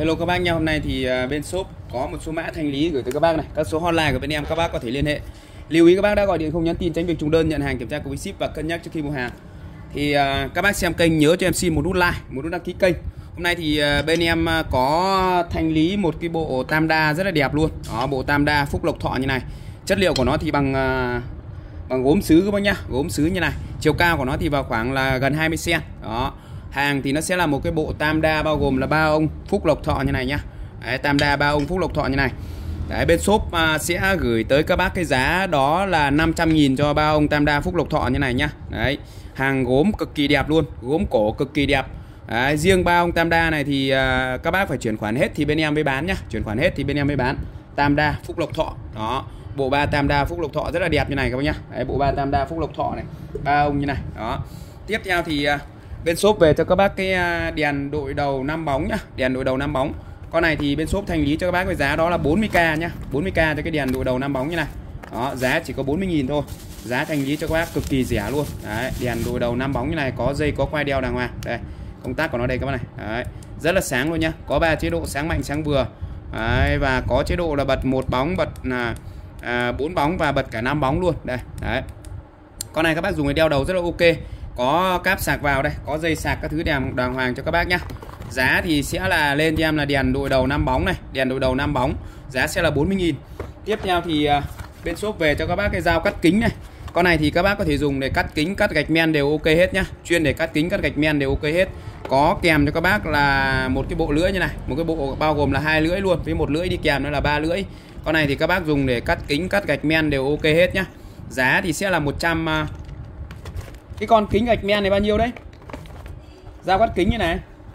Hello các bác nha, hôm nay thì bên shop có một số mã thanh lý gửi tới các bác này, các số hotline của bên em các bác có thể liên hệ. Lưu ý các bác đã gọi điện không nhắn tin tránh việc trùng đơn, nhận hàng kiểm tra cùng với ship và cân nhắc trước khi mua hàng. Thì các bác xem kênh nhớ cho em xin một nút like, một nút đăng ký kênh. Hôm nay thì bên em có thanh lý một cái bộ tam đa rất là đẹp luôn. Đó, bộ tam đa Phúc Lộc Thọ như này. Chất liệu của nó thì bằng gốm sứ các bác nhá, gốm sứ như này. Chiều cao của nó thì vào khoảng là gần 20 cm. Đó. Hàng thì nó sẽ là một cái bộ tam đa bao gồm là 3 ông Phúc Lộc Thọ như này nhá. Đấy, tam đa 3 ông Phúc Lộc Thọ như này. Đấy, bên shop sẽ gửi tới các bác cái giá đó là 500.000 cho 3 ông tam đa Phúc Lộc Thọ như này nhá. Đấy, hàng gốm cực kỳ đẹp luôn, gốm cổ cực kỳ đẹp. Đấy, riêng 3 ông tam đa này thì các bác phải chuyển khoản hết thì bên em mới bán nhá, chuyển khoản hết thì bên em mới bán. Tam đa Phúc Lộc Thọ. Đó, bộ 3 tam đa Phúc Lộc Thọ rất là đẹp như này các bác nhá. Đấy, bộ 3 tam đa Phúc Lộc Thọ này, 3 ông như này. Đó. Tiếp theo thì bên shop về cho các bác cái đèn đội đầu 5 bóng nhá, đèn đội đầu 5 bóng. Con này thì bên shop thanh lý cho các bác với giá đó là 40k nhá, 40k cho cái đèn đội đầu 5 bóng như này. Đó, giá chỉ có 40.000 thôi. Giá thanh lý cho các bác cực kỳ rẻ luôn. Đấy, đèn đội đầu 5 bóng như này, có dây có quai đeo đàng hoàng. Đây, công tắc của nó đây các bác này. Đấy, rất là sáng luôn nhá. Có 3 chế độ sáng mạnh, sáng vừa. Đấy, và có chế độ là bật 1 bóng, bật 4 bóng và bật cả 5 bóng luôn. Đây, đấy. Con này các bác dùng để đeo đầu rất là ok. Có cáp sạc vào đây, có dây sạc các thứ đàng hoàng cho các bác nhá. Giá thì sẽ là lên cho em là đèn đội đầu 5 bóng này, đèn đội đầu 5 bóng, giá sẽ là 40.000. Tiếp theo thì bên shop về cho các bác cái dao cắt kính này. Con này thì các bác có thể dùng để cắt kính, cắt gạch men đều ok hết nhá. Chuyên để cắt kính, cắt gạch men đều ok hết. Có kèm cho các bác là một cái bộ lưỡi như này, một cái bộ bao gồm là 2 lưỡi luôn, với một lưỡi đi kèm nữa là 3 lưỡi. Con này thì các bác dùng để cắt kính, cắt gạch men đều ok hết nhá. Giá thì sẽ là 100. Cái con kính gạch men này bao nhiêu đấy? Dao cắt kính như này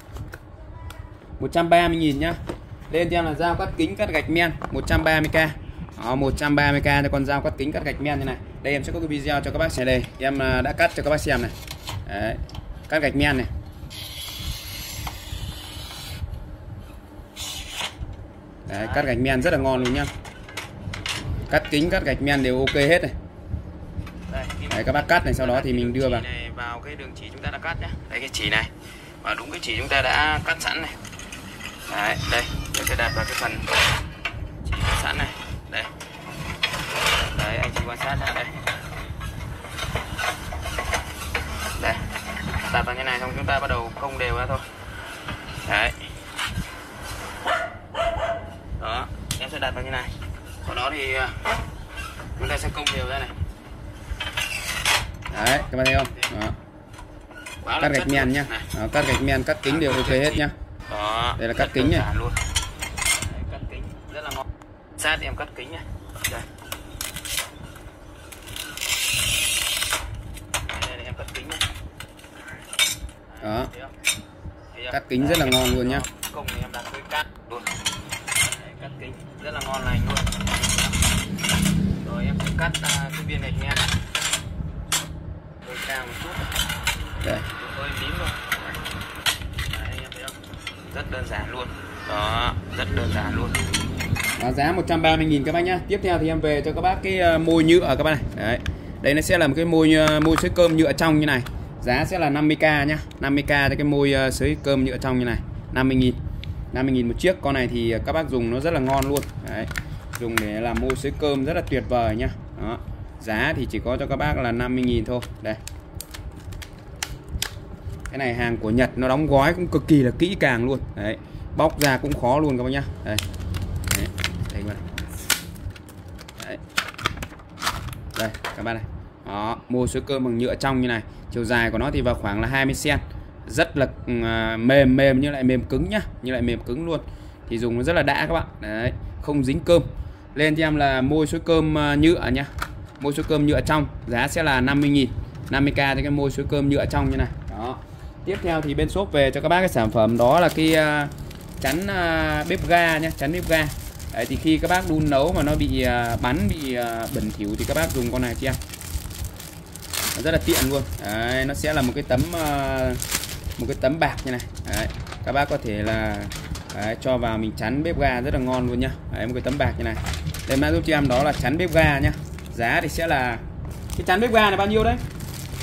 130.000 nhá. Lên cho em là dao cắt kính cắt gạch men 130k. Đó, 130k cho con dao cắt kính cắt gạch men như này. Đây em sẽ có cái video cho các bác xem đây. Em đã cắt cho các bác xem này. Đấy, cắt gạch men này. Đấy, cắt gạch men rất là ngon luôn nhá. Cắt kính cắt gạch men đều ok hết này. Đấy, các bác cắt này, sau đó thì mình đưa vào cái đường chỉ chúng ta đã cắt nhé. Đây cái chỉ này, và đúng cái chỉ chúng ta đã cắt sẵn này. Đấy, đây, tôi sẽ đặt vào cái phần chỉ cắt sẵn này. Đây, đấy, anh chị quan sát ra đây. Đây, đặt vào như này xong chúng ta bắt đầu công đều ra thôi. Đấy, đó, em sẽ đặt vào như này. Sau đó thì chúng ta sẽ công đều ra này. Đấy, các bạn thấy không? Đó. Cắt gạch men nhá. Đó, cắt gạch men, cắt kính đều ok hết nhá. Đó, đây là cắt kính này. Luôn. Đấy, cắt kính rất là ngon. Sát em cắt kính này. Đây. Đây em cắt kính này. Đó. Cắt kính rất là ngon luôn nhá. Cùng em đặt cái cắt luôn. Đấy, cắt kính rất là ngon lành luôn. Rồi em sẽ cắt cái viên gạch men này. Cao một chút. Đây. Hơi mím thôi. Đấy, em thấy không? Rất đơn giản luôn. Đó, rất đơn giản luôn. Đó, giá 130.000 các bác nhá. Tiếp theo thì em về cho các bác cái môi nhựa các bác này. Đấy. Đây nó sẽ là một cái môi sấy cơm nhựa trong như này. Giá sẽ là 50k nhá. 50k cho cái môi sấy cơm nhựa trong như này. 50.000. 50.000 một chiếc. Con này thì các bác dùng nó rất là ngon luôn. Đấy. Dùng để làm môi sấy cơm rất là tuyệt vời nhá. Đó. Giá thì chỉ có cho các bác là 50.000 thôi. Đây. Cái này hàng của Nhật, nó đóng gói cũng cực kỳ là kỹ càng luôn. Đấy. Bóc ra cũng khó luôn các bác nhá. Đây. Đấy. Đây các bạn. Đấy. Đây các bạn này. Đó, môi sấy cơm bằng nhựa trong như này. Chiều dài của nó thì vào khoảng là 20 cm. Rất là mềm nhưng lại mềm cứng nhá, như lại mềm cứng luôn. Thì dùng nó rất là đã các bạn. Đấy, không dính cơm. Lên cho em là môi sấy cơm nhựa nhá. Môi sấy cơm nhựa trong, giá sẽ là 50.000. 50k cho cái môi sấy cơm nhựa trong như này. Đó. Tiếp theo thì bên shop về cho các bác cái sản phẩm đó là cái chắn bếp ga nhé, chắn bếp ga. Đấy, thì khi các bác đun nấu mà nó bị bắn, bị bẩn thỉu thì các bác dùng con này cho em. Nó rất là tiện luôn. Đấy, nó sẽ là một cái tấm bạc như này. Đấy, các bác có thể là cho vào mình chắn bếp ga rất là ngon luôn nhá. Đấy, một cái tấm bạc như này. Đây mã giúp cho em đó là chắn bếp ga nhá. Giá thì sẽ là cái chắn bếp ga này bao nhiêu đấy?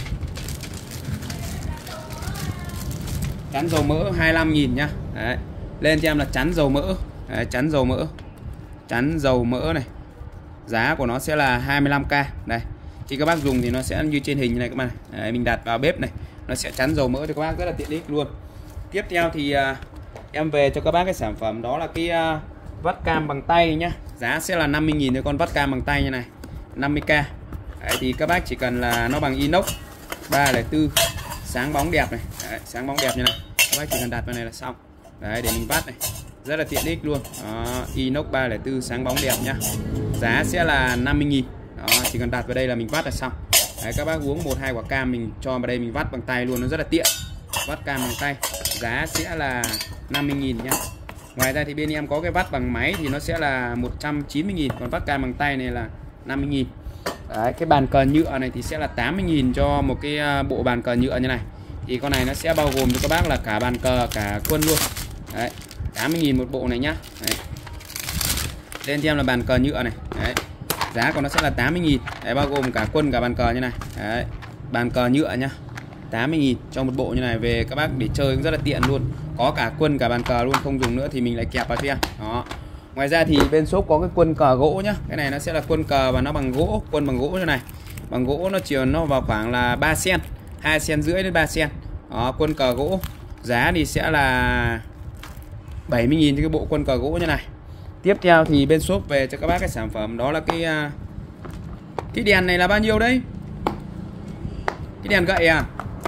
Chắn dầu mỡ 25.000 nhá. Đấy. Lên cho em là chắn dầu mỡ. Đấy, chắn dầu mỡ. Chắn dầu mỡ này. Giá của nó sẽ là 25k. Đây. Khi các bác dùng thì nó sẽ như trên hình như này các bạn. Đấy, mình đặt vào bếp này, nó sẽ chắn dầu mỡ cho các bác rất là tiện ích luôn. Tiếp theo thì em về cho các bác cái sản phẩm đó là cái vắt cam bằng tay nhá. Giá sẽ là 50.000 cho con vắt cam bằng tay như này. 50k. Đấy, thì các bác chỉ cần là nó bằng inox 304, sáng bóng đẹp này. Đấy, sáng bóng đẹp như này. Các bác chỉ cần đặt vào này là xong. Đấy, để mình vắt này. Rất là tiện ích luôn. Đó, inox 304 sáng bóng đẹp nhá. Giá sẽ là 50.000. Đó, chỉ cần đặt vào đây là mình vắt là xong. Đấy, các bác uống 1-2 quả cam mình cho vào đây mình vắt bằng tay luôn, nó rất là tiện. Vắt cam bằng tay. Giá sẽ là 50.000 nhá. Ngoài ra thì bên em có cái vắt bằng máy thì nó sẽ là 190.000, còn vắt cam bằng tay này là 50.000. Đấy, cái bàn cờ nhựa này thì sẽ là 80.000 cho một cái bộ bàn cờ nhựa như này. Thì con này nó sẽ bao gồm cho các bác là cả bàn cờ cả quân luôn. Đấy, 80.000 một bộ này nhá. Đấy. Lên cho em là bàn cờ nhựa này. Đấy. Giá của nó sẽ là 80.000. Đấy, bao gồm cả quân cả bàn cờ như này. Đấy, bàn cờ nhựa nhá. 80.000 cho một bộ như này, về các bác để chơi cũng rất là tiện luôn. Có cả quân cả bàn cờ luôn, không dùng nữa thì mình lại kẹp vào cho em. Đó. Ngoài ra thì bên shop có cái quân cờ gỗ nhá. Cái này nó sẽ là quân cờ và nó bằng gỗ, quân bằng gỗ như này. Bằng gỗ nó chiều nó vào khoảng là 3 cm, 2 cm rưỡi đến 3 cm. Đó, quân cờ gỗ. Giá thì sẽ là 70.000 cho cái bộ quân cờ gỗ như này. Tiếp theo thì bên shop về cho các bác cái sản phẩm đó là cái đèn này là bao nhiêu đấy? Cái đèn gậy à?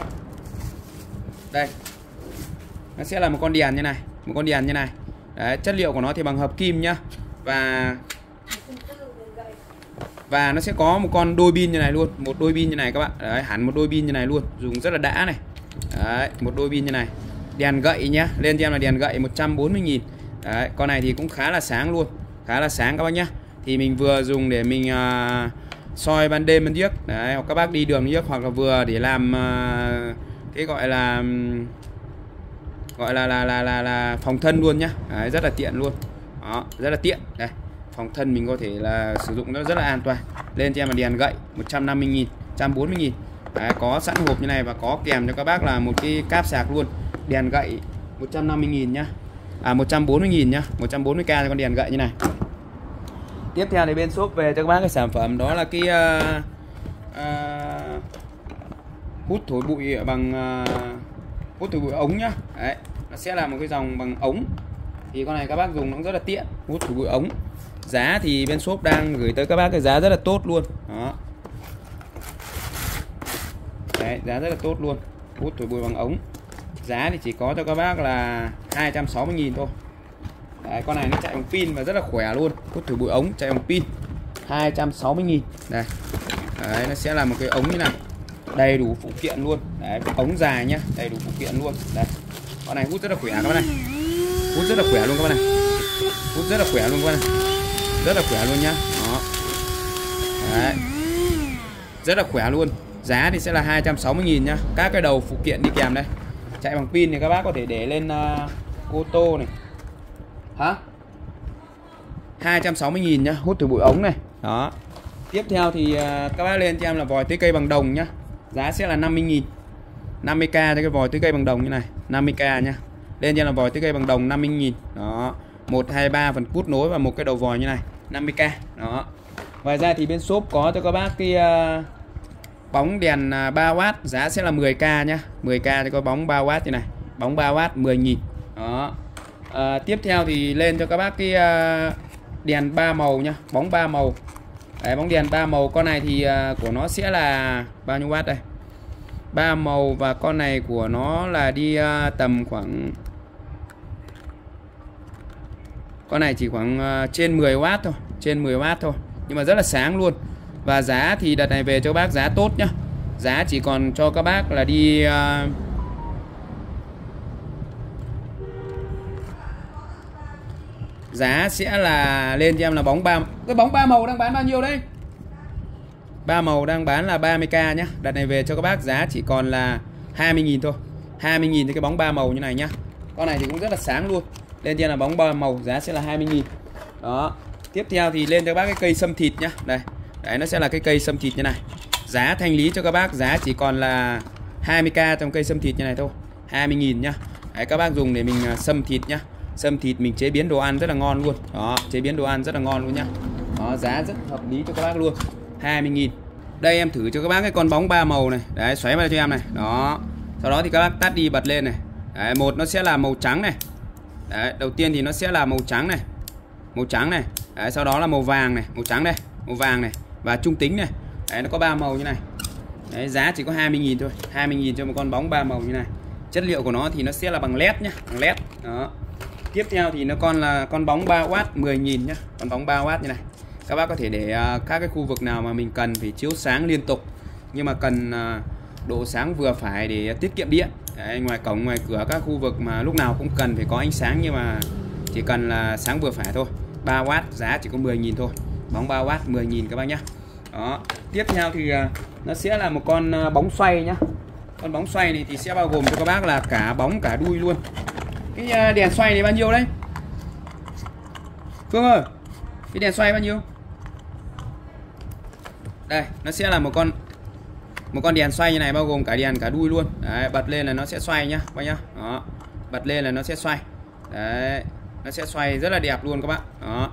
Đây. Nó sẽ là một con đèn như này, một con đèn như này. Đấy, chất liệu của nó thì bằng hợp kim nhá. Và nó sẽ có một con đôi pin như này luôn, một đôi pin như này các bạn. Đấy, hẳn một đôi pin như này luôn, dùng rất là đã này. Đấy, một đôi pin như này. Đèn gậy nhá, lên cho em là đèn gậy 140.000. Đấy, con này thì cũng khá là sáng luôn, khá là sáng các bác nhá. Thì mình vừa dùng để mình soi ban đêm ban điếc. Đấy, hoặc các bác đi đường điếc, hoặc là vừa để làm cái gọi là phòng thân luôn nhá. Đấy, rất là tiện luôn. Đó, rất là tiện. Đây, phòng thân mình có thể là sử dụng nó rất là an toàn. Lên cho em là đèn gậy 150.000, 140.000. Đấy, có sẵn hộp như này và có kèm cho các bác là một cái cáp sạc luôn. Đèn gậy 150.000 nhá. 140.000 nhá, 140k cho con đèn gậy như này. Tiếp theo thì bên shop về cho các bác cái sản phẩm đó là cái hút thổi bụi bằng hút thổi bụi ống nhá. Đấy, nó sẽ là một cái dòng bằng ống. Thì con này các bác dùng nó cũng rất là tiện, hút thổi bụi ống. Giá thì bên shop đang gửi tới các bác cái giá rất là tốt luôn. Đó. Đấy, giá rất là tốt luôn. Hút thổi bụi bằng ống. Giá thì chỉ có cho các bác là 260.000 thôi. Đấy, con này nó chạy bằng pin và rất là khỏe luôn. Hút thổi bụi ống chạy bằng pin 260.000. Đây. Đấy, nó sẽ là một cái ống như này, đầy đủ phụ kiện luôn. Đấy, ống dài nhá, đầy đủ phụ kiện luôn. Đây. Con này hút rất là khỏe các bác này. Hút rất là khỏe luôn các bác này. Hút rất là khỏe luôn các bác này. Rất là khỏe luôn nhá. Đó. Đấy. Rất là khỏe luôn. Giá thì sẽ là 260.000 nhá. Các cái đầu phụ kiện đi kèm đây. Chạy bằng pin thì các bác có thể để lên ô tô này. Hả? 260.000 nhá, hút thổi bụi ống này. Đó. Tiếp theo thì các bác lên cho em là vòi tưới cây bằng đồng nhá. Giá sẽ là 50.000. 50k cho cái vòi tưới cây bằng đồng như này, 50k nhá. Lên cho em là vòi tưới cây bằng đồng 50.000. Đó. 1, 2, 3 phần cút nối và một cái đầu vòi như này, 50k. Đó. Ngoài ra thì bên shop có cho các bác cái bóng đèn 3W, giá sẽ là 10k nhá. 10k cho có bóng 3W như này. Bóng 3W 10.000. Đó. Tiếp theo thì lên cho các bác cái đèn 3 màu nhá, bóng 3 màu. Đấy, bóng đèn 3 màu. Con này thì của nó sẽ là bao nhiêu W đây? 3 màu và con này của nó là đi tầm khoảng, con này chỉ khoảng trên 10W thôi, trên 10W thôi. Nhưng mà rất là sáng luôn. Và giá thì đợt này về cho các bác giá tốt nhá. Giá chỉ còn cho các bác là đi giá sẽ là lên cho em là bóng 3. Cái bóng 3 màu đang bán bao nhiêu đấy? 3 màu đang bán là 30k nhá. Đợt này về cho các bác giá chỉ còn là 20.000 thôi. 20.000 thì cái bóng 3 màu như này nhá. Con này thì cũng rất là sáng luôn. Lên cho em là bóng 3 màu, giá sẽ là 20.000. Đó. Tiếp theo thì lên cho các bác cái cây sâm thịt nhá. Đây. Đấy, nó sẽ là cái cây sâm thịt như này. Giá thanh lý cho các bác giá chỉ còn là 20k trong cây sâm thịt như này thôi. 20.000 nhá. Đấy, các bác dùng để mình sâm thịt nhá. Sâm thịt mình chế biến đồ ăn rất là ngon luôn. Đó, chế biến đồ ăn rất là ngon luôn nhá. Đó, giá rất hợp lý cho các bác luôn. 20.000. Đây em thử cho các bác cái con bóng 3 màu này. Đấy, xoáy vào cho em này. Đó. Sau đó thì các bác tắt đi bật lên này. Đấy, một nó sẽ là màu trắng này. Đấy, đầu tiên thì nó sẽ là màu trắng này. Màu trắng này. Đấy, sau đó là màu vàng này, màu trắng đây, màu vàng này và trung tính này. Đấy, nó có 3 màu như này. Đấy, giá chỉ có 20.000 thôi. 20.000 cho một con bóng 3 màu như này. Chất liệu của nó thì nó sẽ là bằng led nhá, bằng led. Đó. Tiếp theo thì nó còn là con bóng 3W 10.000 nhá. Con bóng 3W như này. Các bác có thể để các cái khu vực nào mà mình cần phải chiếu sáng liên tục nhưng mà cần độ sáng vừa phải để tiết kiệm điện. Đấy, ngoài cổng ngoài cửa các khu vực mà lúc nào cũng cần phải có ánh sáng nhưng mà chỉ cần là sáng vừa phải thôi. 3W giá chỉ có 10.000 thôi. Bóng 3W 10.000 các bác nhá. Đó. Tiếp theo thì nó sẽ là một con bóng xoay nhá. Con bóng xoay này thì sẽ bao gồm cho các bác là cả bóng cả đuôi luôn. Cái đèn xoay này bao nhiêu đấy? Phương ơi, cái đèn xoay bao nhiêu? Đây, nó sẽ là một con đèn xoay như này, bao gồm cả đèn cả đuôi luôn. Đấy, bật lên là nó sẽ xoay nhá, các bác nhá. Đó. Bật lên là nó sẽ xoay. Đấy, nó sẽ xoay rất là đẹp luôn các bác. Đó.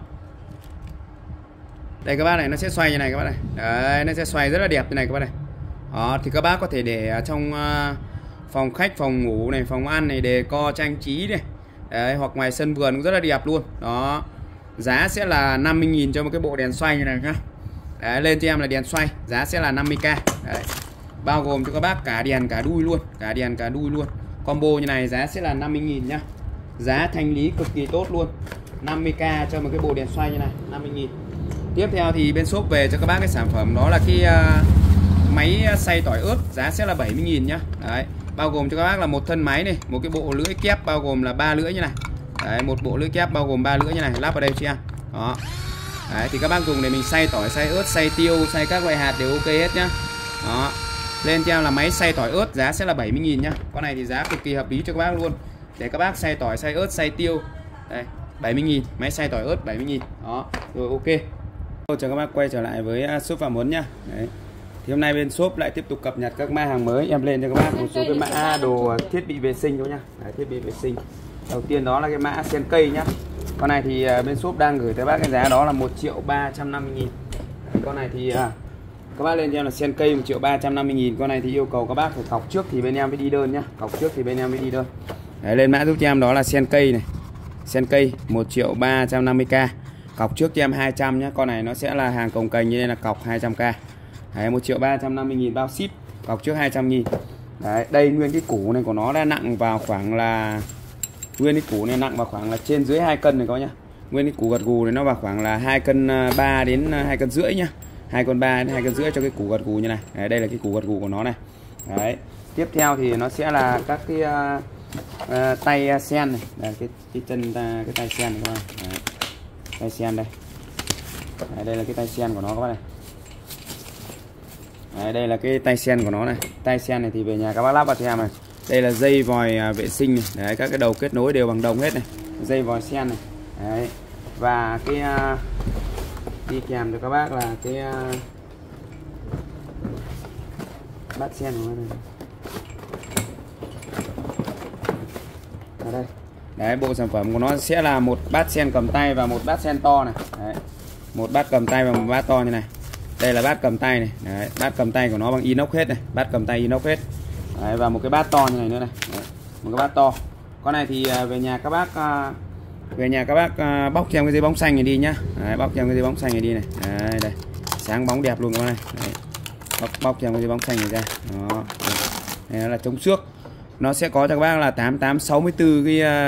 Đây các bác này, nó sẽ xoay như này các bác này. Đấy, nó sẽ xoay rất là đẹp như này các bác này. Đó, thì các bác có thể để trong phòng khách, phòng ngủ này, phòng ăn này, đề co trang trí này. Đấy, hoặc ngoài sân vườn cũng rất là đẹp luôn. Đó. Giá sẽ là 50.000 cho một cái bộ đèn xoay như này nhá. Đấy, lên cho em là đèn xoay, giá sẽ là 50k. Đấy. Bao gồm cho các bác cả đèn cả đuôi luôn, cả đèn cả đuôi luôn. Combo như này giá sẽ là 50.000 nhá. Giá thanh lý cực kỳ tốt luôn. 50k cho một cái bộ đèn xoay như này, 50.000. Tiếp theo thì bên shop về cho các bác cái sản phẩm đó là cái máy xay tỏi ớt, giá sẽ là 70.000 nhá. Đấy, bao gồm cho các bác là một thân máy này, một cái bộ lưỡi kép bao gồm là 3 lưỡi như này. Đấy, một bộ lưỡi kép bao gồm 3 lưỡi như này, lắp vào đây cho em. Đó. Đấy, thì các bác dùng để mình xay tỏi, xay ớt, xay tiêu, xay các loại hạt đều ok hết nhá. Đó. Lên cho em là máy xay tỏi ớt, giá sẽ là 70.000 nhá. Con này thì giá cực kỳ hợp lý cho các bác luôn. Để các bác xay tỏi, xay ớt, xay tiêu. Đây, 70.000, máy xay tỏi ớt 70.000. Đó, rồi ok. Chào các bác quay trở lại với shop Phạm Huấn nhá. Đấy. Thì hôm nay bên shop lại tiếp tục cập nhật các mã hàng mới, em lên cho các bác một số cái mã đồ thiết bị vệ sinh thôi nhá. Đấy, thiết bị vệ sinh. Đầu tiên đó là cái mã sen cây nhá. Con này thì bên shop đang gửi tới bác cái giá đó là 1.350.000. Con này thì các bác lên cho em là sen cây 1.350.000. Con này thì yêu cầu các bác phải cọc trước thì bên em mới đi đơn nhá. Cọc trước thì bên em mới đi đơn. Đấy, lên mã giúp cho em đó là sen cây này. Sen cây 1.350k. Cọc trước cho em 200 nhé. Con này nó sẽ là hàng cồng kềnh như nên là cọc 200k. Đấy, 1.350.000 bao ship. Cọc trước 200.000. Đấy, đây nguyên cái củ này của nó đã nặng vào khoảng là nguyên cái củ này nặng vào khoảng là trên dưới 2 cân này các nhá. Nguyên cái củ gật gù này nó vào khoảng là 2 cân 3 đến 2 cân rưỡi nhá. 2 cân 3 đến 2 cân rưỡi cho cái củ gật gù như này. Đấy, đây là cái củ gật gù của nó này. Đấy. Tiếp theo thì nó sẽ là các cái tay sen này. Đây, cái chân cái tay sen này các bạn. Đấy. Tay sen đây. Đấy, đây là cái tay sen của nó các bạn này. Đấy, đây là cái tay sen của nó này. Tay sen này thì về nhà các bác lắp vào cho em này. Đây là dây vòi vệ sinh này. Đấy, các cái đầu kết nối đều bằng đồng hết này. Dây vòi sen này. Đấy. Và cái đi kèm cho các bác là cái bát sen của nó này. Ở đây. Đấy, bộ sản phẩm của nó sẽ là một bát sen cầm tay và một bát sen to này. Đấy. Một bát cầm tay và một bát to như này. Đây là bát cầm tay này. Đấy, bát cầm tay của nó bằng inox hết này, bát cầm tay inox hết. Đấy, và một cái bát to như này nữa này. Đấy, một cái bát to. Con này thì về nhà các bác bóc cho em cái dây bóng xanh này đi nhá. Đấy, bóc cho em cái dây bóng xanh này đi này. Đấy, đây. Sáng bóng đẹp luôn các này. Đấy. Bóc cho em cái dây bóng xanh này ra. Đó. Đây là chống xước. Nó sẽ có cho các bác là 8864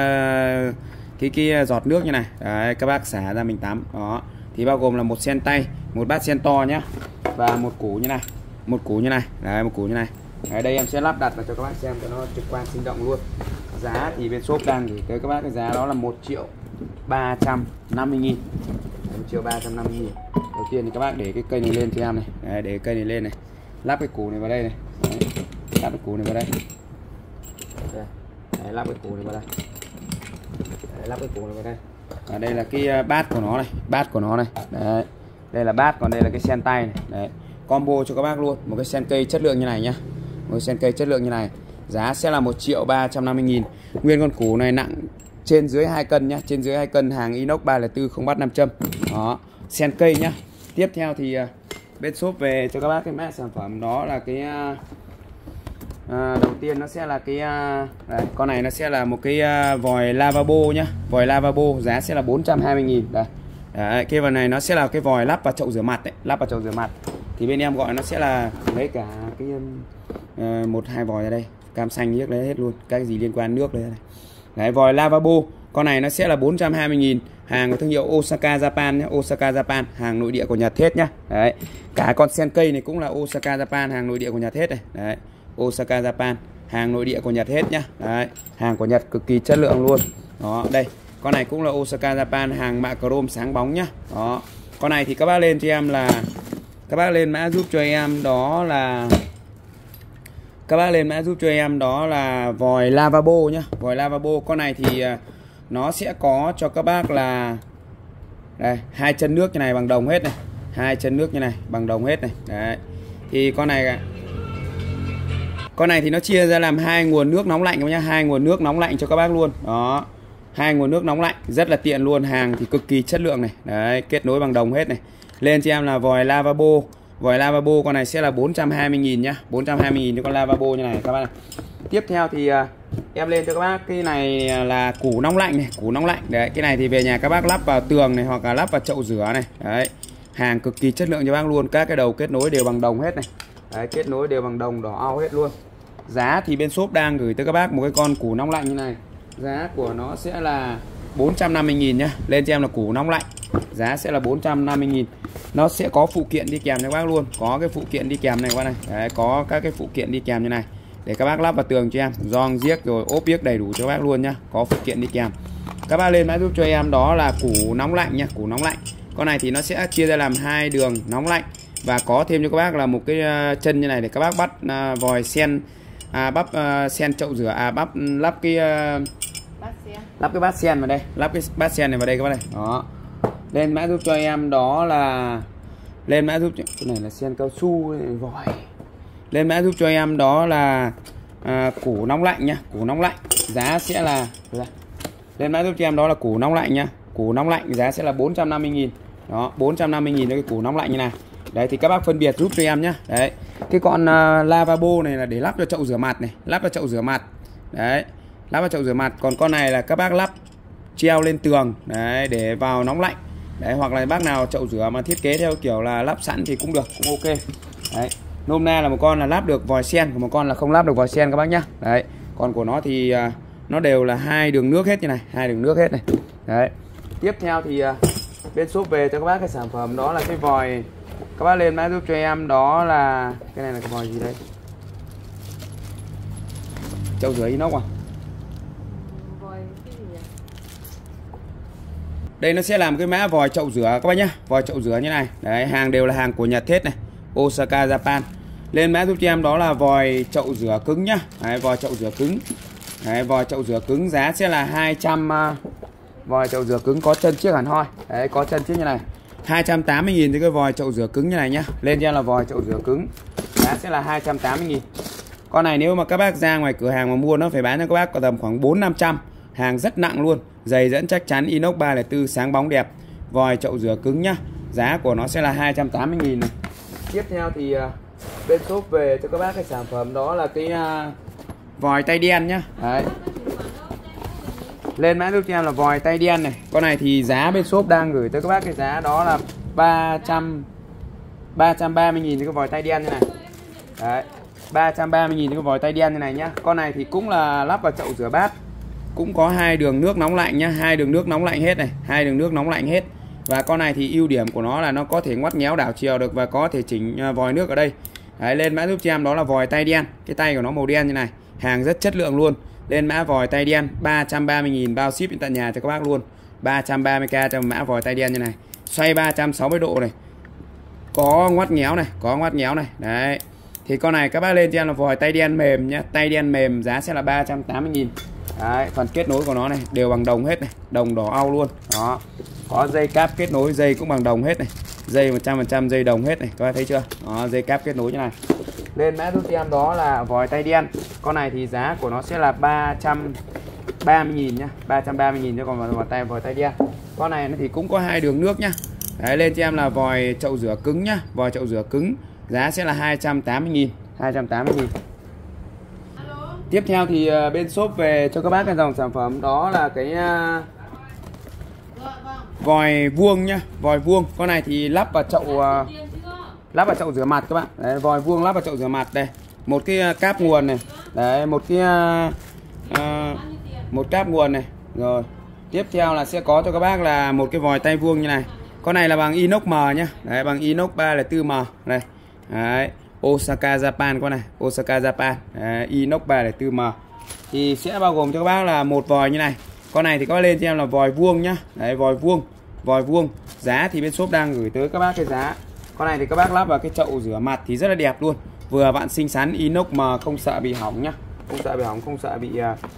cái giọt nước như này. Đấy, các bác xả ra mình tắm. Đó. Thì bao gồm là một sen tay, một bát sen to nhá. Và một củ như này. Một củ như này. Đấy, một củ như này. Đấy, đây em sẽ lắp đặt vào cho các bác xem cho nó trực quan sinh động luôn. Giá thì bên shop đang gửi tới các bác cái giá đó là 1.350.000. 1.350.000. Đầu tiên thì các bác để cái cây này lên cho em này. Đấy, để cây này lên này. Lắp cái củ này vào đây này. Đấy, lắp cái củ này vào đây. Đấy, lắp cái củ này vào đây. Đấy, lắp cái củ này vào đây. Ở đây là cái bát của nó này, bát của nó này. Đấy. Đây là bát, còn đây là cái sen tay này. Đấy. Combo cho các bác luôn, một cái sen cây chất lượng như này nhá. Một cái sen cây chất lượng như này. Giá sẽ là 1.350.000. Nguyên con củ này nặng trên dưới 2 cân nhá, trên dưới 2 cân, hàng inox 304 không bắt nam châm. Đó, sen cây nhá. Tiếp theo thì bên shop về cho các bác cái mã sản phẩm đó là cái đầu tiên nó sẽ là cái đây, con này nó sẽ là một cái vòi lavabo nhá, vòi lavabo giá sẽ là 420.000 đây. Đấy, cái vòi này nó sẽ là cái vòi lắp vào chậu rửa mặt đấy, lắp vào chậu rửa mặt thì bên em gọi nó sẽ là lấy cả cái 1-2 vòi ra đây, cam xanh liếc lấy hết luôn, cái gì liên quan nước đấy. Đấy, vòi lavabo con này nó sẽ là 420.000, hàng của thương hiệu Osaka Japan nhé, Osaka Japan, hàng nội địa của Nhật hết nhá. Đấy, cả con sen cây này cũng là Osaka Japan, hàng nội địa của Nhật hết này. Đấy, Osaka Japan, hàng nội địa của Nhật hết nhá. Đấy, hàng của Nhật cực kỳ chất lượng luôn. Đó, đây, con này cũng là Osaka Japan, hàng mạ chrome sáng bóng nhá. Đó, con này thì các bác lên cho em là, các bác lên mã giúp cho em đó là, các bác lên mã giúp cho em đó là vòi lavabo nhá, vòi lavabo. Con này thì nó sẽ có cho các bác là đây, 2 chân nước như này bằng đồng hết này, 2 chân nước như này bằng đồng hết này. Đấy, thì con này thì nó chia ra làm 2 nguồn nước nóng lạnh nhá, 2 nguồn nước nóng lạnh cho các bác luôn. Đó, 2 nguồn nước nóng lạnh rất là tiện luôn, hàng thì cực kỳ chất lượng này. Đấy, kết nối bằng đồng hết này. Lên cho em là vòi lavabo. Vòi lavabo con này sẽ là 420.000 nhá, 420.000 cho con lavabo như này các bác này. Tiếp theo thì em lên cho các bác cái này là củ nóng lạnh này, củ nóng lạnh. Đấy, cái này thì về nhà các bác lắp vào tường này hoặc là lắp vào chậu rửa này. Đấy, hàng cực kỳ chất lượng cho bác luôn, các cái đầu kết nối đều bằng đồng hết này. Đấy, kết nối đều bằng đồng đỏ au hết luôn. Giá thì bên shop đang gửi tới các bác một cái con củ nóng lạnh như này, giá của nó sẽ là 450.000 nhá. Lên cho em là củ nóng lạnh, giá sẽ là 450.000. Nó sẽ có phụ kiện đi kèm cho các bác luôn, có cái phụ kiện đi kèm này các bác này. Đấy, có các cái phụ kiện đi kèm như này để các bác lắp vào tường cho em, gioăng giếc rồi ốp yếc đầy đủ cho các bác luôn nhá, có phụ kiện đi kèm. Các bác lên mã giúp cho em đó là củ nóng lạnh nhá, củ nóng lạnh. Con này thì nó sẽ chia ra làm 2 đường nóng lạnh và có thêm cho các bác là một cái chân như này để các bác bắt vòi sen, bắp sen chậu rửa, lắp cái bát sen vào đây, lắp cái bát sen này vào đây các bác này. Đó, lên mã giúp cho em đó là, lên mã giúp cho, cái này là sen cao su vòi. Lên mã giúp cho em đó là củ nóng lạnh nhá, củ nóng lạnh giá sẽ là, lên mã giúp cho em đó là củ nóng lạnh nhá, củ nóng lạnh giá sẽ là 450.000. Đó, 450.000 cho cái củ nóng lạnh như này. Đấy, thì các bác phân biệt giúp cho em nhá. Đấy, cái con lavabo này là để lắp cho chậu rửa mặt này, lắp vào chậu rửa mặt. Đấy, lắp vào chậu rửa mặt. Còn con này là các bác lắp treo lên tường đấy, để vào nóng lạnh. Đấy, hoặc là bác nào chậu rửa mà thiết kế theo kiểu là lắp sẵn thì cũng được, cũng ok. Đấy, nôm na là một con là lắp được vòi sen, còn một con là không lắp được vòi sen các bác nhá. Đấy, con của nó thì nó đều là 2 đường nước hết như này, 2 đường nước hết này. Đấy, tiếp theo thì bên shop về cho các bác cái sản phẩm đó là cái vòi. Các bác lên mã giúp cho em đó là, cái này là cái vòi gì đây, chậu rửa inox à? Đây nó sẽ làm cái mã vòi chậu rửa các bác nhá, vòi chậu rửa như này. Đấy, hàng đều là hàng của Nhật hết này, Osaka Japan. Lên mã giúp cho em đó là vòi chậu rửa cứng nhá. Đấy, vòi chậu rửa cứng. Đấy, vòi chậu rửa cứng giá sẽ là 200, vòi chậu rửa cứng có chân chiếc hẳn hoi. Đấy, có chân chiếc như này, 280.000 cho cái vòi chậu rửa cứng như này nhá. Lên cho em là vòi chậu rửa cứng, giá sẽ là 280.000. Con này nếu mà các bác ra ngoài cửa hàng mà mua nó phải bán cho các bác có tầm khoảng 400-500. Hàng rất nặng luôn, dày dẫn chắc chắn, inox 304 sáng bóng đẹp, vòi chậu rửa cứng nhá. Giá của nó sẽ là 280.000 này. Tiếp theo thì bên shop về cho các bác cái sản phẩm đó là cái vòi tay đen nhá. Đấy, lên mã giúp cho em là vòi tay đen này. Con này thì giá bên shop đang gửi tới các bác cái giá đó là 330.000 cho cái vòi tay đen như này. Đấy, 330.000 cho cái vòi tay đen như này nhá. Con này thì cũng là lắp vào chậu rửa bát, cũng có 2 đường nước nóng lạnh nhá, 2 đường nước nóng lạnh hết này, 2 đường nước nóng lạnh hết. Và con này thì ưu điểm của nó là nó có thể ngoắt nhéo đảo chiều được và có thể chỉnh vòi nước ở đây. Đấy, lên mã giúp cho em đó là vòi tay đen, cái tay của nó màu đen như này, hàng rất chất lượng luôn. Lên mã vòi tay đen 330.000 bao ship đến tận nhà cho các bác luôn, 330k cho mã vòi tay đen như này, xoay 360 độ này, có ngoắt nhéo này, có ngoắt nhéo này. Đấy, thì con này các bác lên cho em là vòi tay đen mềm nhá, tay đen mềm giá sẽ là 380.000. Đấy, phần kết nối của nó này đều bằng đồng hết này, đồng đỏ au luôn. Đó, có dây cáp kết nối, dây cũng bằng đồng hết này, dây 100% dây đồng hết này, các bác thấy chưa? Đó, dây cáp kết nối như này. Lên mã giúp em đó là vòi tay đen. Con này thì giá của nó sẽ là 330.000 nhá, 330.000 cho con vòi tay đen. Con này thì cũng có 2 đường nước nhá. Đấy, lên cho em là vòi chậu rửa cứng nhá, vòi chậu rửa cứng, giá sẽ là 280.000, 280.000. Tiếp theo thì bên shop về cho các bác cái dòng sản phẩm đó là cái vòi vuông nhá, vòi vuông. Con này thì lắp vào chậu rửa mặt các bạn. Đấy, vòi vuông lắp vào chậu rửa mặt đây. Một cái cáp nguồn này. Đấy, một cáp nguồn này. Rồi. Tiếp theo là sẽ có cho các bác là một cái vòi tay vuông như này. Con này là bằng inox M nhá. Đấy, bằng inox 304M đây. Đấy, Osaka Japan con này, Osaka Japan. Đấy, inox 304M. Thì sẽ bao gồm cho các bác là một vòi như này. Con này thì có lên cho em là vòi vuông nhá. Đấy, vòi vuông. Giá thì bên shop đang gửi tới các bác cái giá. Con này thì các bác lắp vào cái chậu rửa mặt thì rất là đẹp luôn. Vừa vặn xinh xắn, inox mà không sợ bị hỏng nhá. Không sợ bị hỏng, không sợ bị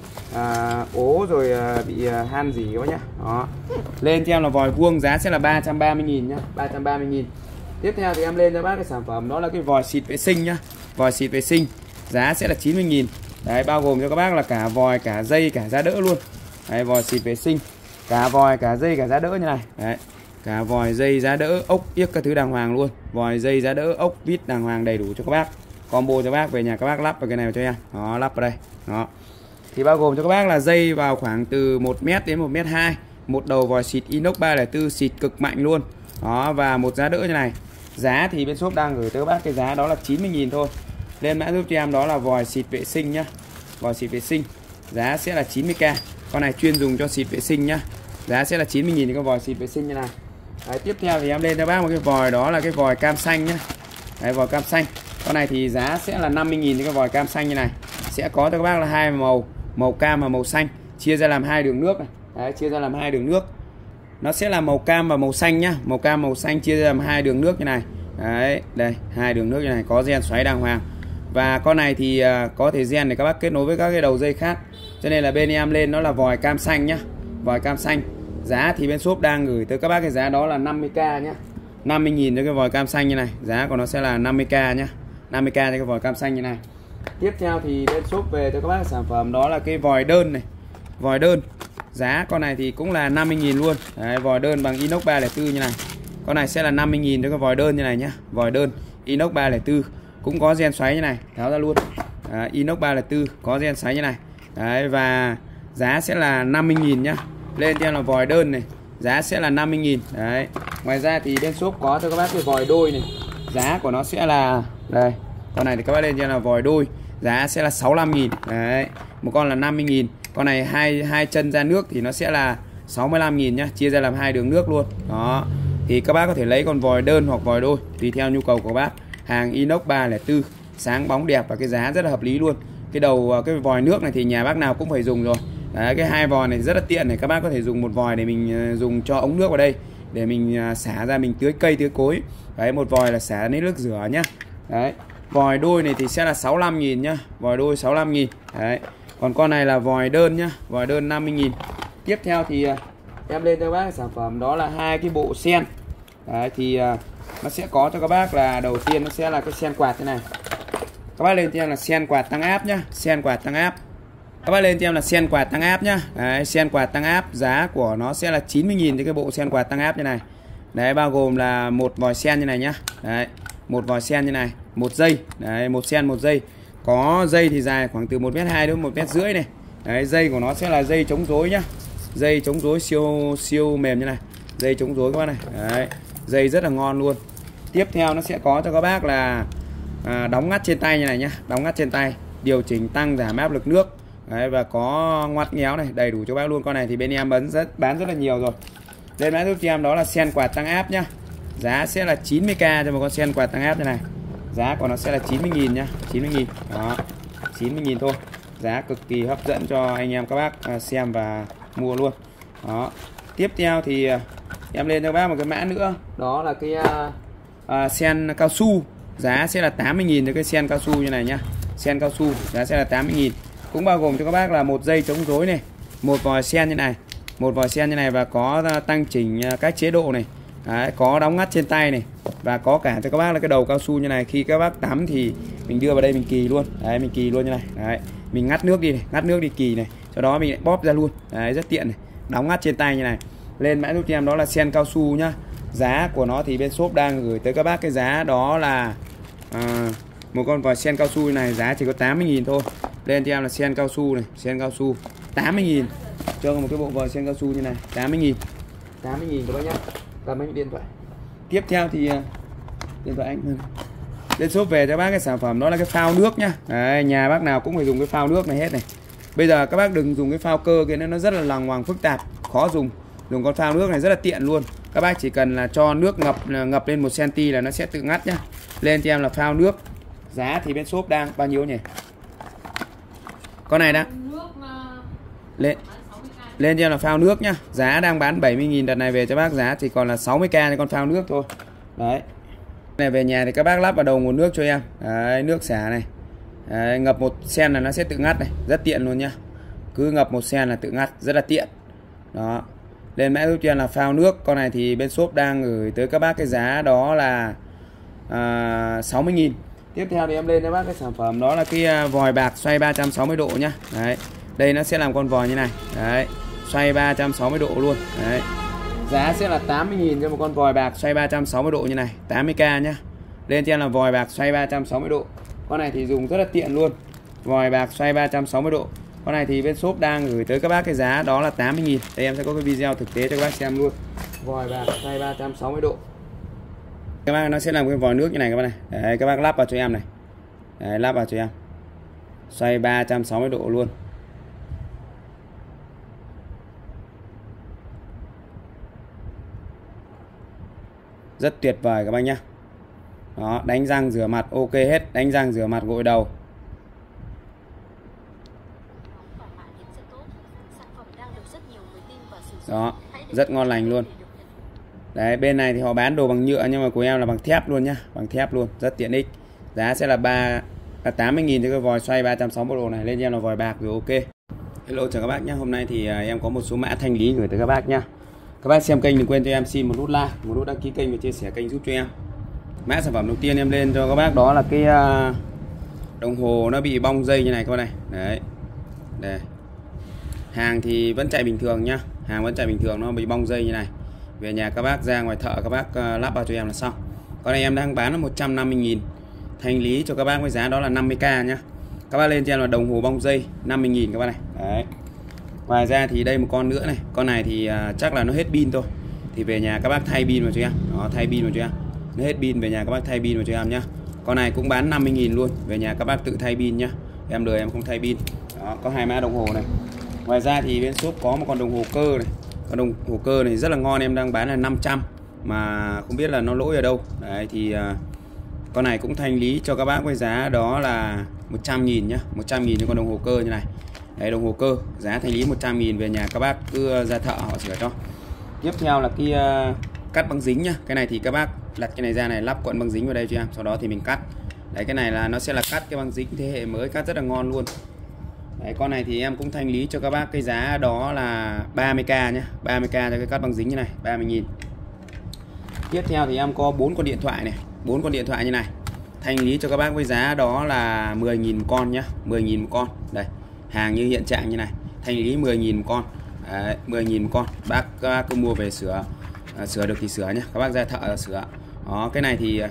ố rồi bị han gì các bác nhá. Đó. Lên cho em là vòi vuông, giá sẽ là 330.000 nhá, 330.000. Tiếp theo thì em lên cho bác cái sản phẩm đó là cái vòi xịt vệ sinh nhá. Vòi xịt vệ sinh, giá sẽ là 90.000. Đấy, bao gồm cho các bác là cả vòi, cả dây, cả giá đỡ luôn. Đấy, vòi xịt vệ sinh, cả vòi, cả dây, cả giá đỡ như này. Đấy, cả vòi, dây, giá đỡ, ốc, yếc các thứ đàng hoàng luôn. Vòi, dây, giá đỡ, ốc, vít đàng hoàng đầy đủ cho các bác. Combo cho bác, về nhà các bác lắp vào cái này cho em. Đó, lắp vào đây. Đó. Thì bao gồm cho các bác là dây vào khoảng từ 1m đến 1m2. Một đầu vòi xịt inox 304 xịt cực mạnh luôn. Đó, và một giá đỡ như này. Giá thì bên shop đang gửi tới các bác cái giá đó là 90.000 thôi. Lên mã giúp cho em đó là vòi xịt vệ sinh nhá. Vòi xịt vệ sinh, giá sẽ là 90k. Con này chuyên dùng cho xịt vệ sinh nhá. Giá sẽ là 90.000 cái vòi xịt vệ sinh như này. Đấy, tiếp theo thì em lên cho bác một cái vòi đó là cái vòi cam xanh nhá. Đấy, vòi cam xanh. Con này thì giá sẽ là 50.000 cái vòi cam xanh như này. Sẽ có cho các bác là hai màu, màu cam và màu xanh, chia ra làm 2 đường nước này. Đấy, chia ra làm 2 đường nước. Nó sẽ là màu cam và màu xanh nhá. Màu cam, màu xanh chia ra làm 2 đường nước như này. Đấy, đây, 2 đường nước như này, có gen xoáy đàng hoàng. Và con này thì có thể gen để các bác kết nối với các cái đầu dây khác. Cho nên là bên em lên nó là vòi cam xanh nhá. Vòi cam xanh. Giá thì bên shop đang gửi tới các bác cái giá đó là 50k nhá. 50.000 cho cái vòi cam xanh như này. Giá của nó sẽ là 50k nhá. 50k cho cái vòi cam xanh như này. Tiếp theo thì bên shop về cho các bác sản phẩm đó là cái vòi đơn này. Vòi đơn. Giá con này thì cũng là 50.000 luôn. Đấy, vòi đơn bằng inox 304 như này. Con này sẽ là 50.000 cho cái vòi đơn như này nhá. Vòi đơn inox 304 cũng có gen xoáy như này, tháo ra luôn. Đấy, inox 304 có gen xoáy như này. Đấy, và giá sẽ là 50.000 nhá. Lên cho em là vòi đơn này, giá sẽ là 50.000. Đấy. Ngoài ra thì bên shop có cho các bác cái vòi đôi này. Giá của nó sẽ là đây. Con này thì các bác lên cho em là vòi đôi, giá sẽ là 65.000. Đấy. Một con là 50.000. Con này hai chân ra nước thì nó sẽ là 65.000 nhá, chia ra làm 2 đường nước luôn. Đó. Thì các bác có thể lấy con vòi đơn hoặc vòi đôi tùy theo nhu cầu của các bác. Hàng inox 304, sáng bóng đẹp và cái giá rất là hợp lý luôn. Cái đầu cái vòi nước này thì nhà bác nào cũng phải dùng rồi. Đấy, cái 2 vòi này rất là tiện này, các bác có thể dùng một vòi để mình dùng cho ống nước vào đây để mình xả ra mình tưới cây tưới cối. Đấy, một vòi là xả lấy nước rửa nhá. Đấy. Vòi đôi này thì sẽ là 65.000 nhá, vòi đôi 65.000. Đấy. Còn con này là vòi đơn nhá, vòi đơn 50.000. Tiếp theo thì em lên cho các bác sản phẩm đó là 2 cái bộ sen. Đấy, thì nó sẽ có cho các bác là đầu tiên nó sẽ là cái sen quạt thế này. Các bác lên cho em là sen quạt tăng áp nhá, sen quạt tăng áp. Các bác lên cho em là sen quạt tăng áp nhá. Đấy, sen quạt tăng áp giá của nó sẽ là 90.000 cho cái bộ sen quạt tăng áp như này. Đấy, bao gồm là một vòi sen như này nhá. Đấy, một vòi sen như này, một dây. Đấy, một sen một dây. Có dây thì dài khoảng từ 1m2 đến 1m50 này. Đấy, dây của nó sẽ là dây chống rối nhá. Dây chống rối siêu mềm như này. Dây chống rối các bác này. Đấy, dây rất là ngon luôn. Tiếp theo nó sẽ có cho các bác là đóng ngắt trên tay như này nhá, đóng ngắt trên tay, điều chỉnh tăng giảm áp lực nước. Đấy, và có ngoắt nghéo này, đầy đủ cho bác luôn. Con này thì bên em bán rất là nhiều rồi. Lên mã giúp cho em đó là sen quạt tăng áp nhá. Giá sẽ là 90k cho một con sen quạt tăng áp như này. Giá của nó sẽ là 90.000 nhá, 90.000. Đó, 90.000 thôi. Giá cực kỳ hấp dẫn cho anh em các bác xem và mua luôn. Đó. Tiếp theo thì em lên cho các bác một cái mã nữa, đó là cái sen cao su. Giá sẽ là 80.000 cho cái sen cao su như này nhá. Sen cao su giá sẽ là 80.000. Cũng bao gồm cho các bác là một dây chống rối này, một vòi sen như này, một vòi sen như này, và có tăng chỉnh các chế độ này. Đấy, có đóng ngắt trên tay này, và có cả cho các bác là cái đầu cao su như này. Khi các bác tắm thì mình đưa vào đây mình kỳ luôn. Đấy, mình kỳ luôn như này. Đấy, mình ngắt nước đi này, ngắt nước đi kỳ này Sau đó mình lại bóp ra luôn. Đấy, rất tiện này, đóng ngắt trên tay như này. Lên mã giúp cho em đó là sen cao su nhá. Giá của nó thì bên shop đang gửi tới các bác cái giá đó là một con vòi sen cao su này giá chỉ có 80.000 thôi. Lên cho em là sen cao su này, sen cao su 80.000 cho một cái bộ vòi sen cao su như này, 80.000 các bác nhá. Cầm anh điện thoại. Tiếp theo thì điện thoại anh lên shop về cho bác cái sản phẩm đó là cái phao nước nhá. Đấy, nhà bác nào cũng phải dùng cái phao nước này hết này. Bây giờ các bác đừng dùng cái phao cơ kia, nó rất là lằng ngoằng phức tạp, khó dùng. Dùng con phao nước này rất là tiện luôn. Các bác chỉ cần là cho nước ngập lên 1 cm là nó sẽ tự ngắt nhá. Lên cho em là phao nước. Giá thì bên shop đang bao nhiêu nhỉ? Con này đã lên cho em là phao nước nhá. Giá đang bán 70.000, đợt này về cho bác giá chỉ còn là 60k cho con phao nước thôi. Đấy. Này về nhà thì các bác lắp vào đầu nguồn nước cho em. Đấy, nước xả này. Đấy, ngập 1 cm là nó sẽ tự ngắt này, rất tiện luôn nhá. Cứ ngập 1 cm là tự ngắt, rất là tiện. Đó. Lên mã giúp cho em là phao nước. Con này thì bên shop đang gửi tới các bác cái giá đó là 60.000. Tiếp theo thì em lên cho bác cái sản phẩm đó là cái vòi bạc xoay 360 độ nhá. Đấy. Đây nó sẽ làm con vòi như này. Đấy. Xoay 360 độ luôn. Đấy. Giá sẽ là 80.000 cho một con vòi bạc xoay 360 độ như này, 80k nhá. Lên cho em là vòi bạc xoay 360 độ. Con này thì dùng rất là tiện luôn. Vòi bạc xoay 360 độ. Con này thì bên shop đang gửi tới các bác cái giá đó là 80.000. Đây em sẽ có cái video thực tế cho các bác xem luôn. Vòi bạc xoay 360 độ. Các bác nó sẽ làm cái vòi nước như này các bác này. Đấy, các bác lắp vào cho em này. Đấy, lắp vào cho em. Xoay 360 độ luôn. Rất tuyệt vời các bác nhá. Đó, đánh răng rửa mặt ok hết, đánh răng rửa mặt gội đầu. Đó, rất ngon lành luôn. Đấy, bên này thì họ bán đồ bằng nhựa nhưng mà của em là bằng thép luôn nhá, bằng thép luôn, rất tiện ích. Giá sẽ là 80.000 cho cái vòi xoay 360 độ này. Lên cho em là vòi bạc rồi ok. Hello chào các bác nhá. Hôm nay thì em có một số mã thanh lý gửi tới các bác nhá. Các bác xem kênh đừng quên cho em xin một nút like, một nút đăng ký kênh và chia sẻ kênh giúp cho em. Mã sản phẩm đầu tiên em lên cho các bác đó là cái đồng hồ nó bị bong dây như này các bác này. Đấy. Đây. Hàng thì vẫn chạy bình thường nhá. Hàng vẫn chạy bình thường, nó bị bong dây như này. Về nhà các bác ra ngoài thợ các bác lắp vào cho em là xong. Con này em đang bán là 150.000. Thanh lý cho các bác với giá đó là 50k nhá. Các bác lên cho em là đồng hồ bong dây 50.000 các bác này. Đấy. Ngoài ra thì đây một con nữa này. Con này thì chắc là nó hết pin thôi. Thì về nhà các bác thay pin vào cho em. Đó, thay pin vào cho em. Nó hết pin về nhà các bác thay pin vào cho em nhá. Con này cũng bán 50.000 luôn. Về nhà các bác tự thay pin nhá. Em đời em không thay pin. Đó, có 2 mã đồng hồ này. Ngoài ra thì bên shop có một con đồng hồ cơ này. Con đồng hồ cơ này rất là ngon, em đang bán là 500 mà không biết là nó lỗi ở đâu. Đấy thì con này cũng thanh lý cho các bác với giá đó là 100.000 nhá, 100.000 cho con đồng hồ cơ như này. Đấy, đồng hồ cơ giá thanh lý 100.000, về nhà các bác cứ ra thợ họ sửa cho. Tiếp theo là cái cắt băng dính nhá. Cái này thì các bác đặt cái này ra này, lắp cuộn băng dính vào đây cho em, sau đó thì mình cắt. Đấy, cái này là nó sẽ là cắt cái băng dính thế hệ mới, cắt rất là ngon luôn. Đấy, con này thì em cũng thanh lý cho các bác cái giá đó là 30k nhé, 30k cho cái cắt băng dính như này, 30.000. Tiếp theo thì em có 4 con điện thoại này, 4 con điện thoại như này. Thanh lý cho các bác với giá đó là 10.000 con nhá, 10.000 một con. Đây, hàng như hiện trạng như này. Thanh lý 10.000 một con. Đấy, 10.000 một con. Các bác cứ mua về sửa, sửa được thì sửa nhá, các bác ra thợ sửa. Đó, cái này thì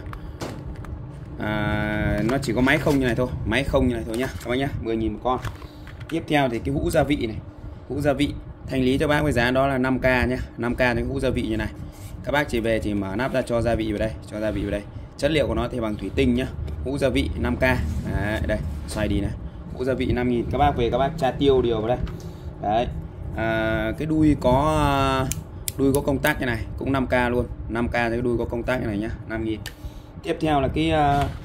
nó chỉ có máy không như này thôi, máy không như này thôi nhá các bác nhá, 10.000 một con. Tiếp theo thì cái hũ gia vị này, hũ gia vị thanh lý cho bác với giá đó là 5k nhá, 5k cái hũ gia vị như này. Các bác chỉ về thì mở nắp ra cho gia vị vào đây, cho gia vị vào đây. Chất liệu của nó thì bằng thủy tinh nhá. Hũ gia vị 5k. Đấy, đây, xoay đi này. Hũ gia vị 5.000, các bác về các bác tra tiêu điều vào đây. Đấy. Cái đuôi có công tắc như này, cũng 5k luôn, 5k cái đuôi có công tắc như này nhá, 5.000. Tiếp theo là cái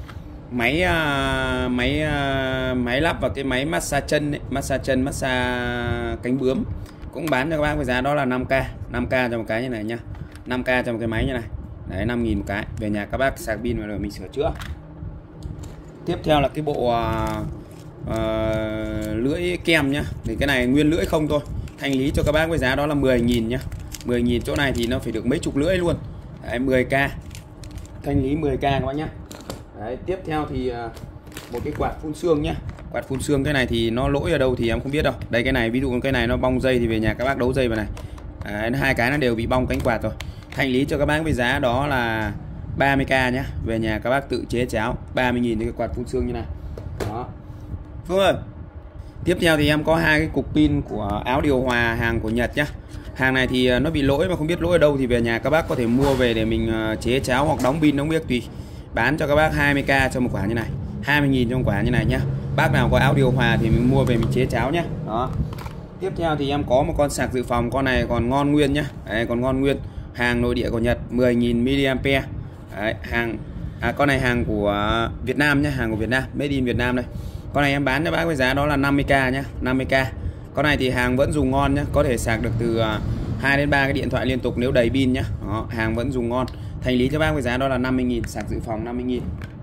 máy lắp vào cái máy massage chân ấy, massage chân, massage cánh bướm, cũng bán cho các bác với giá đó là 5k, 5k cho một cái như này nhá, 5k cho một cái máy như này. Đấy, 5.000 một cái. Về nhà các bác sạc pin vào rồi mình sửa chữa. Tiếp theo là cái bộ lưỡi kem nhá. Thì cái này nguyên lưỡi không thôi, thanh lý cho các bác với giá đó là 10.000 nhá, 10.000. Chỗ này thì nó phải được mấy chục lưỡi luôn. Đấy, 10k, thanh lý 10k các bác nhá. Đấy, tiếp theo thì một cái quạt phun sương nhá, Quạt phun sương cái này thì nó lỗi ở đâu thì em không biết đâu. Đây cái này ví dụ cái này nó bong dây thì về nhà các bác đấu dây vào này. Đấy, hai cái nó đều bị bong cánh quạt rồi. Thanh lý cho các bác với giá đó là 30k nhá. Về nhà các bác tự chế cháo 30.000 cho cái quạt phun sương như này. Đó. Phương ơi. Tiếp theo thì em có hai cái cục pin của áo điều hòa hàng của Nhật nhá. Hàng này thì nó bị lỗi mà không biết lỗi ở đâu thì về nhà các bác có thể mua về để mình chế cháo hoặc đóng pin đóng biếc tùy. Bán cho các bác 20k cho một quả như này, 20.000 cho một quả như này nhá. Bác nào có áo điều hòa thì mình mua về mình chế cháo nhá. Đó. Tiếp theo thì em có một con sạc dự phòng, con này còn ngon nguyên nhá. Đấy, còn ngon nguyên. Hàng nội địa của Nhật 10.000 mAh. Đấy, con này hàng của Việt Nam nhá, hàng của Việt Nam, made in Việt Nam đây. Con này em bán cho bác với giá đó là 50k nhá, 50k. Con này thì hàng vẫn dùng ngon nhá, có thể sạc được từ 2 đến 3 cái điện thoại liên tục nếu đầy pin nhá. Đó, hàng vẫn dùng ngon. Thành lý cho bác với giá đó là 50.000, sạc dự phòng 50.000.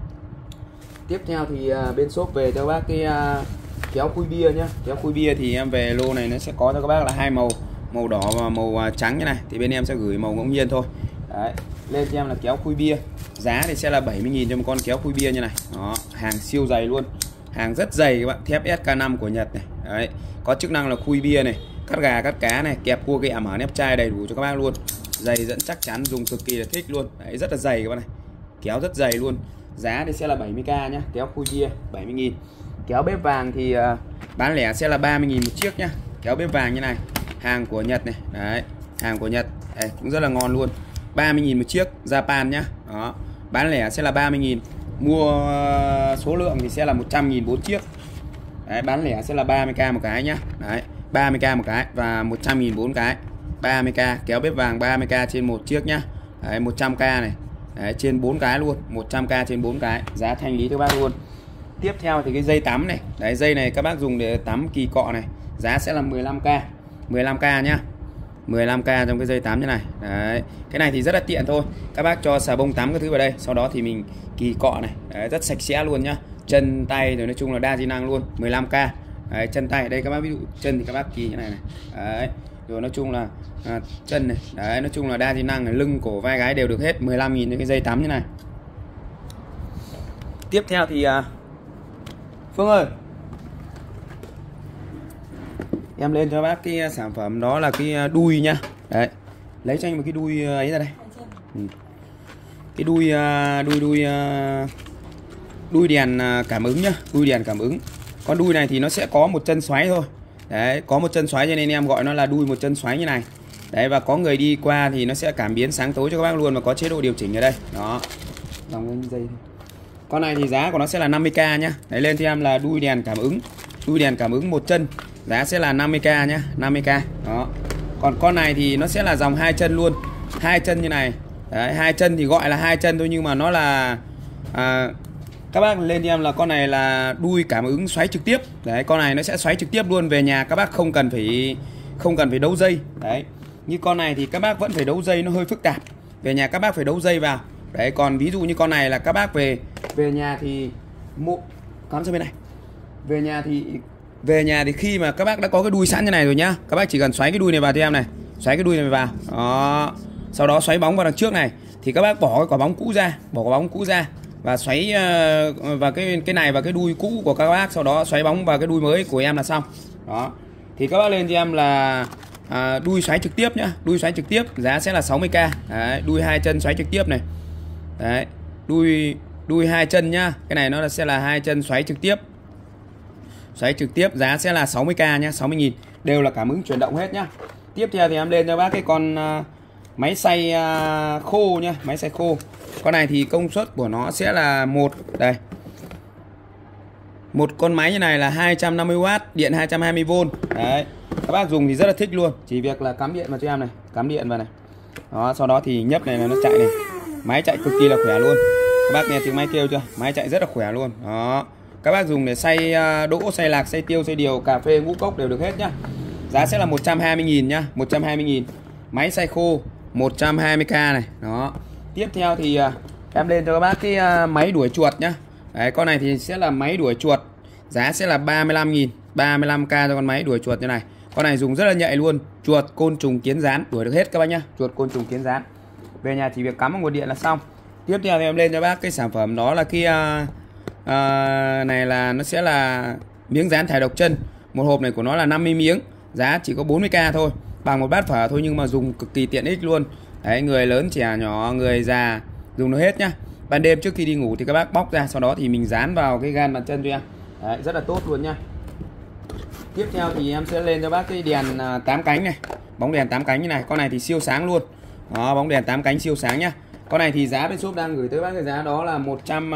Tiếp theo thì bên shop về cho bác cái kéo khui bia nhá. Kéo khui bia thì em về lô này nó sẽ có cho các bác là hai màu, màu đỏ và màu trắng như này. Thì bên em sẽ gửi màu ngẫu nhiên thôi. Đấy, lên cho em là kéo khui bia. Giá thì sẽ là 70.000 cho một con kéo khui bia như này. Đó, hàng siêu dày luôn. Hàng rất dày các bạn, thép SK5 của Nhật này. Đấy, có chức năng là khui bia này, cắt gà, cắt cá này, kẹp cua ghẹ, mở nếp chai đầy đủ cho các bác luôn. Dày dẫn chắc chắn, dùng cực kỳ là thích luôn. Đấy, rất là dày các bạn này. Kéo rất dày luôn. Giá thì sẽ là 70k nhá, kéo khui bia 70.000. Kéo bếp vàng thì bán lẻ sẽ là 30.000 một chiếc nhá. Kéo bếp vàng như này, hàng của Nhật này. Đấy, hàng của Nhật. Đấy, cũng rất là ngon luôn. 30.000 một chiếc, Japan nhá. Đó. Bán lẻ sẽ là 30.000. Mua số lượng thì sẽ là 100.000 4 chiếc. Đấy, bán lẻ sẽ là 30k một cái nhá. Đấy, 30k một cái và 100.000 4 cái. 30k, kéo bếp vàng 30k trên một chiếc nhá. Đấy, 100k này. Đấy, trên 4 cái luôn, 100k trên 4 cái. Giá thanh lý cho bác luôn. Tiếp theo thì cái dây tắm này. Đấy, dây này các bác dùng để tắm kỳ cọ này. Giá sẽ là 15k. 15k nhá. 15k trong cái dây tắm như này. Đấy, cái này thì rất là tiện thôi. Các bác cho xà bông tắm cái thứ vào đây, sau đó thì mình kỳ cọ này. Đấy, rất sạch sẽ luôn nhá. Chân tay rồi nói chung là đa di năng luôn. 15k. Đấy, chân tay đây các bác, ví dụ chân thì các bác kỳ như này này. Đấy, rồi nói chung là chân này. Đấy, nói chung là đa di năng này, lưng cổ vai gái đều được hết. 15.000 cho cái dây tắm như này. Tiếp theo thì Phương ơi, em lên cho bác cái sản phẩm đó là cái đuôi nhá. Đấy, lấy cho anh một cái đuôi ấy ra đây. Cái đuôi đèn cảm ứng nhá, đuôi đèn cảm ứng. Con đuôi này thì nó sẽ có một chân xoáy thôi. Đấy, có một chân xoáy cho nên em gọi nó là đuôi một chân xoáy như này. Đấy, và có người đi qua thì nó sẽ cảm biến sáng tối cho các bác luôn, và có chế độ điều chỉnh ở đây. Đó. Dòng lên dây. Con này thì giá của nó sẽ là 50k nhá. Đấy, lên cho em là đuôi đèn cảm ứng. Đuôi đèn cảm ứng một chân. Giá sẽ là 50k nhá, 50k. Đó. Còn con này thì nó sẽ là dòng hai chân luôn. Hai chân như này. Đấy, hai chân thì gọi là hai chân thôi nhưng mà nó là các bác lên cho em là con này là đuôi cảm ứng xoáy trực tiếp. Đấy, con này nó sẽ xoáy trực tiếp luôn. Về nhà các bác không cần phải đấu dây. Đấy. Như con này thì các bác vẫn phải đấu dây, nó hơi phức tạp. Về nhà các bác phải đấu dây vào. Đấy, còn ví dụ như con này là các bác về nhà thì cắm sang bên này. Về nhà thì khi mà các bác đã có cái đuôi sẵn như này rồi nhá, các bác chỉ cần xoáy cái đuôi này vào cho em này, xoáy cái đuôi này vào. Đó. Sau đó xoáy bóng vào đằng trước này thì các bác bỏ cái quả bóng cũ ra, và xoáy vào cái này vào cái đuôi cũ của các bác, sau đó xoáy bóng vào cái đuôi mới của em là xong. Đó. Thì các bác lên cho em là đuôi xoáy trực tiếp nhá, đuôi xoáy trực tiếp giá sẽ là 60k. Đấy, đuôi hai chân xoáy trực tiếp này. Đấy, đuôi hai chân nhá. Cái này nó sẽ là hai chân xoáy trực tiếp. Xoáy trực tiếp giá sẽ là 60k nhá, 60.000. Đều là cảm ứng chuyển động hết nhá. Tiếp theo thì em lên cho bác cái con máy xay khô nhá, máy xay khô. Con này thì công suất của nó sẽ là một con máy như này là 250W, điện 220V. Đấy. Các bác dùng thì rất là thích luôn, chỉ việc là cắm điện vào cho em này, cắm điện vào này. Đó, sau đó thì nhấp này là nó chạy này. Máy chạy cực kỳ là khỏe luôn. Các bác nghe tiếng máy kêu chưa? Máy chạy rất là khỏe luôn. Đó. Các bác dùng để xay đỗ, xay lạc, xay tiêu, xay điều, cà phê, ngũ cốc đều được hết nhá. Giá sẽ là 120.000 nhá, 120.000. Máy xay khô 120k này. Đó. Tiếp theo thì em lên cho các bác cái máy đuổi chuột nhá. Đấy, con này thì sẽ là máy đuổi chuột. Giá sẽ là 35.000, 35k cho con máy đuổi chuột như này. Con này dùng rất là nhạy luôn. Chuột, côn trùng, kiến gián đuổi được hết các bác nhá. Chuột, côn trùng, kiến gián. Về nhà chỉ việc cắm vào nguồn điện là xong. Tiếp theo thì em lên cho bác cái sản phẩm đó là cái này là nó sẽ là Miếng dán thải độc chân, một hộp này của nó là 50 miếng, giá chỉ có 40k thôi, bằng một bát phở thôi, nhưng mà dùng cực kỳ tiện ích luôn. Đấy, người lớn trẻ nhỏ, người già dùng nó hết nhá. Ban đêm trước khi đi ngủ thì các bác bóc ra, sau đó thì mình dán vào cái gan bàn chân cho em. Đấy, rất là tốt luôn nhá. Tiếp theo thì em sẽ lên cho bác cái đèn 8 cánh này, bóng đèn 8 cánh như này. Con này thì siêu sáng luôn. Đó, bóng đèn 8 cánh siêu sáng nhá. Con này thì giá bên shop đang gửi tới bác cái giá đó là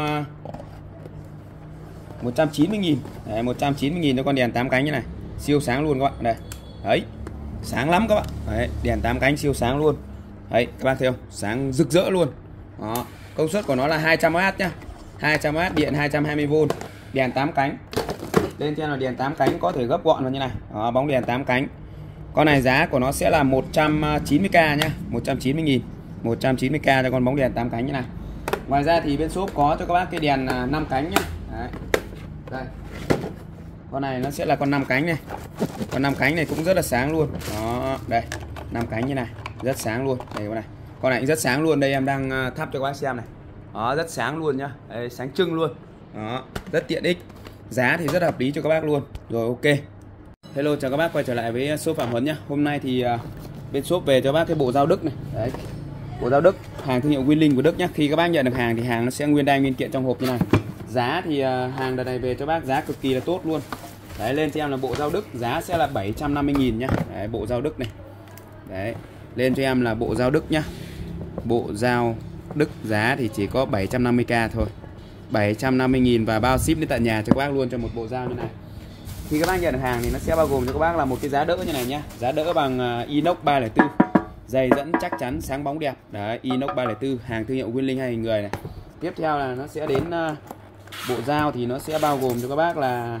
190.000. Đấy, 190.000 cho con đèn 8 cánh như này. Siêu sáng luôn các bạn. Đây. Đấy. Sáng lắm các bạn. Đấy, đèn 8 cánh siêu sáng luôn. Đấy, các bác thấy không? Sáng rực rỡ luôn. Đó, công suất của nó là 200W nhá. 200W điện 220V. Đèn 8 cánh. Lên trên là đèn 8 cánh có thể gấp gọn vào như này. Đó, bóng đèn 8 cánh. Con này giá của nó sẽ là 190k nhá, 190.000. 190k cho con bóng đèn 8 cánh như này. Ngoài ra thì bên shop có cho các bác cái đèn 5 cánh nhá. Đấy. Đây. Con này nó sẽ là con 5 cánh này. Con 5 cánh này cũng rất là sáng luôn. Đó, đây. 5 cánh như này, rất sáng luôn. Đây con này. Con này rất sáng luôn, đây em đang thắp cho các bác xem này. Đó, rất sáng luôn nhá. Đây, sáng trưng luôn. Đó, rất tiện ích. Giá thì rất hợp lý cho các bác luôn. Rồi, ok. Hello, chào các bác quay trở lại với shop Phạm Huấn nhá. Hôm nay thì bên shop về cho bác cái bộ dao Đức này. Đấy. Bộ dao Đức, hàng thương hiệu Winling của Đức nhá. Khi các bác nhận được hàng thì hàng nó sẽ nguyên đai nguyên kiện trong hộp như này. Giá thì hàng đợt này về cho bác giá cực kỳ là tốt luôn. Đấy, lên cho em là bộ dao Đức, giá sẽ là 750.000 nhá. Đấy, bộ dao Đức này. Đấy, lên cho em là bộ dao Đức nhá. Bộ dao Đức giá thì chỉ có 750k thôi. 750.000 và bao ship đến tận nhà cho các bác luôn cho một bộ dao như này. Khi các bác nhận được hàng thì nó sẽ bao gồm cho các bác là một cái giá đỡ như này nhá. Giá đỡ bằng inox 304. Dày dẫn chắc chắn, sáng bóng đẹp. Đấy, inox 304, hàng thương hiệu Winling hay hình người này. Tiếp theo là nó sẽ đến bộ dao thì nó sẽ bao gồm cho các bác là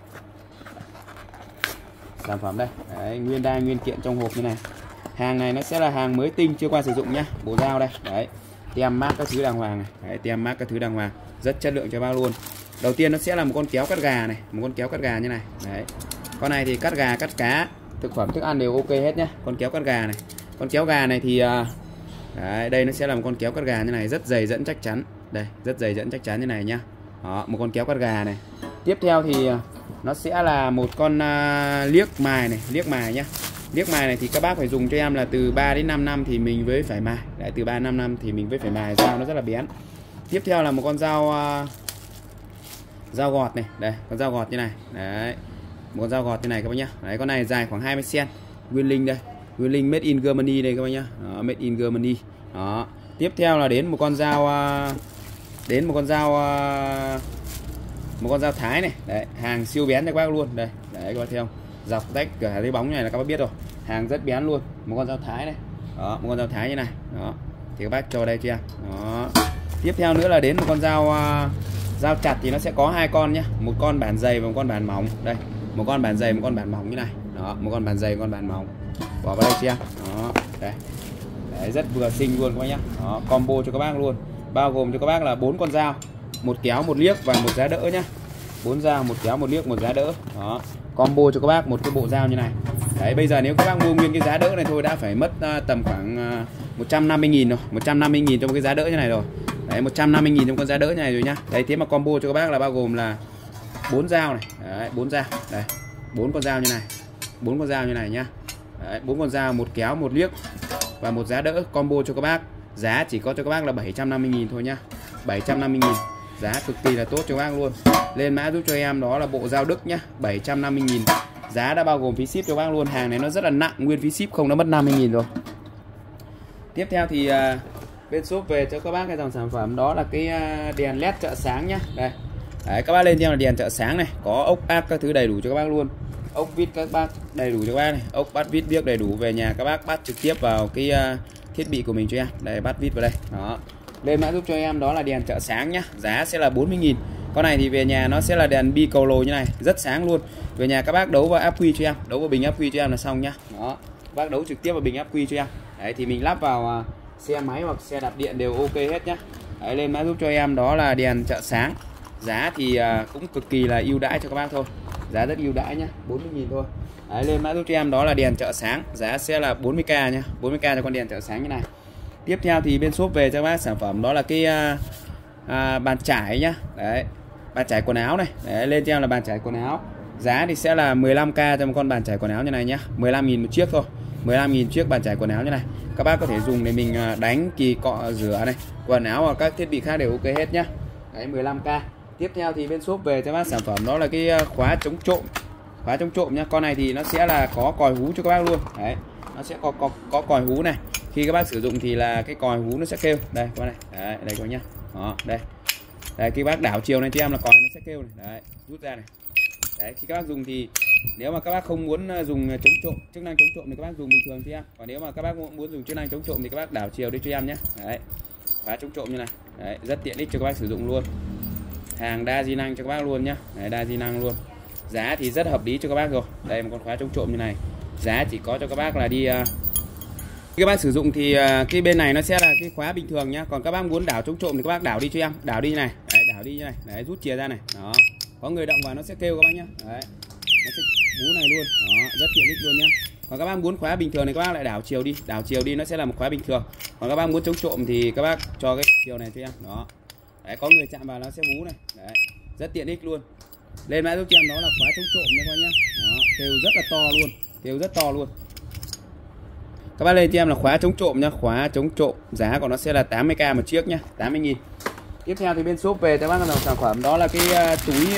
sản phẩm đây. Đấy, nguyên đai nguyên kiện trong hộp như này. Hàng này nó sẽ là hàng mới tinh chưa qua sử dụng nhá. Bộ dao đây. Đấy, tem mác các thứ đàng hoàng này. Đấy, tem mác các thứ đàng hoàng, rất chất lượng cho bác luôn. Đầu tiên nó sẽ là một con kéo cắt gà này, một con kéo cắt gà như này. Đấy. Con này thì cắt gà, cắt cá, thực phẩm thức ăn đều ok hết nhá. Con kéo cắt gà này. Con kéo gà này thì đấy, đây nó sẽ là một con kéo cắt gà như này, rất dày dẫn chắc chắn. Đây, rất dày dẫn chắc chắn như này nhá. Đó, một con kéo cắt gà này. Tiếp theo thì nó sẽ là một con liếc mài này, liếc mài nhá. Liếc mài này thì các bác phải dùng cho em là từ 3 đến 5 năm thì mình mới phải mài. Đấy, từ 3 đến 5 năm thì mình mới phải mài, dao nó rất là bén. Tiếp theo là một con dao dao gọt này, đây, con dao gọt như này. Đấy. Một con dao gọt như này các bác nhá. Đấy, con này dài khoảng 20 cm. Winling đây. Winling made in Germany đây các bác nhá. Đó, made in Germany. Đó. Tiếp theo là đến một con dao một con dao Thái này. Đấy, hàng siêu bén cho các bác luôn. Đây, đấy các bác thấy không? Dọc tách cả cái bóng này là các bác biết rồi. Hàng rất bén luôn. Một con dao Thái này. Đó, một con dao Thái như này. Đó. Thì các bác cho đây chưa? Đó. Tiếp theo nữa là đến một con dao chặt thì nó sẽ có 2 con nhá, một con bản dày và một con bản mỏng. Đây, một con bản dày, một con bản mỏng như này. Đó, một con bản dày, một con bản mỏng. Bỏ vào đây chưa? Đó, đây. Đấy, rất vừa xinh luôn các bác nhá. Đó, combo cho các bác luôn. Bao gồm cho các bác là 4 con dao, một kéo, một liếc và một giá đỡ nhá. 4 dao, một kéo, một liếc, một giá đỡ. Đó, combo cho các bác một cái bộ dao như này. Đấy, bây giờ nếu các bác mua nguyên cái giá đỡ này thôi đã phải mất tầm khoảng 150.000 rồi, 150.000 trong cái giá đỡ như này rồi. Đấy, 150.000 trong con giá đỡ như này rồi nhá. Đấy, thế mà combo cho các bác là bao gồm là 4 dao này. Đấy, 4 dao. Đây, 4 con dao như này. 4 con dao như này nhá. Đấy, 4 con dao, một kéo, một liếc và một giá đỡ, combo cho các bác. Giá chỉ có cho các bác là 750.000 thôi nhá. 750.000. Giá cực kỳ là tốt cho các bác luôn. Lên mã giúp cho em đó là bộ dao Đức nhá, 750.000. Giá đã bao gồm phí ship cho các bác luôn. Hàng này nó rất là nặng, nguyên phí ship không đã mất 50.000 rồi. Tiếp theo thì bên shop về cho các bác cái dòng sản phẩm đó là cái đèn led chợ sáng nhá. Đây. Đấy, các bác lên cho là đèn chợ sáng này, có ốc áp các thứ đầy đủ cho các bác luôn. Ốc vít các bác đầy đủ cho các bác này, ốc bắt vít viết đầy đủ, về nhà các bác bắt trực tiếp vào cái thiết bị của mình cho em. Đây, bắt vít vào đây. Đó. Lên mã giúp cho em đó là đèn chợ sáng nhá, giá sẽ là 40.000. Con này thì về nhà nó sẽ là đèn bi cầu lồi như này, rất sáng luôn. Về nhà các bác đấu vào áp quy cho em, đấu vào bình áp quy cho em là xong nhá. Đó. Các bác đấu trực tiếp vào bình áp quy cho em. Đấy, thì mình lắp vào xe máy hoặc xe đạp điện đều ok hết nhá. Đấy, lên mã giúp cho em đó là đèn chợ sáng. Giá thì cũng cực kỳ là ưu đãi cho các bác thôi. Giá rất ưu đãi nhá, 40.000 thôi. Đấy, lên mã giúp cho em đó là đèn chợ sáng, giá sẽ là 40k nhá, 40k cho con đèn chợ sáng như này. Tiếp theo thì bên shop về cho các bác sản phẩm đó là cái bàn chải nhá. Đấy, bàn chải quần áo này. Đấy, lên cho em là bàn chải quần áo. Giá thì sẽ là 15k cho một con bàn chải quần áo như này nhá, 15.000 một chiếc thôi, 15.000 chiếc bàn chải quần áo như này. Các bác có thể dùng để mình đánh kỳ cọ rửa này, quần áo hoặc các thiết bị khác đều ok hết nhá. Đấy, 15k. Tiếp theo thì bên shop về cho bác sản phẩm đó là cái khóa chống trộm. Khóa chống trộm nhá. Con này thì nó sẽ là có còi hú cho các bác luôn. Đấy, nó sẽ có còi hú này. Khi các bác sử dụng thì là cái còi hú nó sẽ kêu. Đây các bác này. Đấy, đây các bác nhá. Đó, đây. Đây, khi bác đảo chiều này thì em là còi nó sẽ kêu này. Đấy, rút ra này. Đấy, khi các bác dùng thì nếu mà các bác không muốn dùng chống trộm, chức năng chống trộm thì các bác dùng bình thường thì em. Còn nếu mà các bác muốn dùng chức năng chống trộm thì các bác đảo chiều đi cho em nhé. Đấy, khóa chống trộm như này. Đấy, rất tiện ích cho các bác sử dụng luôn. Hàng đa di năng cho các bác luôn nhá. Đấy, đa di năng luôn. Giá thì rất hợp lý cho các bác rồi. Đây, một con khóa chống trộm như này. Giá chỉ có cho các bác là đi các bác sử dụng thì cái bên này nó sẽ là cái khóa bình thường nhá. Còn các bác muốn đảo chống trộm thì các bác đảo đi cho em, đảo đi như này. Đấy, đảo đi như này. Đấy, rút chìa ra này. Đó. Có người động vào nó sẽ kêu các bác nhá. Đấy. Nó sẽ hú này luôn. Đó, rất tiện ích luôn nhá. Còn các bác muốn khóa bình thường thì các bác lại đảo chiều đi, đảo chiều đi nó sẽ là một khóa bình thường. Còn các bác muốn chống trộm thì các bác cho cái chiều này cho em. Đó. Đấy, có người chạm vào nó sẽ hú này. Đấy, rất tiện ích luôn. Lên mã giúp cho em đó là khóa chống trộm nha các bác nhá. Đó, kêu rất là to luôn, kêu rất to luôn. Các bác lên cho em là khóa chống trộm nhá, khóa chống trộm. Giá của nó sẽ là 80k một chiếc nhá, 80.000. Tiếp theo thì bên shop về cho bác dòng sản phẩm đó là cái túi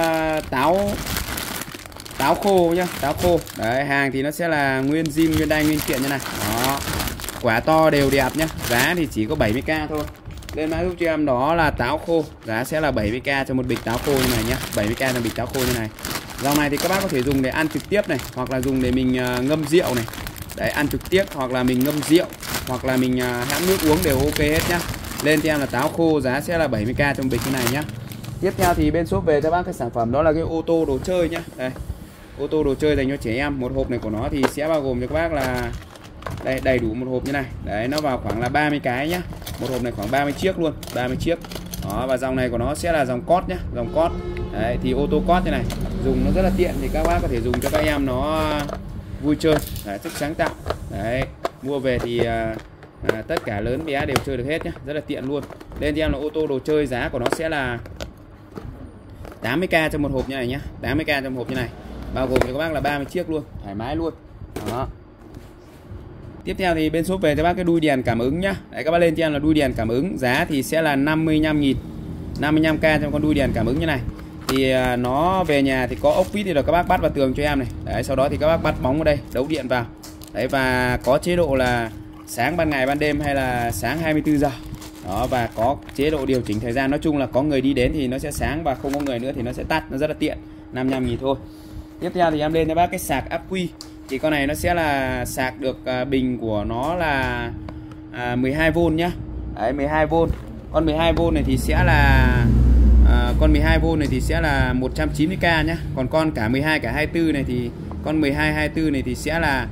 táo khô nhá, táo khô. Đấy, hàng thì nó sẽ là nguyên zin, nguyên đai, nguyên kiện như này. Đó. Quả to đều đẹp nhá. Giá thì chỉ có 70k thôi. Lên mã giúp cho em đó là táo khô. Giá sẽ là 70k cho một bịch táo khô như này nhá. 70k cho bịch táo khô như này. Dòng này thì các bác có thể dùng để ăn trực tiếp này, hoặc là dùng để mình ngâm rượu này. Đấy, ăn trực tiếp hoặc là mình ngâm rượu, hoặc là mình hãm nước uống đều ok hết nhá. Lên cho em là táo khô, giá sẽ là 70k trong bịch như này nhá. Tiếp theo thì bên shop về cho bác cái sản phẩm đó là cái ô tô đồ chơi nhá. Đây, ô tô đồ chơi dành cho trẻ em. Một hộp này của nó thì sẽ bao gồm cho các bác là đây, đầy đủ một hộp như này. Đấy, nó vào khoảng là 30 cái nhá. Một hộp này khoảng 30 chiếc luôn, 30 chiếc. Đó, và dòng này của nó sẽ là dòng cót nhá, dòng cót. Đấy, thì ô tô cót như này, dùng nó rất là tiện thì các bác có thể dùng cho các em nó vui chơi. Đấy, rất sáng tạo. Đấy, mua về thì tất cả lớn bé đều chơi được hết nhá, rất là tiện luôn. Lên cho em là ô tô đồ chơi, giá của nó sẽ là 80k cho một hộp như này nhá, 80k cho một hộp như này, bao gồm cho các bác là 30 chiếc luôn, thoải mái luôn. Đó. Tiếp theo thì bên shop về cho bác cái đuôi đèn cảm ứng nhá. Đấy, các bác lên cho em là đuôi đèn cảm ứng, giá thì sẽ là 55.000, 55k cho con đuôi đèn cảm ứng như này. Thì nó về nhà thì có ốc vít thì là các bác bắt vào tường cho em này. Đấy, sau đó thì các bác bắt bóng vào đây, đấu điện vào. Đấy, và có chế độ là sáng ban ngày ban đêm hay là sáng 24 giờ. Đó, và có chế độ điều chỉnh thời gian. Nói chung là có người đi đến thì nó sẽ sáng, và không có người nữa thì nó sẽ tắt, nó rất là tiện. 55.000 thôi. Tiếp theo thì em lên cho bác cái sạc ắc quy. Thì con này nó sẽ là sạc được bình của nó là 12V nhá. Đấy, 12V. Con 12V này thì sẽ là con 12V này thì sẽ là 190k nhá. Còn con cả 12 cả 24 này thì con 12 24 này thì sẽ là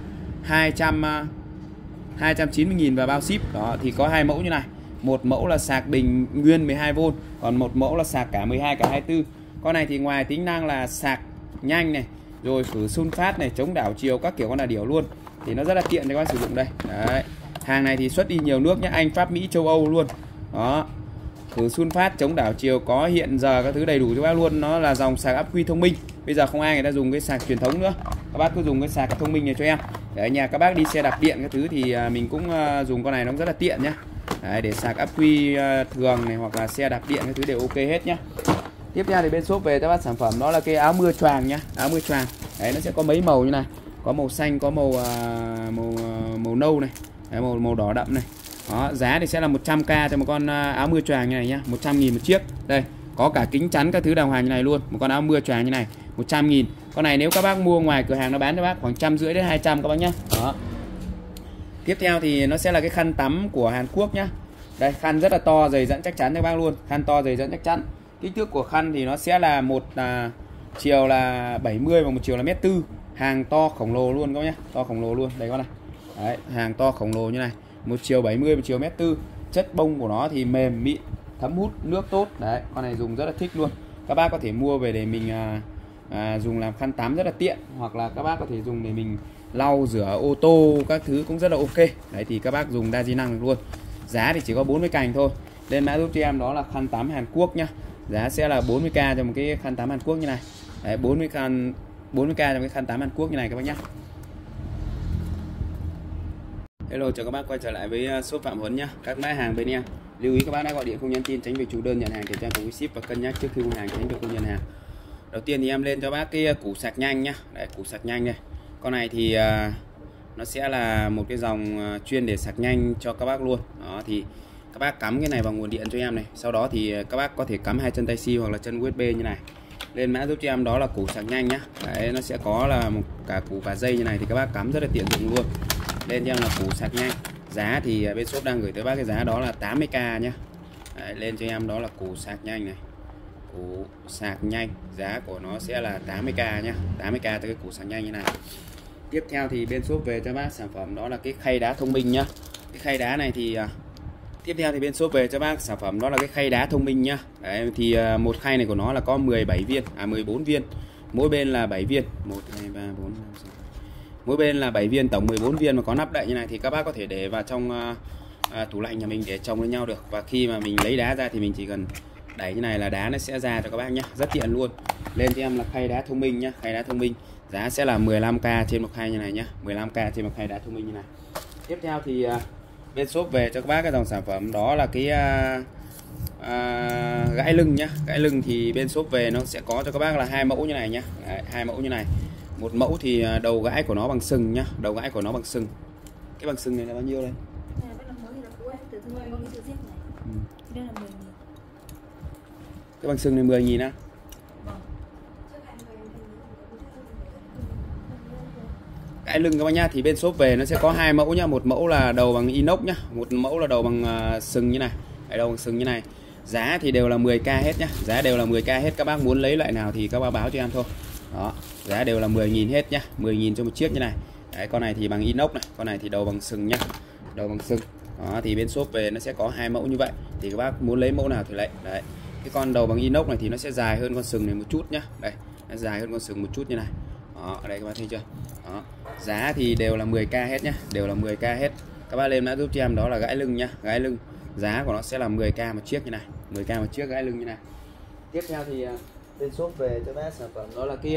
290.000 và bao ship. Đó, thì có hai mẫu như này. Một mẫu là sạc bình nguyên 12V, còn một mẫu là sạc cả 12 cả 24. Con này thì ngoài tính năng là sạc nhanh này, rồi khử sun phát này, chống đảo chiều các kiểu con là điều luôn, thì nó rất là tiện cho các bạn sử dụng đây. Đấy, hàng này thì xuất đi nhiều nước nhé, Anh, Pháp, Mỹ, châu Âu luôn. Đó, khử sun phát, chống đảo chiều, có hiện giờ các thứ đầy đủ cho các bác luôn. Nó là dòng sạc ắc quy thông minh. Bây giờ không ai người ta dùng cái sạc truyền thống nữa, các bác cứ dùng cái sạc thông minh này cho em. Để ở nhà các bác đi xe đạp điện các thứ thì mình cũng dùng con này, nó rất là tiện nhá. Đấy, để sạc ắc quy thường này, hoặc là xe đạp điện các thứ đều ok hết nhá. Tiếp theo thì bên shop về các bác sản phẩm đó là cái áo mưa choàng nhá, áo mưa choàng. Đấy, nó sẽ có mấy màu như này, có màu xanh, có màu nâu này, đấy, màu đỏ đậm này. Đó, giá thì sẽ là 100k cho một con áo mưa choàng như này nhá, 100.000 một chiếc. Đây, có cả kính chắn các thứ đàng hoàng như này luôn. Một con áo mưa choàng như này, 100.000. Con này nếu các bác mua ngoài cửa hàng nó bán cho bác khoảng 150 đến 200 các bác nhá. Đó. Tiếp theo thì nó sẽ là cái khăn tắm của Hàn Quốc nhá. Đây, khăn rất là to, dày dẫn chắc chắn cho bác luôn. Khăn to, dày dẫn chắc chắn. Kích thước của khăn thì nó sẽ là một chiều là 70 và một chiều là 1m4. Hàng to khổng lồ luôn các bác nhá, to khổng lồ luôn. Đây con này. Đấy, hàng to khổng lồ như này. Một chiều 70, một chiều 1m4. Chất bông của nó thì mềm mịn, thấm hút nước tốt. Đấy, con này dùng rất là thích luôn. Các bác có thể mua về để mình dùng làm khăn tắm rất là tiện, hoặc là các bác có thể dùng để mình lau rửa ô tô các thứ cũng rất là ok. Đấy, thì các bác dùng đa di năng được luôn. Giá thì chỉ có 40 cành thôi. Lên mã giúp cho em đó là khăn tắm Hàn Quốc nhá. Giá sẽ là 40k cho một cái khăn tắm Hàn Quốc như này. Đấy, 40k trong cái khăn tắm Hàn Quốc như này các bác nhé. Hello, chào các bác quay trở lại với shop Phạm Huấn nhá. Các mã hàng bên em lưu ý các bác đã gọi điện không nhắn tin tránh việc chủ đơn nhận hàng, kiểm tra cùng với ship và cân nhắc trước khi mua hàng tránh việc không nhận hàng. Đầu tiên thì em lên cho bác cái củ sạc nhanh nhá. Đấy, củ sạc nhanh đây. Con này thì nó sẽ là một cái dòng chuyên để sạc nhanh cho các bác luôn. Đó thì các bác cắm cái này vào nguồn điện cho em này. Sau đó thì các bác có thể cắm hai chân Type-C hoặc là chân USB như này. Lên mã giúp cho em đó là củ sạc nhanh nhá. Đấy, nó sẽ có là một cả dây như này thì các bác cắm rất là tiện dụng luôn. Lên cho em là củ sạc nhanh. Giá thì bên shop đang gửi tới bác cái giá đó là 80k nhá. Đấy, lên cho em đó là củ sạc nhanh này. Củ sạc nhanh, giá của nó sẽ là 80k nhá. 80k tới cái củ sạc nhanh như này. Tiếp theo thì bên shop về cho bác sản phẩm đó là cái khay đá thông minh nhá. Cái khay đá này thì tiếp theo thì bên shop về cho bác sản phẩm đó là cái khay đá thông minh nhá. Đấy, thì một khay này của nó là có 17 viên, 14 viên. Mỗi bên là 7 viên. 1 2 3 4 5 6. Mỗi bên là 7 viên, tổng 14 viên mà có nắp đậy như này thì các bác có thể để vào trong tủ lạnh nhà mình để chồng lên nhau được. Và khi mà mình lấy đá ra thì mình chỉ cần đẩy như này là đá nó sẽ ra cho các bác nhá. Rất tiện luôn. Lên cho em là khay đá thông minh nhá. Khay đá thông minh giá sẽ là 15k trên một khay như này nhá. 15k trên một khay đá thông minh như này. Tiếp theo thì bên shop về cho các bác cái dòng sản phẩm đó là cái gãi lưng nhá. Gãi lưng thì bên shop về nó sẽ có cho các bác là hai mẫu như này nhá. Đấy, hai mẫu như này. Một mẫu thì đầu gãi của nó bằng sừng nhá. Đầu gãi của nó bằng sừng. Cái bằng sừng này là bao nhiêu đây? Cái bằng sừng này 10.000 á. Gãi lưng các bác nhá, thì bên shop về nó sẽ có hai mẫu nhá. Một mẫu là đầu bằng inox nhá, một mẫu là đầu bằng sừng như này. Đấy, đầu bằng sừng như này. Giá thì đều là 10k hết nhá. Giá đều là 10k hết. Các bác muốn lấy loại nào thì các bác báo cho em thôi. Đó, giá đều là 10.000 hết nhá. 10.000 cho một chiếc như này. Đấy, con này thì bằng inox này, con này thì đầu bằng sừng nhá. Đầu bằng sừng. Đó, thì bên shop về nó sẽ có hai mẫu như vậy. Thì các bác muốn lấy mẫu nào thì lấy. Đấy. Cái con đầu bằng inox này thì nó sẽ dài hơn con sừng này một chút nhá. Đây, nó dài hơn con sừng một chút như này. Đó, ở đây các bác thấy chưa? Đó. Giá thì đều là 10k hết nhá, đều là 10k hết. Các bác lên mã giúp cho em đó là gãi lưng nhá, gãi lưng. Giá của nó sẽ là 10k một chiếc như này, 10k một chiếc gãi lưng như này. Tiếp theo thì bên shop về cho bác sản phẩm đó là cái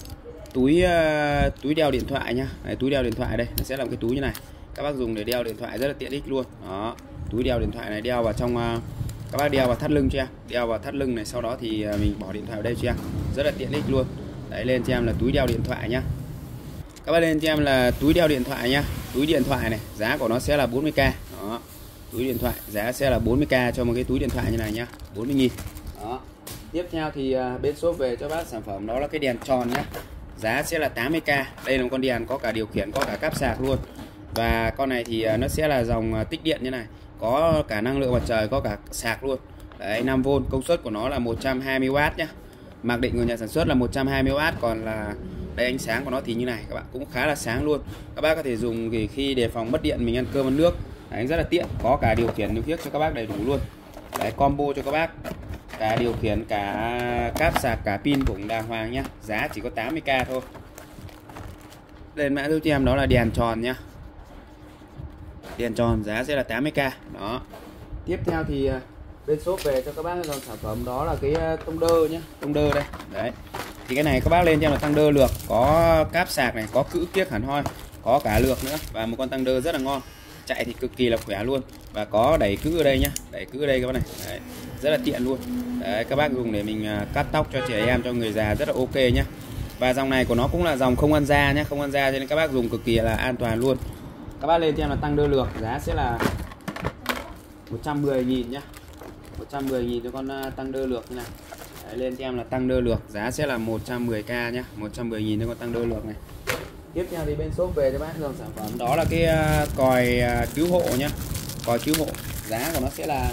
túi đeo điện thoại nhá. Đấy, túi đeo điện thoại đây, nó sẽ là một cái túi như này. Các bác dùng để đeo điện thoại rất là tiện ích luôn. Đó, túi đeo điện thoại này đeo vào trong các bác đeo vào thắt lưng cho em, đeo vào thắt lưng này, sau đó thì mình bỏ điện thoại vào đây cho em, rất là tiện ích luôn. Đấy, lên cho em là túi đeo điện thoại nhá. Các bác lên cho em là túi đeo điện thoại nhá. Túi điện thoại này, giá của nó sẽ là 40k. Đó. Túi điện thoại giá sẽ là 40k cho một cái túi điện thoại như này nhá, 40.000. Đó. Tiếp theo thì bên shop về cho bác sản phẩm đó là cái đèn tròn nhá. Giá sẽ là 80k. Đây là một con đèn có cả điều khiển, có cả cáp sạc luôn. Và con này thì nó sẽ là dòng tích điện như này, có cả năng lượng mặt trời, có cả sạc luôn. Đấy, 5V, công suất của nó là 120W nhá. Mặc định của nhà sản xuất là 120W, còn là đây ánh sáng của nó thì như này các bạn, cũng khá là sáng luôn. Các bác có thể dùng khi đề phòng mất điện mình ăn cơm ăn nước. Đấy, rất là tiện, có cả điều khiển điều khiển cho các bác đầy đủ luôn. Đấy, combo cho các bác, cả điều khiển, cả cáp sạc, cả pin cũng đàng hoàng nhá. Giá chỉ có 80k thôi. Lên mã giúp cho em đó là đèn tròn nhá. Đèn tròn giá sẽ là 80k. Đó. Tiếp theo thì bên shop về cho các bác dòng sản phẩm đó là cái tông đơ nhá, tông đơ đây. Đấy. Thì cái này các bác lên cho là tăng đơ lược, có cáp sạc này, có cữ kiếc hẳn hoi, có cả lược nữa, và một con tăng đơ rất là ngon, chạy thì cực kỳ là khỏe luôn. Và có đẩy cữ ở đây nhá, đẩy cữ ở đây các bác này. Đấy, rất là tiện luôn. Đấy, các bác dùng để mình cắt tóc cho trẻ em, cho người già rất là ok nhá. Và dòng này của nó cũng là dòng không ăn da nhá, không ăn da cho nên các bác dùng cực kỳ là an toàn luôn. Các bác lên cho em là tăng đơ lược, giá sẽ là 110.000 nhá. 110.000 cho con tăng đơ lược như này. Đấy, lên cho em là tăng đơ lược, giá sẽ là 110k nhá, 110.000 cho con tăng đơ lược này. Tiếp theo thì bên shop về cho bác dòng sản phẩm đó là cái còi cứu hộ nhá. Còi cứu hộ, giá của nó sẽ là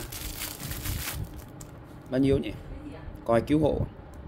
bao nhiêu nhỉ? Còi cứu hộ.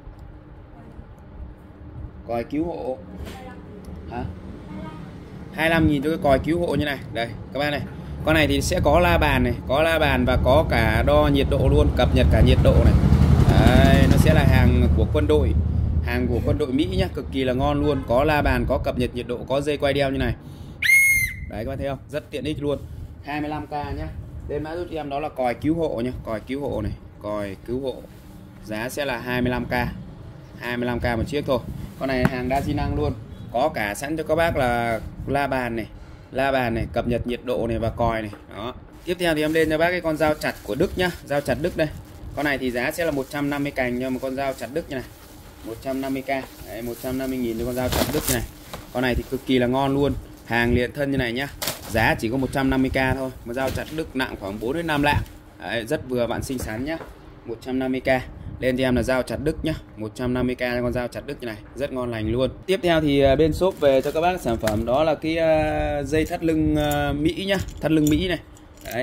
Còi cứu hộ hả? 25.000 cho cái còi cứu hộ như này. Đây các bác này. Con này thì sẽ có la bàn này, có la bàn và có cả đo nhiệt độ luôn, cập nhật cả nhiệt độ này. Đấy, nó sẽ là hàng của quân đội, hàng của quân đội Mỹ nhá, cực kỳ là ngon luôn, có la bàn, có cập nhật nhiệt độ, có dây quay đeo như này. Đấy các bạn thấy không? Rất tiện ích luôn. 25k nhá. Lên mã giúp cho em đó là còi cứu hộ nhá, còi cứu hộ này, còi cứu hộ. Giá sẽ là 25k. 25k một chiếc thôi. Con này hàng đa di năng luôn, có cả sẵn cho các bác là la bàn này, cập nhật nhiệt độ này và còi này. Đó. Tiếp theo thì em lên cho bác cái con dao chặt của Đức nhá, dao chặt Đức đây. Con này thì giá sẽ là 150 cành cho một con dao chặt Đức như này. 150k. Đấy, 150.000 cho con dao chặt Đức như này. Con này thì cực kỳ là ngon luôn, hàng liền thân như này nhá. Giá chỉ có 150k thôi. Một dao chặt Đức nặng khoảng 4 đến 5 lạng. Đấy, rất vừa bạn xinh xắn nhá. 150k. Lên cho em là dao chặt Đức nhá, 150k cho con dao chặt Đức như này, rất ngon lành luôn. Tiếp theo thì bên shop về cho các bác sản phẩm đó là cái dây thắt lưng Mỹ nhá, thắt lưng Mỹ này. Đấy.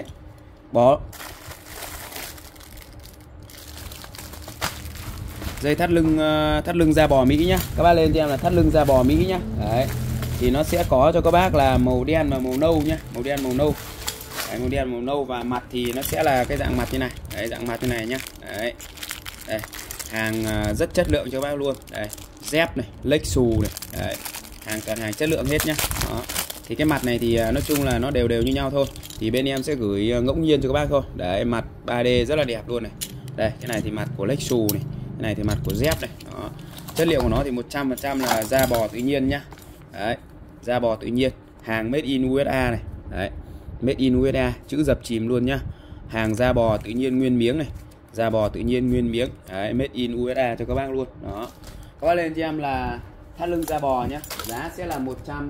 Dây thắt lưng da bò Mỹ nhá. Các bác lên cho em là thắt lưng da bò Mỹ nhá. Đấy. Thì nó sẽ có cho các bác là màu đen và màu nâu nhá, màu đen màu nâu. Đấy, màu đen màu nâu và mặt thì nó sẽ là cái dạng mặt như này. Đấy, dạng mặt như này nhá. Đấy. Đây, hàng rất chất lượng cho bác luôn. Đây, dép này, lếch xù này. Đấy, toàn hàng chất lượng hết nhá. Đó. Thì cái mặt này thì nói chung là nó đều như nhau thôi. Thì bên em sẽ gửi ngẫu nhiên cho các bác thôi. Đấy, mặt 3D rất là đẹp luôn này. Đây, cái này thì mặt của lếch xù này, cái này thì mặt của dép này. Đó. Chất liệu của nó thì 100% là da bò tự nhiên nhá. Đấy, da bò tự nhiên, hàng made in USA này. Đấy, made in USA, chữ dập chìm luôn nhá. Hàng da bò tự nhiên nguyên miếng này. Da bò tự nhiên nguyên miếng. Đấy, made in USA cho các bác luôn. Đó. Các bác lên cho em là thắt lưng da bò nhá. Giá sẽ là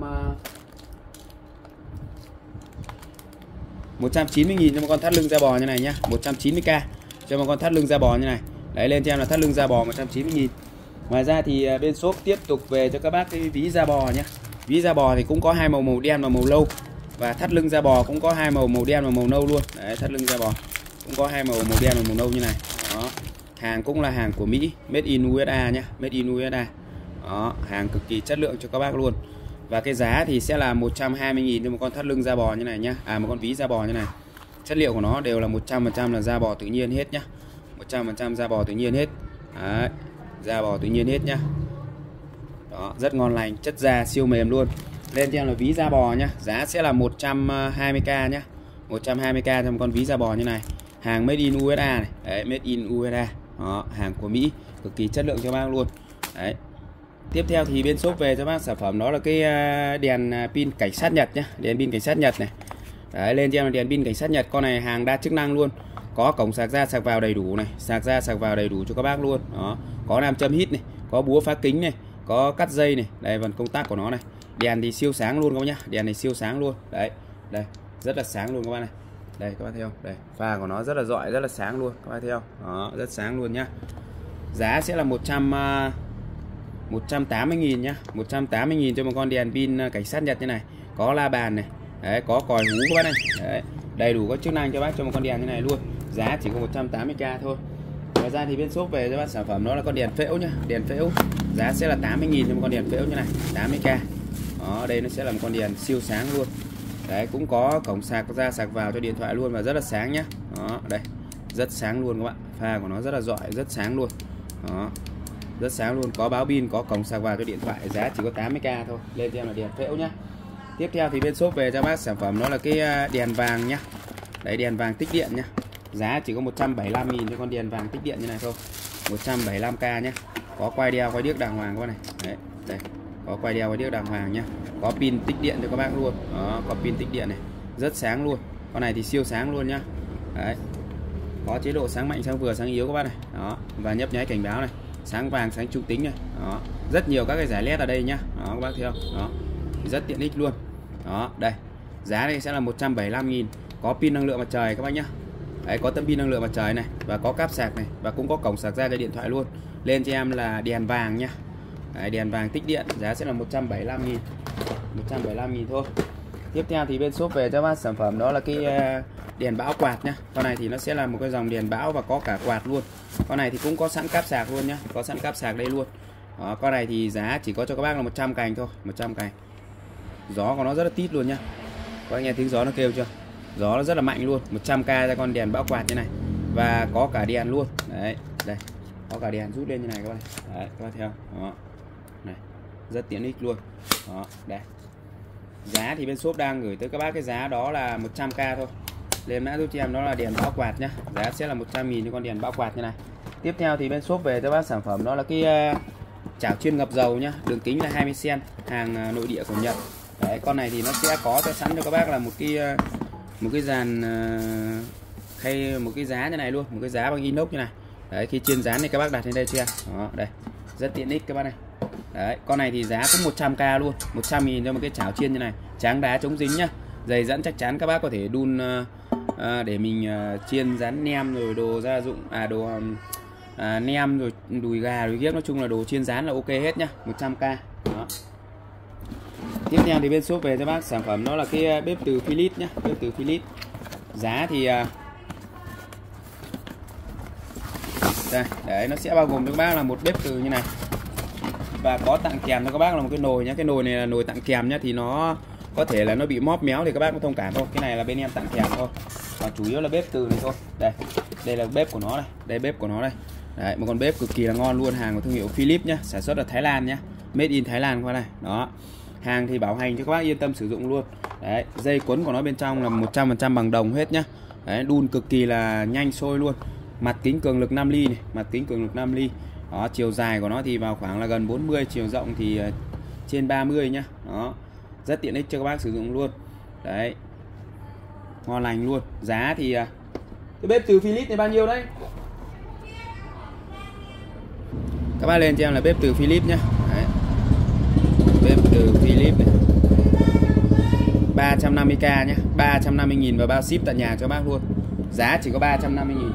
190.000 cho một con thắt lưng da bò như này nhá. 190k cho một con thắt lưng da bò như này. Đấy, lên cho em là thắt lưng da bò 190.000. Ngoài ra thì bên shop tiếp tục về cho các bác cái ví da bò nhá. Ví da bò thì cũng có hai màu, màu đen và màu nâu. Và thắt lưng da bò cũng có hai màu, màu đen và màu nâu luôn. Đấy, thắt lưng da bò cũng có hai màu, màu đen và màu nâu như này. Đó. Hàng cũng là hàng của Mỹ, made in USA nhá, made in USA. Đó, hàng cực kỳ chất lượng cho các bác luôn. Và cái giá thì sẽ là 120.000 cho một con thắt lưng da bò như này nhá. Một con ví da bò như này. Chất liệu của nó đều là 100% là da bò tự nhiên hết nhá. 100% da bò tự nhiên hết. Đấy, da bò tự nhiên hết nhá. Đó, rất ngon lành, chất da siêu mềm luôn. Lên cho em là ví da bò nhá, giá sẽ là 120k nhá. 120k cho một con ví da bò như này. Hàng made in USA này. Đấy, made in USA. Đó, hàng của Mỹ, cực kỳ chất lượng cho bác luôn. Đấy. Tiếp theo thì bên shop về cho bác sản phẩm đó là cái đèn pin cảnh sát Nhật nhá, đèn pin cảnh sát Nhật này. Đấy, lên cho em là đèn pin cảnh sát Nhật, con này hàng đa chức năng luôn. Có cổng sạc ra sạc vào đầy đủ này, sạc ra sạc vào đầy đủ cho các bác luôn. Đó, có nam châm hít này, có búa phá kính này, có cắt dây này, đây phần công tắc của nó này. Đèn thì siêu sáng luôn các bác nhá, đèn này siêu sáng luôn. Đấy, đây, rất là sáng luôn các bác này. Đây các bác thấy không? Đây, pha của nó rất là rọi, rất là sáng luôn, các bác thấy không? Đó, rất sáng luôn nhá. Giá sẽ là 180.000 nhá, 180.000 cho một con đèn pin cảnh sát Nhật như này. Có la bàn này, đấy, có còi hú các bác này. Đấy, đầy đủ các chức năng cho bác cho một con đèn như này luôn. Giá chỉ có 180k thôi. Ngoài ra thì bên shop về cho bác sản phẩm đó là con đèn phễu nhá, đèn phễu. Giá sẽ là 80.000 cho một con đèn phễu như này, 80k. Đó, đây nó sẽ là một con đèn siêu sáng luôn. Đấy, cũng có cổng sạc ra sạc vào cho điện thoại luôn và rất là sáng nhá. Đó, đây, rất sáng luôn các bạn. Pha của nó rất là rọi, rất sáng luôn. Đó, rất sáng luôn, có báo pin, có cổng sạc vào cho điện thoại. Giá chỉ có 80k thôi. Lên cho em là đèn phễu nhá. Tiếp theo thì bên shop về cho bác sản phẩm đó là cái đèn vàng nhá. Đấy, đèn vàng tích điện nhá. Giá chỉ có 175.000 cho con đèn vàng tích điện như này thôi. 175k nhá. Có quai đeo, quai điếc đàng hoàng các bạn này. Đấy, đây, có quai đeo, quai điếc đàng hoàng nhá. Có pin tích điện cho các bác luôn. Đó, có pin tích điện này, rất sáng luôn. Con này thì siêu sáng luôn nhá. Đấy, có chế độ sáng mạnh, sáng vừa, sáng yếu các bác này. Đó, và nhấp nháy cảnh báo này, sáng vàng, sáng trung tính này. Đó, rất nhiều các cái giải led ở đây nhá. Đó, các bác thấy không? Đó, rất tiện ích luôn. Đó, đây, giá đây sẽ là 175.000. Có pin năng lượng mặt trời các bác nhá. Đấy, có tấm pin năng lượng mặt trời này và có cáp sạc này và cũng có cổng sạc ra cho điện thoại luôn. Lên cho em là đèn vàng nhá. Đấy, đèn vàng tích điện, giá sẽ là 175.000. 175.000 thôi. Tiếp theo thì bên shop về cho bác sản phẩm đó là cái đèn bão quạt nhá. Con này thì nó sẽ là một cái dòng đèn bão và có cả quạt luôn. Con này thì cũng có sẵn cáp sạc luôn nhá, có sẵn cáp sạc đây luôn. Đó, con này thì giá chỉ có cho các bác là 100 cành thôi, 100 cành. Gió của nó rất là tít luôn nhá. Các anh nghe tiếng gió nó kêu chưa? Gió nó rất là mạnh luôn. 100k ra con đèn bão quạt như này. Và có cả đèn luôn. Đấy, đây. Có cả đèn rút lên như này các bạn. Đấy, các bạn theo. Đó. Này, rất tiện ích luôn. Đó, đây. Giá thì bên shop đang gửi tới các bác cái giá đó là 100k thôi. Lên mã giúp cho em đó là đèn bão quạt nhá. Giá sẽ là 100.000 cho con đèn bão quạt như này. Tiếp theo thì bên shop về cho bác sản phẩm đó là cái chảo chiên ngập dầu nhá, đường kính là 20 cm, hàng nội địa của Nhật. Đấy, con này thì nó sẽ có cho sẵn cho các bác là một cái dàn hay một cái giá như này luôn, một cái giá bằng inox như này. Đấy, khi chiên rán thì các bác đặt lên đây chưa? Đó, đây. Rất tiện ích các bác này. Đấy, con này thì giá cũng 100k luôn, 100.000 cho một cái chảo chiên như này, tráng đá chống dính nhá. Dày dẫn chắc chắn, các bác có thể đun để mình chiên rán nem rồi đồ gia dụng, nem rồi đùi gà rồi ghiếc, nói chung là đồ chiên rán là ok hết nhá, 100k. Đó. Tiếp theo thì bên shop về cho bác sản phẩm đó là cái bếp từ Philips nhá, bếp từ Philips. Giá thì đây, đấy, nó sẽ bao gồm cho các bác là một bếp từ như này và có tặng kèm cho các bác là một cái nồi nhá. Cái nồi này là nồi tặng kèm nhá, thì nó có thể là nó bị móp méo thì các bác cũng thông cảm thôi. Cái này là bên em tặng kèm thôi, còn chủ yếu là bếp từ này thôi. Đây là bếp của nó này, đây bếp của nó đây. Đấy, một con bếp cực kỳ là ngon luôn, hàng của thương hiệu Philips nhá, sản xuất ở Thái Lan nhá, made in Thái Lan qua này. Đó, hàng thì bảo hành cho các bác yên tâm sử dụng luôn. Đấy, dây quấn của nó bên trong là 100% bằng đồng hết nhá. Đấy, đun cực kỳ là nhanh sôi luôn. Mặt kính cường lực 5 ly này, mặt kính cường lực 5 ly. Đó, chiều dài của nó thì vào khoảng là gần 40, chiều rộng thì trên 30 nhá. Đó, rất tiện ích cho các bác sử dụng luôn. Đấy, ngon lành luôn. Giá thì cái bếp từ Philips này bao nhiêu đấy? Các bác lên cho em là bếp từ Philips nhá. Đấy, bếp từ Philips này, 350k nhá, 350.000 và bao ship tận nhà cho bác luôn. Giá chỉ có 350.000.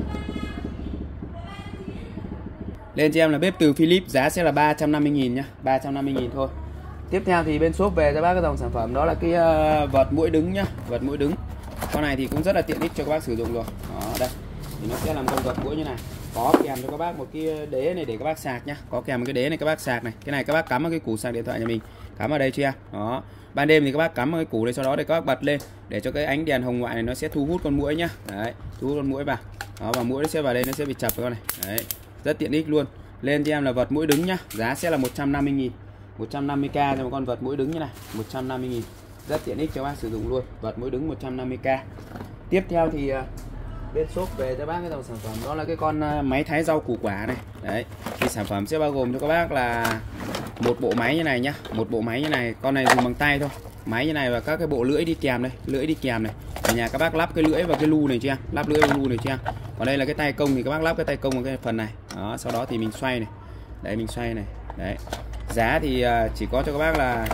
Lên cho em là bếp từ Philips, giá sẽ là 350.000 nhá, 350.000 thôi. Tiếp theo thì bên shop về cho bác cái dòng sản phẩm đó là cái vợt mũi đứng nhá, vợt mũi đứng. Con này thì cũng rất là tiện ích cho các bác sử dụng rồi. Đó, đây. Thì nó sẽ làm con vợt mũi như này. Có kèm cho các bác một cái đế này để các bác sạc nhá. Có kèm một cái đế này các bác sạc này. Cái này các bác cắm vào cái củ sạc điện thoại nhà mình, cắm vào đây chưa em? Đó. Ban đêm thì các bác cắm vào cái củ đây, sau đó để các bác bật lên để cho cái ánh đèn hồng ngoại này nó sẽ thu hút con muỗi nhá. Đấy, thu hút con muỗi vào. Đó, và muỗi nó sẽ vào đây, nó sẽ bị chập vào con này. Đấy, rất tiện ích luôn. Lên cho em là vợt mũi đứng nhá, giá sẽ là 150.000. 150k cho một con vợt mũi đứng như này, 150.000. Rất tiện ích cho bác sử dụng luôn. Vợt mũi đứng 150k. Tiếp theo thì bên shop về cho bác cái dòng sản phẩm đó là cái con máy thái rau củ quả này. Đấy, thì sản phẩm sẽ bao gồm cho các bác là một bộ máy như này nhá, một bộ máy như này. Con này dùng bằng tay thôi, máy như này và các cái bộ lưỡi đi kèm đây, lưỡi đi kèm này. Ở nhà các bác lắp cái lưỡi vào cái lu này chưa, lắp lưỡi vào lu này chưa. Còn đây là cái tay công thì các bác lắp cái tay công vào cái phần này. Đó, sau đó thì mình xoay này, đấy mình xoay này. Đấy, giá thì chỉ có cho các bác là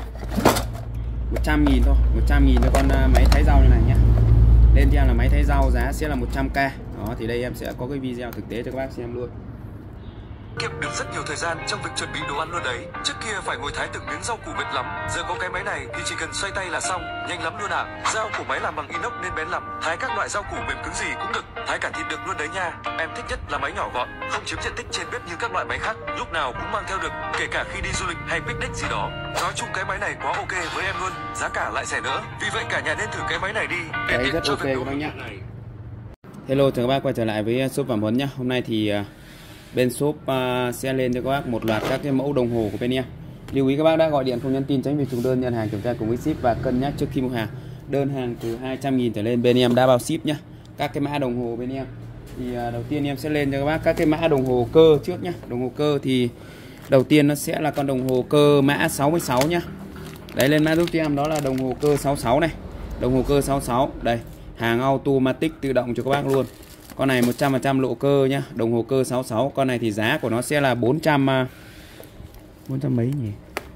100.000 thôi, 100.000 cho con máy thái rau như này nhé. Lên cho em là máy thái rau, giá sẽ là 100k. Đó, thì đây em sẽ có cái video thực tế cho các bác xem luôn. Kiệm được rất nhiều thời gian trong việc chuẩn bị đồ ăn luôn đấy. Trước kia phải ngồi thái từng miếng rau củ mệt lắm, giờ có cái máy này thì chỉ cần xoay tay là xong, nhanh lắm luôn ạ. Rau của máy làm bằng inox nên bén lắm, thái các loại rau củ mềm cứng gì cũng được, thái cả thịt được luôn đấy nha. Em thích nhất là máy nhỏ gọn, không chiếm diện tích trên bếp như các loại máy khác, lúc nào cũng mang theo được, kể cả khi đi du lịch hay picnic gì đó. Nói chung cái máy này quá ok với em luôn, giá cả lại rẻ nữa. Vì vậy cả nhà nên thử cái máy này đi. Đấy, rất ok các bác nhé. Hello, chào các bác quay trở lại với shop Phạm Huấn nhé. Hôm nay thì bên shop sẽ lên cho các bác một loạt các cái mẫu đồng hồ của bên em. Lưu ý các bác đã gọi điện không nhắn tin tránh việc trùng đơn, nhận hàng kiểm tra cùng với ship và cân nhắc trước khi mua hàng. Đơn hàng từ 200.000 trở lên bên em đã bao ship nhá. Các cái mã đồng hồ bên em thì đầu tiên em sẽ lên cho các bác các cái mã đồng hồ cơ trước nhá. Đồng hồ cơ thì đầu tiên nó sẽ là con đồng hồ cơ mã 66 nhá. Đấy, lên mã giúp cho em đó là đồng hồ cơ 66 này. Đồng hồ cơ 66 đây, hàng automatic tự động cho các bác luôn. Con này 100% lộ cơ nhá, đồng hồ cơ 66. Con này thì giá của nó sẽ là 400 mấy nhỉ?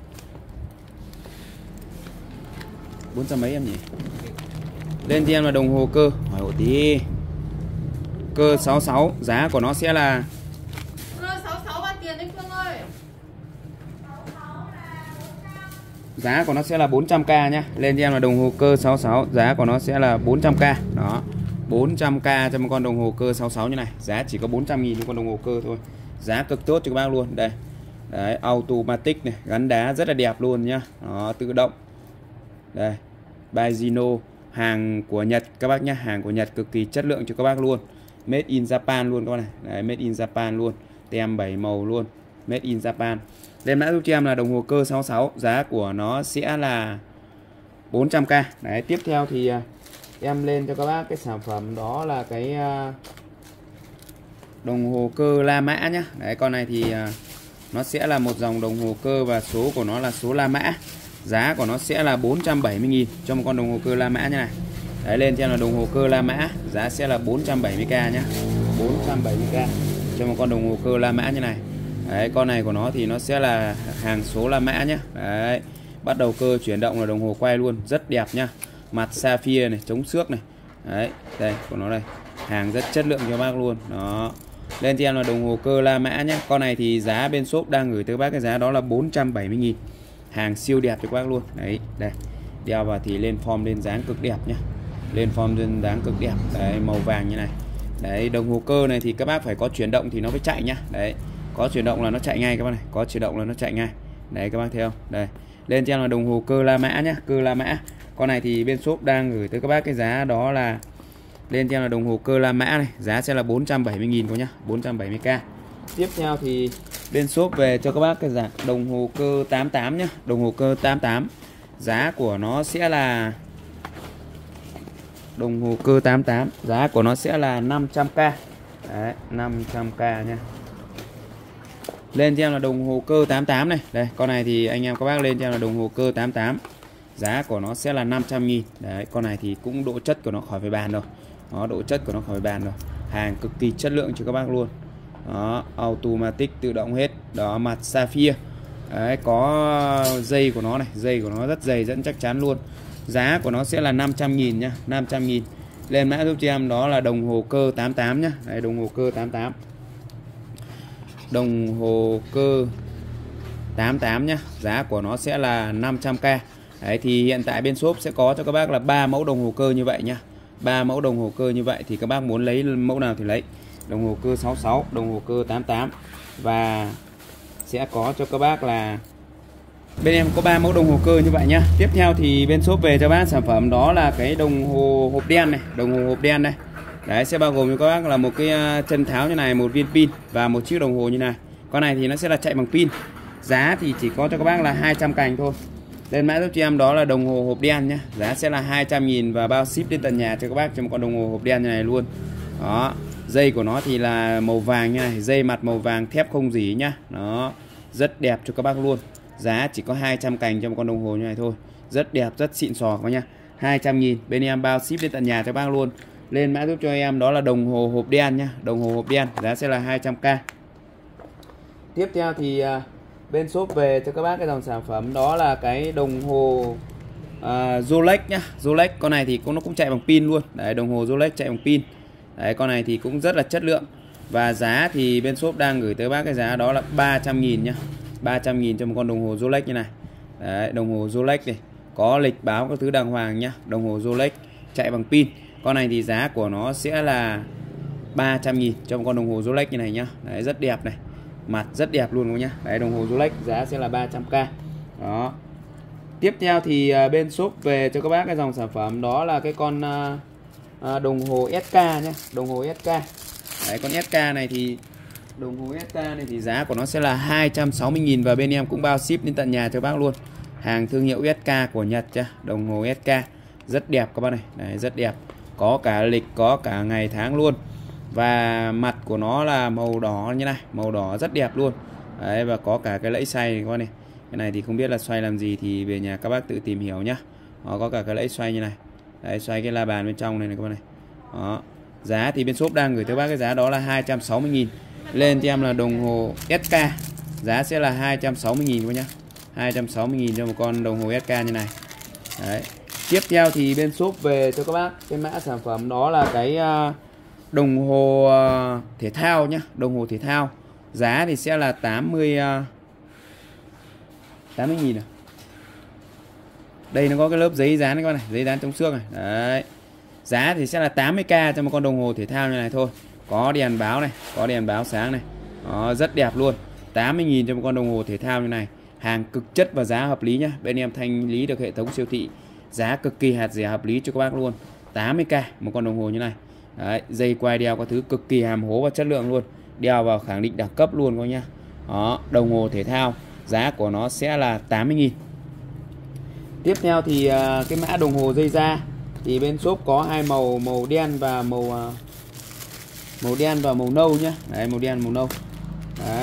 400 mấy em nhỉ? Lên cho em là đồng hồ cơ, hỏi hộ tí. Cơ 66, giá của nó sẽ là cơ 66 bao tiền đấy Phương ơi? giá của nó sẽ là 400k nhá. Lên cho em là đồng hồ cơ 66, giá của nó sẽ là 400k. Đó, 400k cho một con đồng hồ cơ 66 như này. Giá chỉ có 400.000 cho con đồng hồ cơ thôi. Giá cực tốt cho các bác luôn. Đây. Đấy, automatic này, gắn đá rất là đẹp luôn nhá. Đó, tự động. Đây, Baizino, hàng của Nhật các bác nhá, hàng của Nhật cực kỳ chất lượng cho các bác luôn. Made in Japan luôn các bác này. Đấy, made in Japan luôn. Tem 7 màu luôn. Made in Japan. Lên mã giúp cho em là đồng hồ cơ 66, giá của nó sẽ là 400k. Đấy, tiếp theo thì em lên cho các bác cái sản phẩm đó là cái đồng hồ cơ La Mã nhá. Đấy, con này thì nó sẽ là một dòng đồng hồ cơ và số của nó là số La Mã. Giá của nó sẽ là 470.000 cho một con đồng hồ cơ La Mã như này. Đấy, lên cho là đồng hồ cơ La Mã, giá sẽ là 470k nhá. 470k cho một con đồng hồ cơ La Mã như này. Đấy, con này của nó thì nó sẽ là hàng số La Mã nhá. Đấy, bắt đầu cơ chuyển động là đồng hồ quay luôn, rất đẹp nhá. Mặt sapphire này, chống xước này. Đấy, đây của nó đây. Hàng rất chất lượng cho bác luôn. Đó. Lên cho em là đồng hồ cơ La Mã nhé. Con này thì giá bên shop đang gửi tới bác cái giá đó là 470.000. Hàng siêu đẹp cho các bác luôn. Đấy, đây. Đeo vào thì lên form lên dáng cực đẹp nhá. Lên form lên dáng cực đẹp. Đấy, màu vàng như này. Đấy, đồng hồ cơ này thì các bác phải có chuyển động thì nó mới chạy nhá. Đấy, có chuyển động là nó chạy ngay các bác này. Có chuyển động là nó chạy ngay. Đấy các bác thấy không? Đây. Lên cho em là đồng hồ cơ La Mã nhá. Cơ La Mã. Con này thì bên shop đang gửi tới các bác cái giá đó là lên cho em là đồng hồ cơ La Mã này, giá sẽ là 470.000 cô nhá, 470k. Tiếp theo thì bên shop về cho các bác cái dạng đồng hồ cơ 88 nhá, đồng hồ cơ 88. Giá của nó sẽ là đồng hồ cơ 88, giá của nó sẽ là 500k. Đấy, 500k nhá. Lên cho em là đồng hồ cơ 88 này. Đây, con này thì anh em các bác lên cho em là đồng hồ cơ 88. Giá của nó sẽ là 500.000. Đấy, con này thì cũng độ chất của nó khỏi phải bàn rồi. Đó, độ chất của nó khỏi bàn rồi. Hàng cực kỳ chất lượng cho các bác luôn. Đó, automatic tự động hết. Đó, mặt sapphire. Đấy, có dây của nó này, dây của nó rất dày dẫn chắc chắn luôn. Giá của nó sẽ là 500.000 nhá, 500.000. Lên mã giúp cho em đó là đồng hồ cơ 88 nhá. Đấy, đồng hồ cơ 88. Đồng hồ cơ 88 nhá, giá của nó sẽ là 500k. Đấy, thì hiện tại bên shop sẽ có cho các bác là 3 mẫu đồng hồ cơ như vậy nhá. 3 mẫu đồng hồ cơ như vậy thì các bác muốn lấy mẫu nào thì lấy. Đồng hồ cơ 66, đồng hồ cơ 88 và sẽ có cho các bác là bên em có 3 mẫu đồng hồ cơ như vậy nhá. Tiếp theo thì bên shop về cho bác sản phẩm đó là cái đồng hồ hộp đen này, đồng hồ hộp đen này. Đấy, sẽ bao gồm cho các bác là một cái chân tháo như này, một viên pin và một chiếc đồng hồ như này. Con này thì nó sẽ là chạy bằng pin. Giá thì chỉ có cho các bác là 200 cành thôi. Lên mã giúp cho em đó là đồng hồ hộp đen nhá. Giá sẽ là 200.000 và bao ship đến tận nhà cho các bác cho một con đồng hồ hộp đen như này luôn. Đó, dây của nó thì là màu vàng như này, dây mặt màu vàng thép không dỉ nhá. Đó, rất đẹp cho các bác luôn. Giá chỉ có 200 cành cho một con đồng hồ như này thôi. Rất đẹp, rất xịn sò các nhá. 200.000, bên em bao ship đến tận nhà cho các bác luôn. Lên mã giúp cho em đó là đồng hồ hộp đen nhá, đồng hồ hộp đen, giá sẽ là 200k. Tiếp theo thì bên shop về cho các bác cái dòng sản phẩm đó là cái đồng hồ Rolex nhá. Rolex con này thì nó cũng chạy bằng pin luôn. Đấy, đồng hồ Rolex chạy bằng pin. Đấy, con này thì cũng rất là chất lượng. Và giá thì bên shop đang gửi tới bác cái giá đó là 300.000 nhá. 300.000 cho một con đồng hồ Rolex như này. Đấy, đồng hồ Rolex này, có lịch báo các thứ đàng hoàng nhá. Đồng hồ Rolex chạy bằng pin. Con này thì giá của nó sẽ là 300.000 cho một con đồng hồ Rolex như này nhá. Đấy, rất đẹp này. Mặt rất đẹp luôn nhá. Đấy, đồng hồ Rolex giá sẽ là 300k. Đó. Tiếp theo thì bên shop về cho các bác cái dòng sản phẩm đó là cái con đồng hồ SK nhá, đồng hồ SK. Đấy, con SK này thì đồng hồ SK này thì giá của nó sẽ là 260.000 và bên em cũng bao ship đến tận nhà cho bác luôn. Hàng thương hiệu SK của Nhật chứ, đồng hồ SK rất đẹp các bác này. Đấy, rất đẹp. Có cả lịch, có cả ngày tháng luôn. Và mặt của nó là màu đỏ như này, màu đỏ rất đẹp luôn. Đấy, và có cả cái lẫy xoay này các bác này. Cái này thì không biết là xoay làm gì thì về nhà các bác tự tìm hiểu nhá. Đó, có cả cái lẫy xoay như này. Đấy, xoay cái la bàn bên trong này, này các bác này. Đó. Giá thì bên shop đang gửi tới bác cái giá đó là 260.000. Lên cho em là đồng hồ SK. Giá sẽ là 260.000 các bác nhá. 260.000 cho một con đồng hồ SK như này. Đấy. Tiếp theo thì bên shop về cho các bác cái mã sản phẩm đó là cái đồng hồ thể thao nhá, đồng hồ thể thao. Giá thì sẽ là 80.000 à. Đây nó có cái lớp giấy dán các bạn này, giấy dán chống xước này. Đấy. Giá thì sẽ là 80k cho một con đồng hồ thể thao như này thôi. Có đèn báo này, có đèn báo sáng này. Đó, rất đẹp luôn. 80.000 cho một con đồng hồ thể thao như này. Hàng cực chất và giá hợp lý nhá. Bên em thanh lý được hệ thống siêu thị. Giá cực kỳ hạt rẻ hợp lý cho các bác luôn. 80k một con đồng hồ như này. Đấy, dây quai đeo có thứ cực kỳ hàm hố và chất lượng luôn. Đeo vào khẳng định đẳng cấp luôn các nhá. Đó, đồng hồ thể thao. Giá của nó sẽ là 80.000. Tiếp theo thì cái mã đồng hồ dây da thì bên shop có hai màu, màu đen và màu đen và màu nâu nhá. Đấy, màu đen màu nâu. Đấy,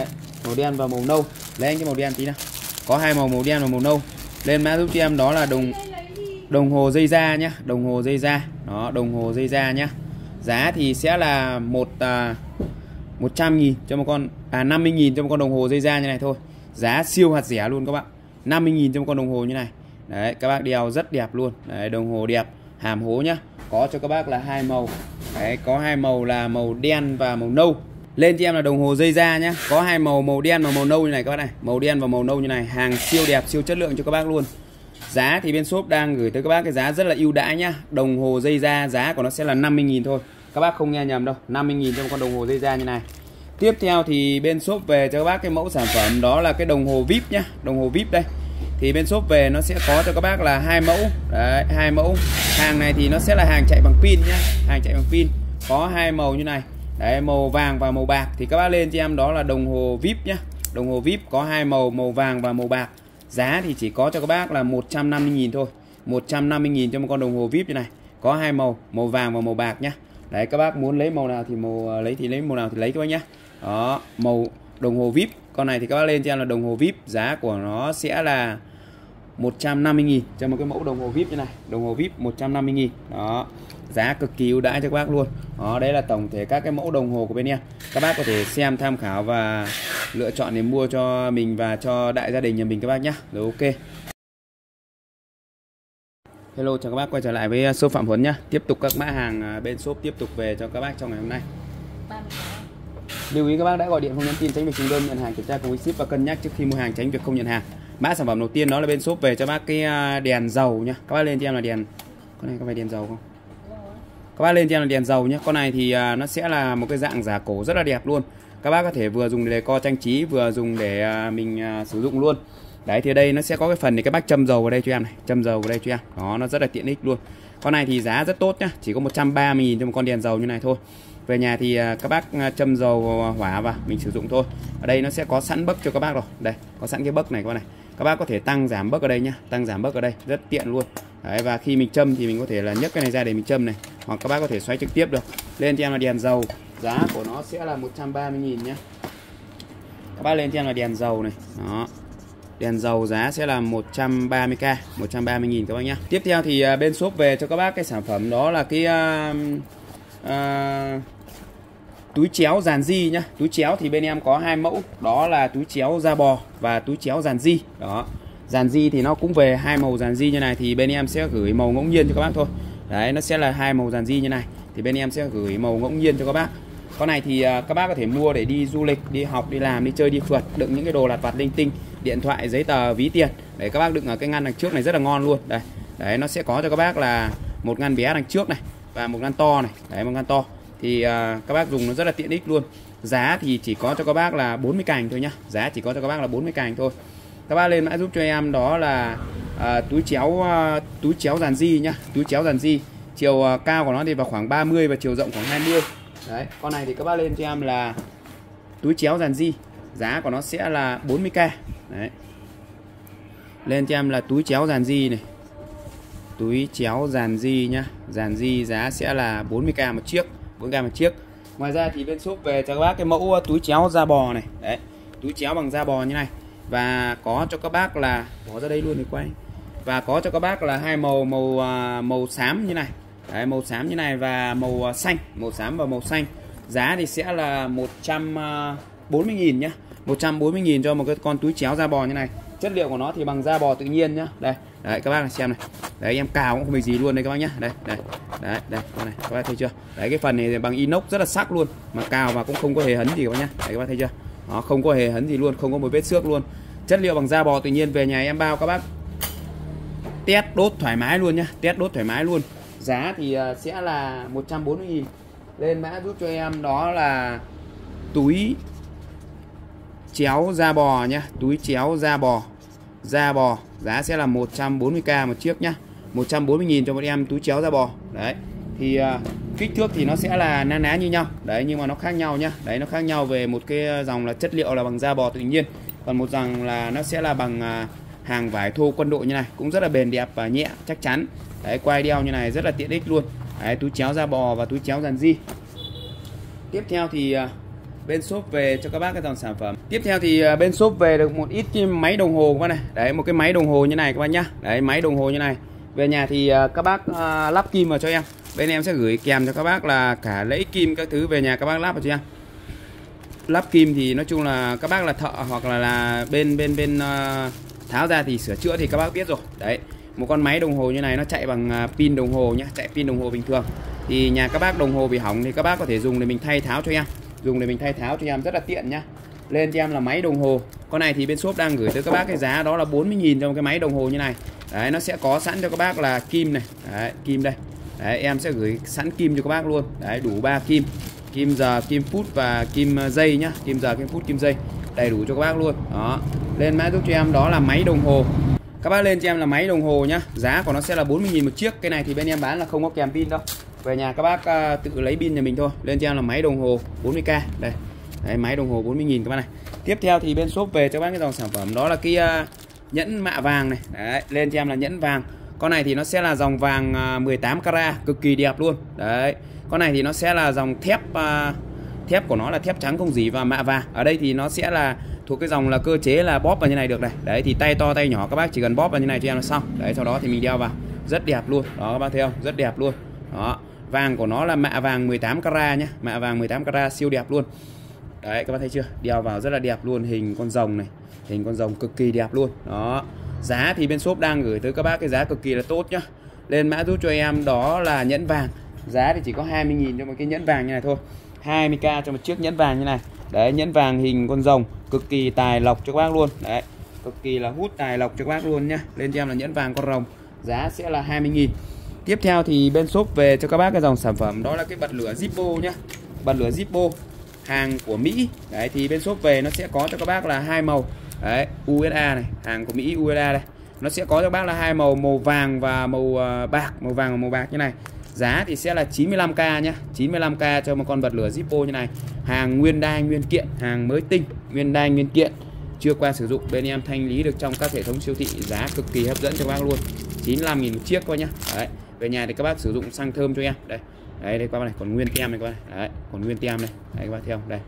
màu đen và màu nâu. Lấy anh cái màu đen tí nào. Có hai màu đen và màu nâu. Lên mã giúp cho em đó là đồng hồ dây da nhá, đồng hồ dây da. Đó, đồng hồ dây da nhá. Giá thì sẽ là 100.000 cho một con 50.000 cho một con đồng hồ dây da như này thôi. Giá siêu hạt rẻ luôn các bạn. 50.000 cho một con đồng hồ như này. Đấy, các bác đeo rất đẹp luôn. Đấy, đồng hồ đẹp, hàm hố nhá. Có cho các bác là hai màu. Đấy, có hai màu là màu đen và màu nâu. Lên cho em là đồng hồ dây da nhá. Có hai màu đen và màu nâu như này các bác này. Màu đen và màu nâu như này, hàng siêu đẹp, siêu chất lượng cho các bác luôn. Giá thì bên shop đang gửi tới các bác cái giá rất là ưu đãi nhá. Đồng hồ dây da giá của nó sẽ là 50.000 thôi. Các bác không nghe nhầm đâu, 50.000 cho một con đồng hồ dây da như này. Tiếp theo thì bên shop về cho các bác cái mẫu sản phẩm đó là cái đồng hồ VIP nhá, đồng hồ VIP đây. Thì bên shop về nó sẽ có cho các bác là hai mẫu. Đấy, hai mẫu. Hàng này thì nó sẽ là hàng chạy bằng pin nhá, hàng chạy bằng pin. Có hai màu như này. Đấy, màu vàng và màu bạc. Thì các bác lên cho em đó là đồng hồ VIP nhá. Đồng hồ VIP có hai màu, màu vàng và màu bạc. Giá thì chỉ có cho các bác là 150.000 thôi. 150.000 cho một con đồng hồ VIP như này. Có hai màu, màu vàng và màu bạc nhá. Đấy, các bác muốn lấy màu nào thì lấy màu nào thì lấy các bác nhá. Đó, màu đồng hồ VIP. Con này thì các bác lên cho em là đồng hồ VIP, giá của nó sẽ là 150.000 cho một cái mẫu đồng hồ VIP như này. Đồng hồ VIP 150.000. Đó, giá cực kỳ ưu đãi cho các bác luôn. Đó, đây là tổng thể các cái mẫu đồng hồ của bên em. Các bác có thể xem tham khảo và lựa chọn để mua cho mình và cho đại gia đình nhà mình các bác nhá. Rồi, ok. Hello, chào các bác quay trở lại với shop Phạm Huấn nhá. Tiếp tục các mã hàng bên shop tiếp tục về cho các bác trong ngày hôm nay. Lưu ý các bác đã gọi điện không nhắn tin tránh việc trùng đơn, nhận hàng kiểm tra cùng với ship và cân nhắc trước khi mua hàng tránh việc không nhận hàng. Mã sản phẩm đầu tiên đó là bên shop về cho bác cái đèn dầu nhá. Các bác lên cho em là đèn, con này có phải đèn dầu không? Các bác lên cho em là đèn dầu nhé. Con này thì nó sẽ là một cái dạng giả cổ rất là đẹp luôn. Các bác có thể vừa dùng để co trang trí, vừa dùng để mình sử dụng luôn. Đấy, thì ở đây nó sẽ có cái phần để các bác châm dầu vào đây cho em này, châm dầu vào đây cho em. Đó, nó rất là tiện ích luôn. Con này thì giá rất tốt nhá, chỉ có 130.000 cho một con đèn dầu như này thôi. Về nhà thì các bác châm dầu hỏa vào mình sử dụng thôi. Ở đây nó sẽ có sẵn bấc cho các bác rồi. Đây, có sẵn cái bấc này các bác này. Các bác có thể tăng giảm bấc ở đây nhá, tăng giảm bấc ở đây rất tiện luôn. Đấy, và khi mình châm thì mình có thể là nhấc cái này ra để mình châm này, hoặc các bác có thể xoay trực tiếp được. Lên cho em là đèn dầu, giá của nó sẽ là 130.000 nhá. Các bác lên cho em là đèn dầu này. Đó. Đèn dầu giá sẽ là 130k, 130.000 các bác nhá. Tiếp theo thì bên shop về cho các bác cái sản phẩm đó là cái túi chéo dàn di nhá. Túi chéo thì bên em có hai mẫu, đó là túi chéo da bò và túi chéo dàn di. Đó. Dàn di thì nó cũng về hai màu dàn di như này, thì bên em sẽ gửi màu ngẫu nhiên cho các bác thôi. Đấy, nó sẽ là hai màu dàn di như này, thì bên em sẽ gửi màu ngẫu nhiên cho các bác. Con này thì các bác có thể mua để đi du lịch, đi học, đi làm, đi chơi, đi phượt, đựng những cái đồ lặt vặt linh tinh, điện thoại, giấy tờ, ví tiền. Để các bác đựng ở cái ngăn đằng trước này rất là ngon luôn. Đây. Đấy, nó sẽ có cho các bác là một ngăn bé đằng trước này và một ngăn to này. Đấy, một ngăn to. Thì các bác dùng nó rất là tiện ích luôn. Giá thì chỉ có cho các bác là 40 cành thôi nhá. Giá chỉ có cho các bác là 40 cành thôi. Các bác lên mã giúp cho em đó là túi chéo dàn di nhá, túi chéo dàn di. Chiều cao của nó thì vào khoảng 30 và chiều rộng khoảng 20. Đấy, con này thì các bác lên cho em là túi chéo dàn di, giá của nó sẽ là 40k. Đấy. Lên cho em là túi chéo dàn di này. Túi chéo dàn di nhá, dàn di giá sẽ là 40k một chiếc, 40k một chiếc. Ngoài ra thì bên shop về cho các bác cái mẫu túi chéo da bò này. Đấy, túi chéo bằng da bò như này. Và có cho các bác là bỏ ra đây luôn để quay. Và có cho các bác là hai màu xám như này. Đấy, màu xám như này và màu xanh, màu xám và màu xanh. Giá thì sẽ là 140.000 nhá. 140.000 cho một cái con túi chéo da bò như này. Chất liệu của nó thì bằng da bò tự nhiên nhá. Đây, đấy các bác xem này. Đấy, em cào cũng không bị gì luôn đây các bác nhá. Đây, đây. Đây, con này các bác thấy chưa? Đấy, cái phần này thì bằng inox rất là sắc luôn, mà cào và cũng không có hề hấn gì các bác nhá. Đấy, các bác thấy chưa? Nó không có hề hấn gì luôn, không có một vết xước luôn. Chất liệu bằng da bò tự nhiên, về nhà em bao các bác test đốt thoải mái luôn nhá, test đốt thoải mái luôn. Giá thì sẽ là 140.000. Lên mã giúp cho em đó là túi chéo da bò nhá, túi chéo da bò. Da bò giá sẽ là 140k một chiếc nhá. 140.000 cho một em túi chéo da bò. Đấy. Thì kích thước thì nó sẽ là na ná như nhau. Đấy, nhưng mà nó khác nhau nhá. Đấy, nó khác nhau về một cái dòng là chất liệu là bằng da bò tự nhiên, còn một dòng là nó sẽ là bằng hàng vải thô quân đội như này, cũng rất là bền đẹp và nhẹ, chắc chắn. Đấy, quay đeo như này rất là tiện ích luôn. Đấy, túi chéo da bò và túi chéo dàn di. Tiếp theo thì bên shop về cho các bác cái dòng sản phẩm. Tiếp theo thì bên shop về được một ít cái máy đồng hồ các bác này. Đấy, một cái máy đồng hồ như này các bác nhá. Đấy, máy đồng hồ như này. Về nhà thì các bác lắp kim vào cho em. Bên em sẽ gửi kèm cho các bác là cả lẫy kim các thứ, về nhà các bác lắp vào cho em. Lắp kim thì nói chung là các bác là thợ hoặc là bên tháo ra thì sửa chữa thì các bác biết rồi. Đấy, một con máy đồng hồ như này nó chạy bằng pin đồng hồ nhá, chạy pin đồng hồ bình thường. Thì nhà các bác đồng hồ bị hỏng thì các bác có thể dùng để mình thay tháo cho em. Dùng để mình thay tháo cho em rất là tiện nhá. Lên cho em là máy đồng hồ. Con này thì bên shop đang gửi tới các bác cái giá đó là 40.000 cho cái máy đồng hồ như này. Đấy, nó sẽ có sẵn cho các bác là kim này. Đấy, kim đây. Đấy, em sẽ gửi sẵn kim cho các bác luôn. Đấy, đủ 3 kim. Kim giờ, kim phút và kim giây nhá. Kim giờ, kim phút, kim giây. Đầy đủ cho các bác luôn. Đó. Lên mã giúp cho em đó là máy đồng hồ. Các bác lên cho em là máy đồng hồ nhá. Giá của nó sẽ là 40.000 một chiếc. Cái này thì bên em bán là không có kèm pin đâu. Về nhà các bác tự lấy pin nhà mình thôi. Lên cho em là máy đồng hồ 40k. Đây. Đấy, máy đồng hồ 40.000 các bác này. Tiếp theo thì bên shop về cho các bác cái dòng sản phẩm đó là cái nhẫn mạ vàng này. Đấy, lên cho em là nhẫn vàng. Con này thì nó sẽ là dòng vàng 18 carat, cực kỳ đẹp luôn. Đấy. Con này thì nó sẽ là dòng thép thép của nó là thép trắng không rỉ và mạ vàng. Ở đây thì nó sẽ là thuộc cái dòng là cơ chế là bóp vào như này được này. Đấy, thì tay to tay nhỏ các bác chỉ cần bóp vào như này cho em là xong. Đấy, sau đó thì mình đeo vào. Rất đẹp luôn. Đó các bác thấy không? Rất đẹp luôn. Đó. Vàng của nó là mạ vàng 18 carat nhá. Mạ vàng 18 carat siêu đẹp luôn. Đấy, các bác thấy chưa? Đeo vào rất là đẹp luôn, hình con rồng này. Hình con rồng cực kỳ đẹp luôn. Đó. Giá thì bên shop đang gửi tới các bác cái giá cực kỳ là tốt nhá. Lên mã giúp cho em đó là nhẫn vàng. Giá thì chỉ có 20.000 cho một cái nhẫn vàng như này thôi. 20k cho một chiếc nhẫn vàng như này. Đấy, nhẫn vàng hình con rồng, cực kỳ tài lộc cho các bác luôn. Đấy, cực kỳ là hút tài lộc cho các bác luôn nhá. Lên cho em là nhẫn vàng con rồng. Giá sẽ là 20.000. Tiếp theo thì bên shop về cho các bác cái dòng sản phẩm đó là cái bật lửa Zippo nhá. Bật lửa Zippo hàng của Mỹ. Đấy, thì bên shop về nó sẽ có cho các bác là 2 màu. Đấy, USA này, hàng của Mỹ USA đây. Nó sẽ có cho các bác là 2 màu, màu vàng và màu bạc, màu vàng và màu bạc như này. Giá thì sẽ là 95k nhá, 95k cho một con bật lửa Zippo như này. Hàng nguyên đai nguyên kiện, hàng mới tinh, nguyên đai nguyên kiện, chưa qua sử dụng, bên em thanh lý được trong các hệ thống siêu thị, giá cực kỳ hấp dẫn cho các bác luôn. 95.000 một chiếc thôi nhá. Đấy, về nhà thì các bác sử dụng xăng thơm cho em. Đây. Đấy, các bác này, còn nguyên tem này các bác này. Đấy, còn nguyên tem này. Đấy các bác thấy không? Đây.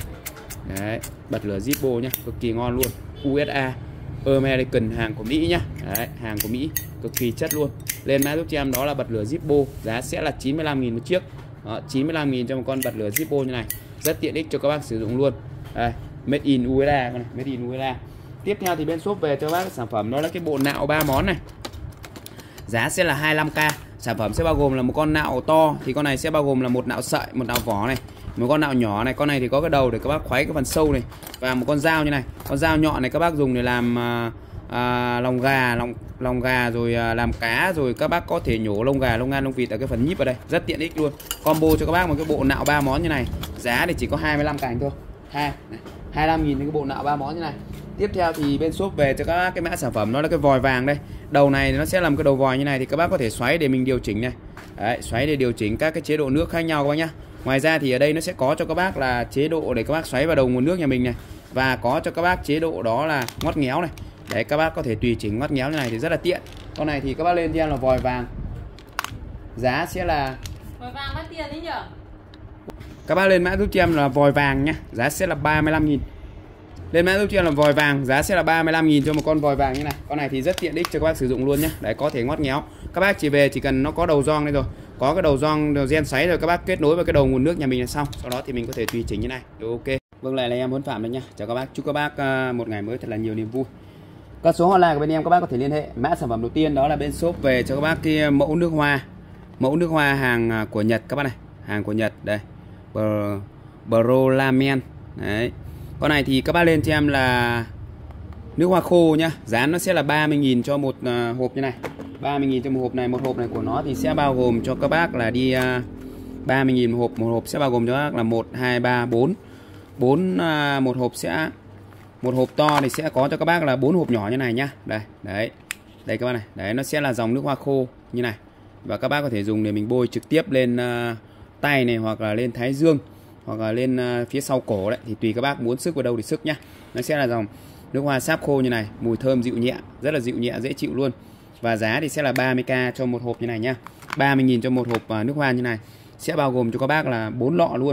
Đấy, bật lửa Zippo nhá, cực kỳ ngon luôn. USA American, hàng của Mỹ nhá. Đấy, hàng của Mỹ, cực kỳ chất luôn. Lên mã giúp cho em đó là bật lửa Zippo, giá sẽ là 95.000 một chiếc. Đó, 95.000 cho một con bật lửa Zippo như này. Rất tiện ích cho các bác sử dụng luôn. Đây, made in USA con này, made in USA. Tiếp theo thì bên shop về cho các bác sản phẩm đó là cái bộ nạo 3 món này. Giá sẽ là 25k. Sản phẩm sẽ bao gồm là một con nạo to, thì con này sẽ bao gồm là một nạo sợi, một nạo vỏ này, một con nạo nhỏ này. Con này thì có cái đầu để các bác khuấy cái phần sâu này, và một con dao như này. Con dao nhọn này các bác dùng để làm lòng gà rồi làm cá, rồi các bác có thể nhổ lông gà, lông ngan, lông vịt ở cái phần nhíp ở đây, rất tiện ích luôn. Combo cho các bác một cái bộ nạo 3 món như này. Giá thì chỉ có 25k thôi. 25.000 cái bộ nạo 3 món như này. Tiếp theo thì bên shop về cho các bác cái mã sản phẩm đó là cái vòi vàng đây. Đầu này nó sẽ làm cái đầu vòi như này, thì các bác có thể xoáy để mình điều chỉnh này. Đấy, xoáy để điều chỉnh các cái chế độ nước khác nhau các bác nhá. Ngoài ra thì ở đây nó sẽ có cho các bác là chế độ để các bác xoáy vào đầu nguồn nước nhà mình này, và có cho các bác chế độ đó là ngoắt ngéo này. Đấy, các bác có thể tùy chỉnh ngoắt ngéo như này thì rất là tiện. Con này thì các bác lên cho em là vòi vàng. Giá sẽ là Vòi vàng mất tiền đấy nhở? Các bác lên mã giúp cho em là vòi vàng nhá, giá sẽ là 35.000. Lên mã giúp cho em là vòi vàng, giá sẽ là 35.000 cho một con vòi vàng như này. Con này thì rất tiện ích cho các bác sử dụng luôn nhá. Đấy, có thể ngoắt ngéo. Các bác chỉ về chỉ cần nó có đầu gioăng đây rồi, có cái đầu gioăng đầu gen xoáy rồi, các bác kết nối với cái đầu nguồn nước nhà mình là xong. Sau đó thì mình có thể tùy chỉnh như này. Ok. Vâng, lại là em Huấn Phạm đây nhá. Chào các bác, chúc các bác một ngày mới thật là nhiều niềm vui. Các số hotline của bên em các bác có thể liên hệ. Mã sản phẩm đầu tiên đó là bên shop về cho các bác cái mẫu nước hoa. Mẫu nước hoa hàng của Nhật các bác này, hàng của Nhật đây. Brolamen. Đấy. Con này thì các bác lên cho em là nước hoa khô nhá. Giá nó sẽ là 30.000 cho một hộp như này. 30.000 cho một hộp này. Một hộp này của nó thì sẽ bao gồm cho các bác là đi 30.000 một hộp. Một hộp sẽ bao gồm cho các bác là 1, 2, 3, 4. Một hộp sẽ, một hộp to thì sẽ có cho các bác là 4 hộp nhỏ như này nhá. Đây, đấy. Đây các bác này. Đấy, nó sẽ là dòng nước hoa khô như này. Và các bác có thể dùng để mình bôi trực tiếp lên tay này, hoặc là lên thái dương, hoặc là lên phía sau cổ đấy, thì tùy các bác muốn sức vào đâu thì sức nhá. Nó sẽ là dòng nước hoa sáp khô như này, mùi thơm dịu nhẹ, rất là dịu nhẹ, dễ chịu luôn. Và giá thì sẽ là 30k cho một hộp như này nhá. 30.000 cho một hộp nước hoa như này. Sẽ bao gồm cho các bác là 4 lọ luôn.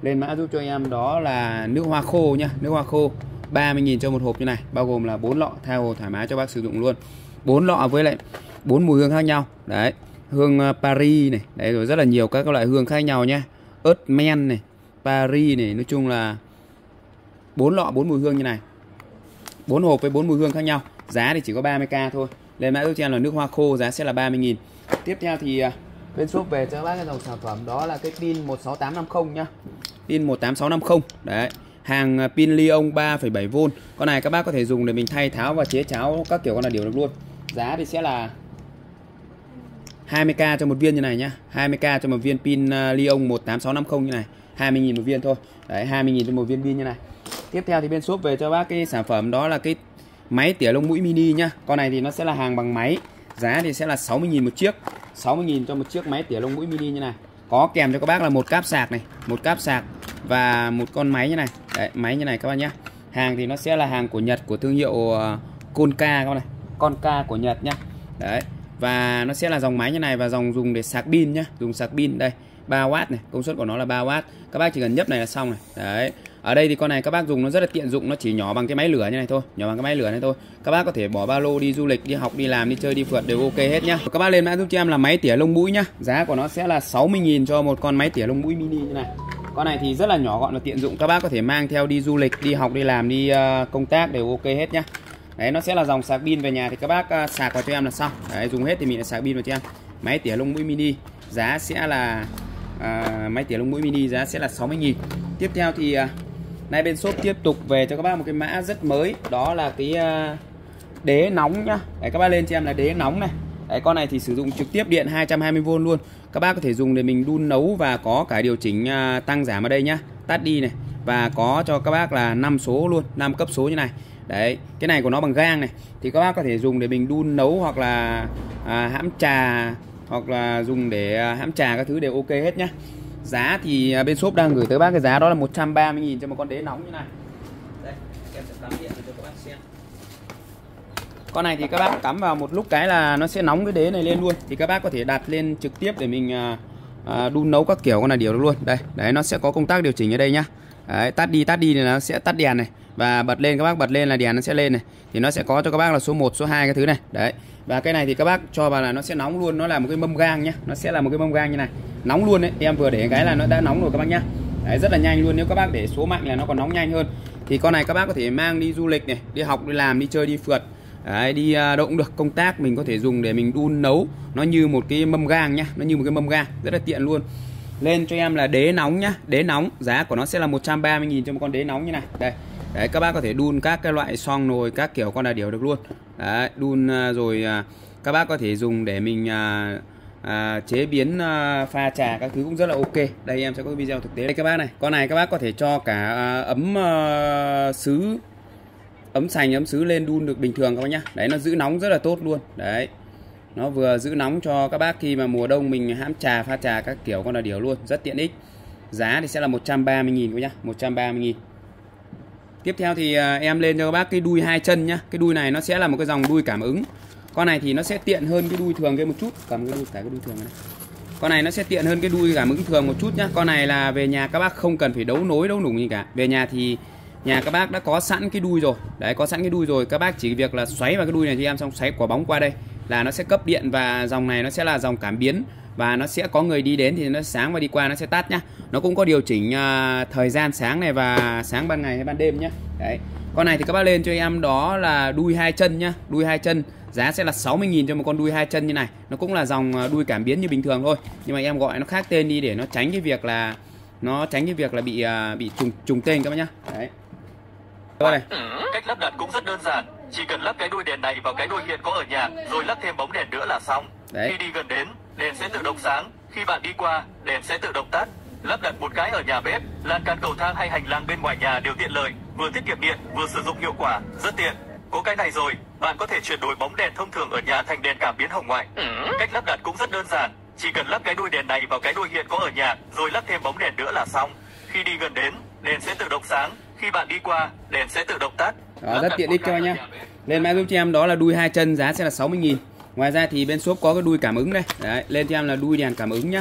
Lên mã giúp cho em đó là nước hoa khô nhá, nước hoa khô 30.000 cho một hộp như này, bao gồm là 4 lọ, tha hồ thoải mái cho bác sử dụng luôn. 4 lọ với lại 4 mùi hương khác nhau. Đấy, hương Paris này, đấy rồi rất là nhiều các loại hương khác nhau nhá. Ớt men này, Paris này, nói chung là 4 lọ 4 mùi hương như này. 4 hộp với 4 mùi hương khác nhau. Giá thì chỉ có 30k thôi. Lên mã giúp cho em là nước hoa khô, giá sẽ là 30.000. Tiếp theo thì bên shop về cho các bác cái dòng sản phẩm đó là cái pin 16850 nhá. Pin 18650. Đấy. Hàng pin Li-ion 3,7V. Con này các bác có thể dùng để mình thay tháo và chế cháo các kiểu con là điều được luôn. Giá thì sẽ là 20k cho một viên như này nhá. 20k cho một viên pin Li-ion 18650 như này. 20.000 một viên thôi. Đấy, 20.000 cho một viên pin như này. Tiếp theo thì bên shop về cho bác cái sản phẩm đó là cái máy tỉa lông mũi mini nhá. Con này thì nó sẽ là hàng bằng máy. Giá thì sẽ là 60.000 một chiếc. 60.000 cho một chiếc máy tỉa lông mũi mini như này. Có kèm cho các bác là một cáp sạc này, một cáp sạc và một con máy như này. Đấy, máy như này các bác nhá. Hàng thì nó sẽ là hàng của Nhật, của thương hiệu Konka các bác này. Konka của Nhật nhá. Đấy. Và nó sẽ là dòng máy như này và dòng dùng để sạc pin nhá, dùng sạc pin đây, 3W này, công suất của nó là 3W. Các bác chỉ cần nhấp này là xong này. Đấy. Ở đây thì con này các bác dùng nó rất là tiện dụng, nó chỉ nhỏ bằng cái máy lửa như này thôi, nhỏ bằng cái máy lửa này thôi. Các bác có thể bỏ ba lô đi du lịch, đi học, đi làm, đi chơi, đi phượt đều ok hết nhá. Các bác lên mã giúp cho em là máy tỉa lông mũi nhá. Giá của nó sẽ là 60.000 cho một con máy tỉa lông mũi mini như này. Con này thì rất là nhỏ gọn và tiện dụng, các bác có thể mang theo đi du lịch, đi học, đi làm, đi công tác đều ok hết nhá. Đấy, nó sẽ là dòng sạc pin, về nhà thì các bác sạc vào cho em là xong. Đấy, dùng hết thì mình lại sạc pin vào cho em. Máy tỉa lông mũi mini giá sẽ là máy tỉa lông mũi mini giá sẽ là 60.000. Tiếp theo thì nay bên shop tiếp tục về cho các bác một cái mã rất mới, đó là cái đế nóng nhá. Đấy, các bác lên cho em là đế nóng này. Đấy, con này thì sử dụng trực tiếp điện 220V luôn. Các bác có thể dùng để mình đun nấu và có cả điều chỉnh tăng giảm ở đây nhá. Tắt đi này và có cho các bác là 5 số luôn, 5 cấp số như này. Đấy, cái này của nó bằng gang này thì các bác có thể dùng để mình đun nấu hoặc là hãm trà, hoặc là dùng để hãm trà các thứ đều ok hết nhá. Giá thì bên shop đang gửi tới bác cái giá đó là 130.000 cho một con đế nóng như này. Đây, em sẽ cắm điện cho các bác xem. Con này thì các bác cắm vào một lúc cái là nó sẽ nóng cái đế này lên luôn. Thì các bác có thể đặt lên trực tiếp để mình đun nấu các kiểu con là điều được luôn. Đây, đấy, nó sẽ có công tắc điều chỉnh ở đây nhá. Đấy, tắt đi thì nó sẽ tắt đèn này, và bật lên, các bác bật lên là đèn nó sẽ lên này. Thì nó sẽ có cho các bác là số 1, số 2 cái thứ này. Đấy. Và cái này thì các bác cho vào là nó sẽ nóng luôn, nó là một cái mâm gang nhá. Nó sẽ là một cái mâm gang như này. Nóng luôn đấy. Em vừa để cái là nó đã nóng rồi các bác nhá. Đấy, rất là nhanh luôn, nếu các bác để số mạnh là nó còn nóng nhanh hơn. Thì con này các bác có thể mang đi du lịch này, đi học, đi làm, đi chơi, đi phượt. Đấy, đi đâu cũng được, công tác mình có thể dùng để mình đun nấu. Nó như một cái mâm gang nhá, nó như một cái mâm gang, rất là tiện luôn. Lên cho em là đế nóng nhá, đế nóng, giá của nó sẽ là 130.000 cho một con đế nóng như này. Đây. Đấy, các bác có thể đun các cái loại xoong nồi các kiểu con là điều được luôn. Đấy, đun rồi các bác có thể dùng để mình chế biến pha trà các thứ cũng rất là ok. Đây em sẽ có cái video thực tế đây các bác này. Con này các bác có thể cho cả ấm sứ, ấm sành, ấm sứ lên đun được bình thường các bác nhá. Đấy, nó giữ nóng rất là tốt luôn. Đấy, nó vừa giữ nóng cho các bác khi mà mùa đông mình hãm trà, pha trà các kiểu con là điều luôn, rất tiện ích. Giá thì sẽ là 130.000 các nhá, 130.000. Tiếp theo thì em lên cho các bác cái đuôi 2 chân nhá. Cái đuôi này nó sẽ là một cái dòng đuôi cảm ứng. Con này thì nó sẽ tiện hơn cái đuôi thường cái một chút. Cầm cái đuôi, cái đuôi thường này. Con này nó sẽ tiện hơn cái đuôi cảm ứng thường một chút nhá. Con này là về nhà các bác không cần phải đấu nối đấu nủng gì cả. Về nhà thì nhà các bác đã có sẵn cái đuôi rồi. Đấy, có sẵn cái đuôi rồi, các bác chỉ việc là xoáy vào cái đuôi này cho em, xong xoáy quả bóng qua đây là nó sẽ cấp điện. Và dòng này nó sẽ là dòng cảm biến, và nó sẽ có người đi đến thì nó sáng và đi qua nó sẽ tắt nhá. Nó cũng có điều chỉnh thời gian sáng này và sáng ban ngày hay ban đêm nhá. Đấy. Con này thì các bác lên cho em đó là đuôi 2 chân nhá, đuôi 2 chân, giá sẽ là 60.000 cho một con đuôi 2 chân như này. Nó cũng là dòng đuôi cảm biến như bình thường thôi, nhưng mà em gọi nó khác tên đi để nó tránh cái việc là bị trùng tên các bác nhá. Đấy. Đây. Cách lắp đặt cũng rất đơn giản, chỉ cần lắp cái đuôi đèn này vào cái đuôi hiện có ở nhà, rồi lắp thêm bóng đèn nữa là xong. Đấy. Khi đi gần đến, đèn sẽ tự động sáng, khi bạn đi qua, đèn sẽ tự động tắt. Lắp đặt một cái ở nhà bếp, lan can, cầu thang hay hành lang bên ngoài nhà đều tiện lợi, vừa tiết kiệm điện, vừa sử dụng hiệu quả, rất tiện. Có cái này rồi, bạn có thể chuyển đổi bóng đèn thông thường ở nhà thành đèn cảm biến hồng ngoại. Cách lắp đặt cũng rất đơn giản, chỉ cần lắp cái đuôi đèn này vào cái đuôi hiện có ở nhà, rồi lắp thêm bóng đèn nữa là xong. Khi đi gần đến, đèn sẽ tự động sáng, khi bạn đi qua, đèn sẽ tự động tắt. Đó, rất tiện ích cho anh nhá. Lên mã giúp cho em đó là đuôi 2 chân, giá sẽ là 60.000. Ngoài ra thì bên shop có cái đuôi cảm ứng đây. Đấy, lên cho em là đuôi đèn cảm ứng nhá.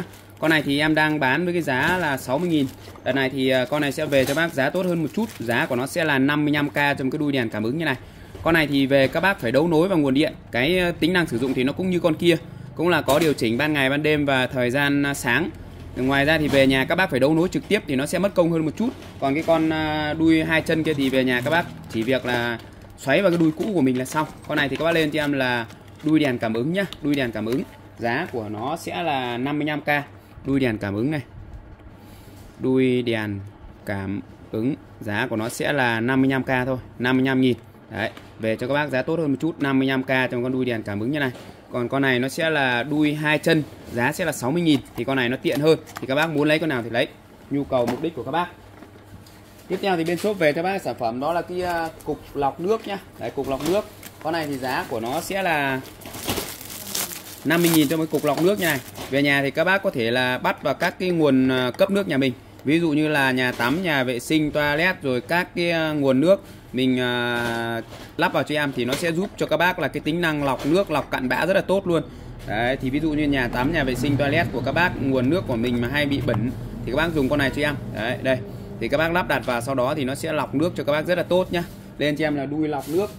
Con này thì em đang bán với cái giá là 60.000. Đợt này thì con này sẽ về cho bác giá tốt hơn một chút. Giá của nó sẽ là 55k trong cái đuôi đèn cảm ứng như này. Con này thì về các bác phải đấu nối vào nguồn điện. Cái tính năng sử dụng thì nó cũng như con kia, cũng là có điều chỉnh ban ngày ban đêm và thời gian sáng. Ngoài ra thì về nhà các bác phải đấu nối trực tiếp thì nó sẽ mất công hơn một chút. Còn cái con đuôi 2 chân kia thì về nhà các bác chỉ việc là xoáy vào cái đuôi cũ của mình là xong. Con này thì các bác lên cho em là đuôi đèn cảm ứng nhá, đuôi đèn cảm ứng. Giá của nó sẽ là 55k. Đuôi đèn cảm ứng này, đuôi đèn cảm ứng, giá của nó sẽ là 55k thôi, 55.000. Đấy, về cho các bác giá tốt hơn một chút, 55k trong con đuôi đèn cảm ứng như này. Còn con này nó sẽ là đuôi 2 chân, giá sẽ là 60.000. Thì con này nó tiện hơn, thì các bác muốn lấy con nào thì lấy, nhu cầu mục đích của các bác. Tiếp theo thì bên shop về cho bác sản phẩm đó là cái cục lọc nước nhá. Đấy, cục lọc nước. Con này thì giá của nó sẽ là 50.000 cho một cục lọc nước như này. Về nhà thì các bác có thể là bắt vào các cái nguồn cấp nước nhà mình. Ví dụ như là nhà tắm, nhà vệ sinh, toilet, rồi các cái nguồn nước mình lắp vào cho em thì nó sẽ giúp cho các bác là cái tính năng lọc nước, lọc cặn bã rất là tốt luôn. Đấy, thì ví dụ như nhà tắm, nhà vệ sinh, toilet của các bác, nguồn nước của mình mà hay bị bẩn thì các bác dùng con này cho em. Đấy, đây. Thì các bác lắp đặt vào, sau đó thì nó sẽ lọc nước cho các bác rất là tốt nhá. Lên cho em là đuôi lọc nước.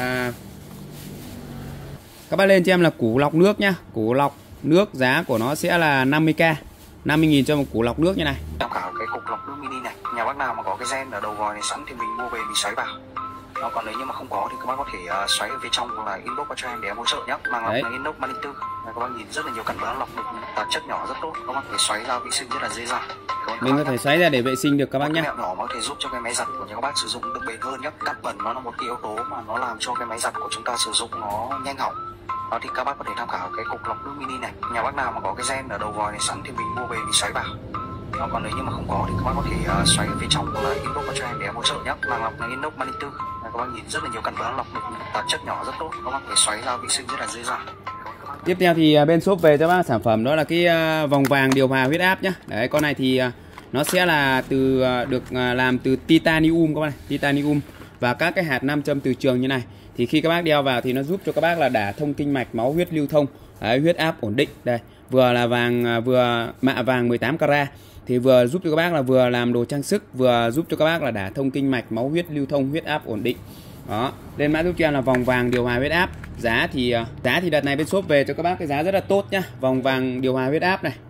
Các bác lên cho em là củ lọc nước nhá. Củ lọc nước giá của nó sẽ là 50k. 50.000 cho một củ lọc nước như này. Tham khảo cái cục lọc nước mini này. Nhà bác nào mà có cái gen ở đầu vòi này sẵn thì mình mua về mình xoáy vào. Còn nếu như mà không có thì các bác có thể xoáy ở phía trong hoặc là inbox vào cho em để em hỗ trợ nhé. Màng lọc là inox 304. Các bác nhìn rất là nhiều cặn bã lọc được tạp chất nhỏ rất tốt. Các bác có thể xoáy ra vệ sinh rất là dễ dàng. Mình có thể xoáy ra để vệ sinh được các bác nhé. Mẹo nhỏ mà có thể giúp cho cái máy giặt của nhà các bác sử dụng được bền hơn nhé. Cặn bẩn nó là một cái yếu tố mà nó làm cho cái máy giặt của chúng ta sử dụng nó nhanh hỏng. Đó thì các bác có thể tham khảo cái cục lọc nước mini này. Nhà bác nào mà có cái gen ở đầu vòi này sẵn thì mình mua về mình xoáy vào. Còn nếu như mà không có thì các bác có thể xoáy ở phía trong hoặc là inbox vào cho em để em hỗ trợ nhé. Màng lọc là inox 304. Các bác nhìn rất là nhiều cặn bã lọc được tạp chất nhỏ rất tốt. Các bác có thể xoáy ra vệ sinh rất là dễ dàng. Tiếp theo thì bên shop về cho bác sản phẩm đó là cái vòng vàng điều hòa huyết áp nhé. Đấy, con này thì nó sẽ là được làm từ titanium các bạn này, titanium và các cái hạt nam châm từ trường như này. Thì khi các bác đeo vào thì nó giúp cho các bác là đả thông kinh mạch, máu huyết lưu thông. Đấy, huyết áp ổn định. Đây, vừa là vàng, vừa mạ vàng 18 carat thì vừa giúp cho các bác là vừa làm đồ trang sức, vừa giúp cho các bác là đả thông kinh mạch, máu huyết lưu thông, huyết áp ổn định. Đó, lên mã giúp cho em là vòng vàng điều hòa huyết áp. Giá thì đợt này bên shop về cho các bác cái giá rất là tốt nhá. Vòng vàng điều hòa huyết áp này.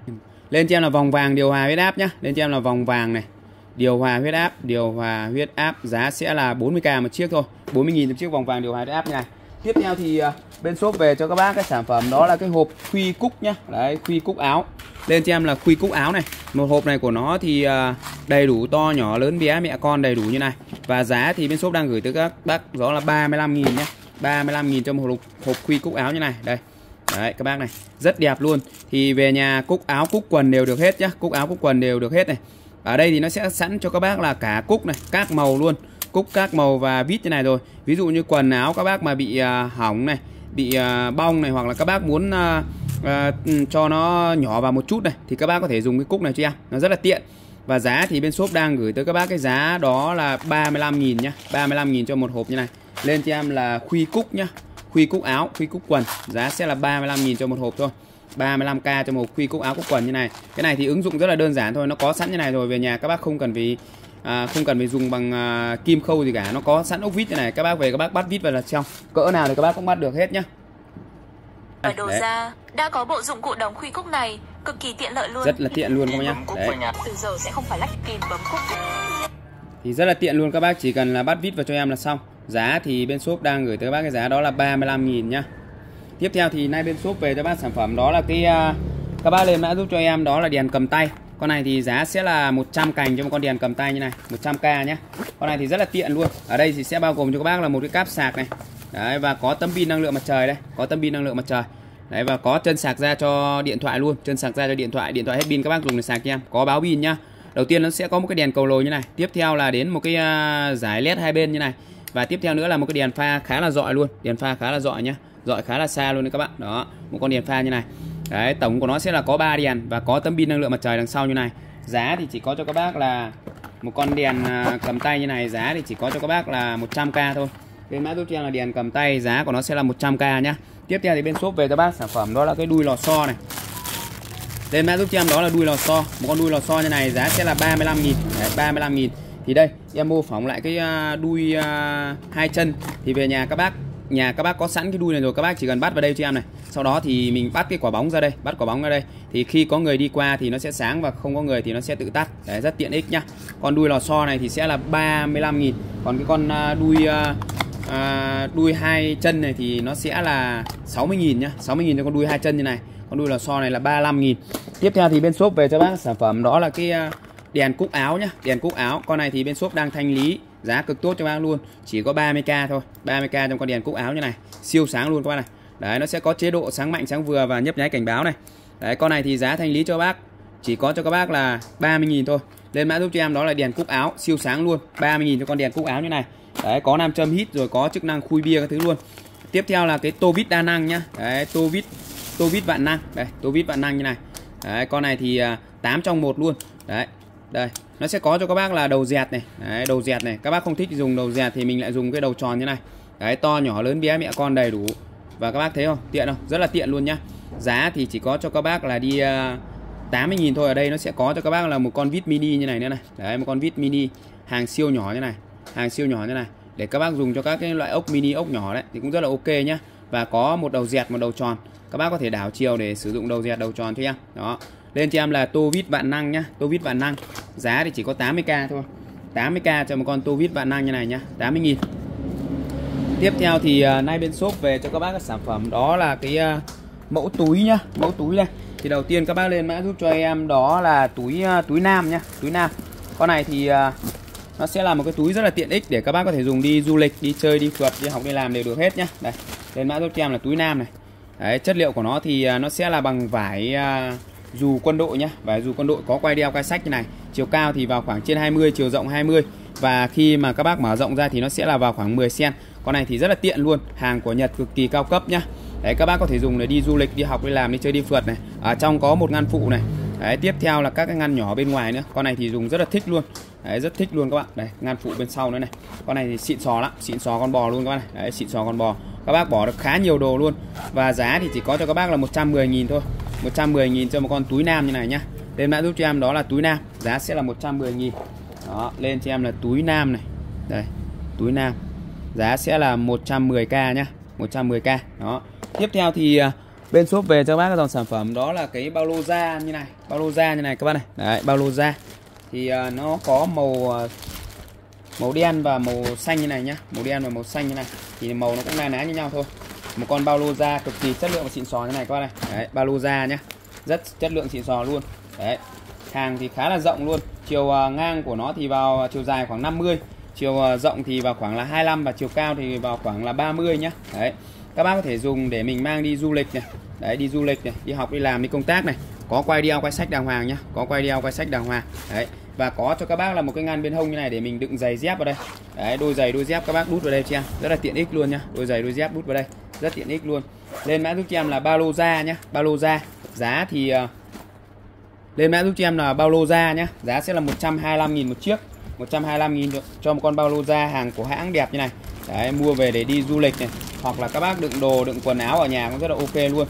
Lên cho em là vòng vàng điều hòa huyết áp nhá. Lên cho em là vòng vàng này. Điều hòa huyết áp giá sẽ là 40k một chiếc thôi. 40.000 một chiếc vòng vàng điều hòa huyết áp như này. Tiếp theo thì bên shop về cho các bác cái sản phẩm đó là cái hộp khuy cúc nhá. Đấy, khuy cúc áo. Lên cho em là khuy cúc áo này. Một hộp này của nó thì đầy đủ to nhỏ lớn bé mẹ con đầy đủ như này. Và giá thì bên shop đang gửi tới các bác đó là 35.000 nhé. 35.000 cho một hộp khuy cúc áo như này. Đây. Đấy các bác này, rất đẹp luôn. Thì về nhà cúc áo cúc quần đều được hết nhá. Cúc áo cúc quần đều được hết này. Ở đây thì nó sẽ sẵn cho các bác là cả cúc này, các màu luôn. Cúc các màu và vít như này rồi. Ví dụ như quần áo các bác mà bị hỏng này, bị bong này, hoặc là các bác muốn cho nó nhỏ vào một chút này thì các bác có thể dùng cái cúc này cho em. Nó rất là tiện. Và giá thì bên shop đang gửi tới các bác cái giá đó là 35.000 nhá. 35.000 cho một hộp như này. Lên cho em là khuy cúc nhá. Khuy cúc áo, khuy cúc quần. Giá sẽ là 35.000 cho một hộp thôi. 35k cho một khuy cúc áo cúc quần như này. Cái này thì ứng dụng rất là đơn giản thôi. Nó có sẵn như này rồi. Về nhà các bác không cần phải dùng bằng kim khâu gì cả. Nó có sẵn ốc vít như này. Các bác về các bác bắt vít vào là xong. Cỡ nào thì các bác cũng bắt được hết nhá. Ở đầu ra đã có bộ dụng cụ đóng khuy cúc này, cực kỳ tiện lợi luôn. Rất là tiện luôn các bác nhá. Đấy. Từ giờ sẽ không phải lách kìm bấm cúc. Thì rất là tiện luôn, các bác chỉ cần là bắt vít vào cho em là xong. Giá thì bên shop đang gửi tới các bác cái giá đó là 35.000 nhá. Tiếp theo thì nay bên shop về cho bác sản phẩm đó là cái các bác lên mã giúp cho em đó là đèn cầm tay. Con này thì giá sẽ là 100 cành cho một con đèn cầm tay như này, 100k nhé. Con này thì rất là tiện luôn. Ở đây thì sẽ bao gồm cho các bác là một cái cáp sạc này. Đấy, và có tấm pin năng lượng mặt trời đây, có tấm pin năng lượng mặt trời. Đấy, và có chân sạc ra cho điện thoại luôn, chân sạc ra cho điện thoại hết pin các bác dùng để sạc cho em. Có báo pin nhá. Đầu tiên nó sẽ có một cái đèn cầu lồi như này, tiếp theo là đến một cái dải led hai bên như này. Và tiếp theo nữa là một cái đèn pha khá là rọi luôn, đèn pha khá là rọi nhá. Rọi khá là xa luôn đấy các bạn. Đó, một con đèn pha như này. Đấy, tổng của nó sẽ là có 3 đèn và có tấm pin năng lượng mặt trời đằng sau như này. Giá thì chỉ có cho các bác là một con đèn cầm tay như này, giá thì chỉ có cho các bác là 100k thôi. Bên mã giúp cho em là đèn cầm tay, giá của nó sẽ là 100k nhá. Tiếp theo thì bên shop về cho bác sản phẩm đó là cái đuôi lò xo này. Lên mã giúp cho em đó là đuôi lò xo. Một con đuôi lò xo như này giá sẽ là 35.000. Đấy, 35.000. Thì đây em mô phỏng lại cái đuôi 2 chân. Thì về nhà các bác có sẵn cái đuôi này rồi, các bác chỉ cần bắt vào đây cho em này. Sau đó thì mình bắt cái quả bóng ra đây, bắt quả bóng ra đây. Thì khi có người đi qua thì nó sẽ sáng, và không có người thì nó sẽ tự tắt. Đấy, rất tiện ích nhá. Con đuôi lò xo này thì sẽ là 35.000. Còn cái con đuôi 2 chân này thì nó sẽ là 60.000 nhá. 60.000 cho con đuôi 2 chân như này. Con đuôi lò xo này là 35.000. Tiếp theo thì bên shop về cho bác sản phẩm đó là cái đèn cúc áo nhá. Đèn cúc áo. Con này thì bên shop đang thanh lý giá cực tốt cho bác luôn. Chỉ có 30k thôi. 30k trong con đèn cúc áo như này. Siêu sáng luôn các bác này. Đấy, nó sẽ có chế độ sáng mạnh, sáng vừa và nhấp nháy cảnh báo này. Đấy, con này thì giá thanh lý cho bác chỉ có cho các bác là 30.000 thôi. Lên mã giúp cho em đó là đèn cúc áo siêu sáng luôn. 30.000 cho con đèn cúc áo như này. Đấy, có nam châm hít rồi, có chức năng khui bia các thứ luôn. Tiếp theo là cái tô vít đa năng nhá. Đấy, tô vít vạn năng. Đây, tô vít vạn năng như này. Đấy, con này thì 8 trong 1 luôn. Đấy. Đây, nó sẽ có cho các bác là đầu dẹt này. Đấy, đầu dẹt này. Các bác không thích dùng đầu dẹt thì mình lại dùng cái đầu tròn như này. Đấy, to nhỏ lớn bé mẹ con đầy đủ. Và các bác thấy không? Tiện không? Rất là tiện luôn nhá. Giá thì chỉ có cho các bác là đi 80.000 thôi. Ở đây nó sẽ có cho các bác là một con vít mini như này nữa này. Đấy, một con vít mini hàng siêu nhỏ như này. Hàng siêu nhỏ như này. Để các bác dùng cho các cái loại ốc mini, ốc nhỏ đấy thì cũng rất là ok nhá. Và có một đầu dẹt, một đầu tròn. Các bác có thể đảo chiều để sử dụng đầu dẹt, đầu tròn cho em. Đó. Lên cho em là tô vít vạn năng nhá. Tô vít vạn năng. Giá thì chỉ có 80k thôi. 80k cho một con tô vít vạn năng như này nhá. 80.000. Tiếp theo thì nay bên shop về cho các bác các sản phẩm đó là cái mẫu túi nhá. Mẫu túi đây. Thì đầu tiên các bác lên mã giúp cho em đó là túi nam nhá. Túi nam. Con này thì nó sẽ là một cái túi rất là tiện ích để các bác có thể dùng đi du lịch, đi chơi, đi phượt, đi học, đi làm đều được hết nhá. Đây. Lên mã giúp cho em là túi nam này. Đấy, chất liệu của nó thì nó sẽ là bằng vải dù quân đội nhá. Vải dù quân đội có quai đeo, quai sách như này. Chiều cao thì vào khoảng trên 20, chiều rộng 20. Và khi mà các bác mở rộng ra thì nó sẽ là vào khoảng 10 cm. Con này thì rất là tiện luôn, hàng của Nhật cực kỳ cao cấp nhá. Đấy, các bác có thể dùng để đi du lịch, đi học, đi làm, đi chơi, đi phượt này. Ở trong có một ngăn phụ này. Đấy, tiếp theo là các cái ngăn nhỏ bên ngoài nữa. Con này thì dùng rất là thích luôn. Đấy, rất thích luôn các bạn. Đây, ngăn phụ bên sau nữa này. Con này thì xịn sò lắm, xịn sò con bò luôn các bạn này. Đấy, xịn sò con bò. Các bác bỏ được khá nhiều đồ luôn. Và giá thì chỉ có cho các bác là 110.000 thôi. 110.000 cho một con túi nam như này nhá. Lên mã giúp cho em đó là túi nam, giá sẽ là 110.000. Đó, lên cho em là túi nam này. Đây, túi nam. Giá sẽ là 110k nhá, 110k. Đó. Tiếp theo thì bên shop về cho bác cái dòng sản phẩm đó là cái bao lô da như này. Bao lô da như này các bác này. Đấy, bao lô da. Thì nó có màu đen và màu xanh như này nhá. Màu đen và màu xanh như này. Thì màu nó cũng na ná như nhau thôi. Một con bao lô da cực kỳ chất lượng và xịn sò như này các bác này. Đấy, bao lô da nhá. Rất chất lượng xịn sò luôn. Đấy. Hàng thì khá là rộng luôn. Chiều ngang của nó thì vào chiều dài khoảng 50, chiều rộng thì vào khoảng là 25 và chiều cao thì vào khoảng là 30 nhá. Đấy. Các bác có thể dùng để mình mang đi du lịch này. Đấy, đi du lịch này, đi học, đi làm, đi công tác này. Có quai đeo, quai sách đàng hoàng nhá. Có quai đeo, quai sách đàng hoàng. Đấy. Và có cho các bác là một cái ngăn bên hông như này để mình đựng giày dép vào đây. Đấy, đôi giày, đôi dép các bác đút vào đây cho em. Rất là tiện ích luôn nhá. Đôi giày, đôi dép đút vào đây. Rất tiện ích luôn. Lên mã giúp cho em là ba lô da nhá. Ba lô da. Giá thì lên mã giúp cho em là bao lô da nhá. Giá sẽ là 125.000 một chiếc. 125.000 cho một con bao lô da hàng của hãng đẹp như này. Đấy, mua về để đi du lịch này, hoặc là các bác đựng đồ, đựng quần áo ở nhà cũng rất là ok luôn.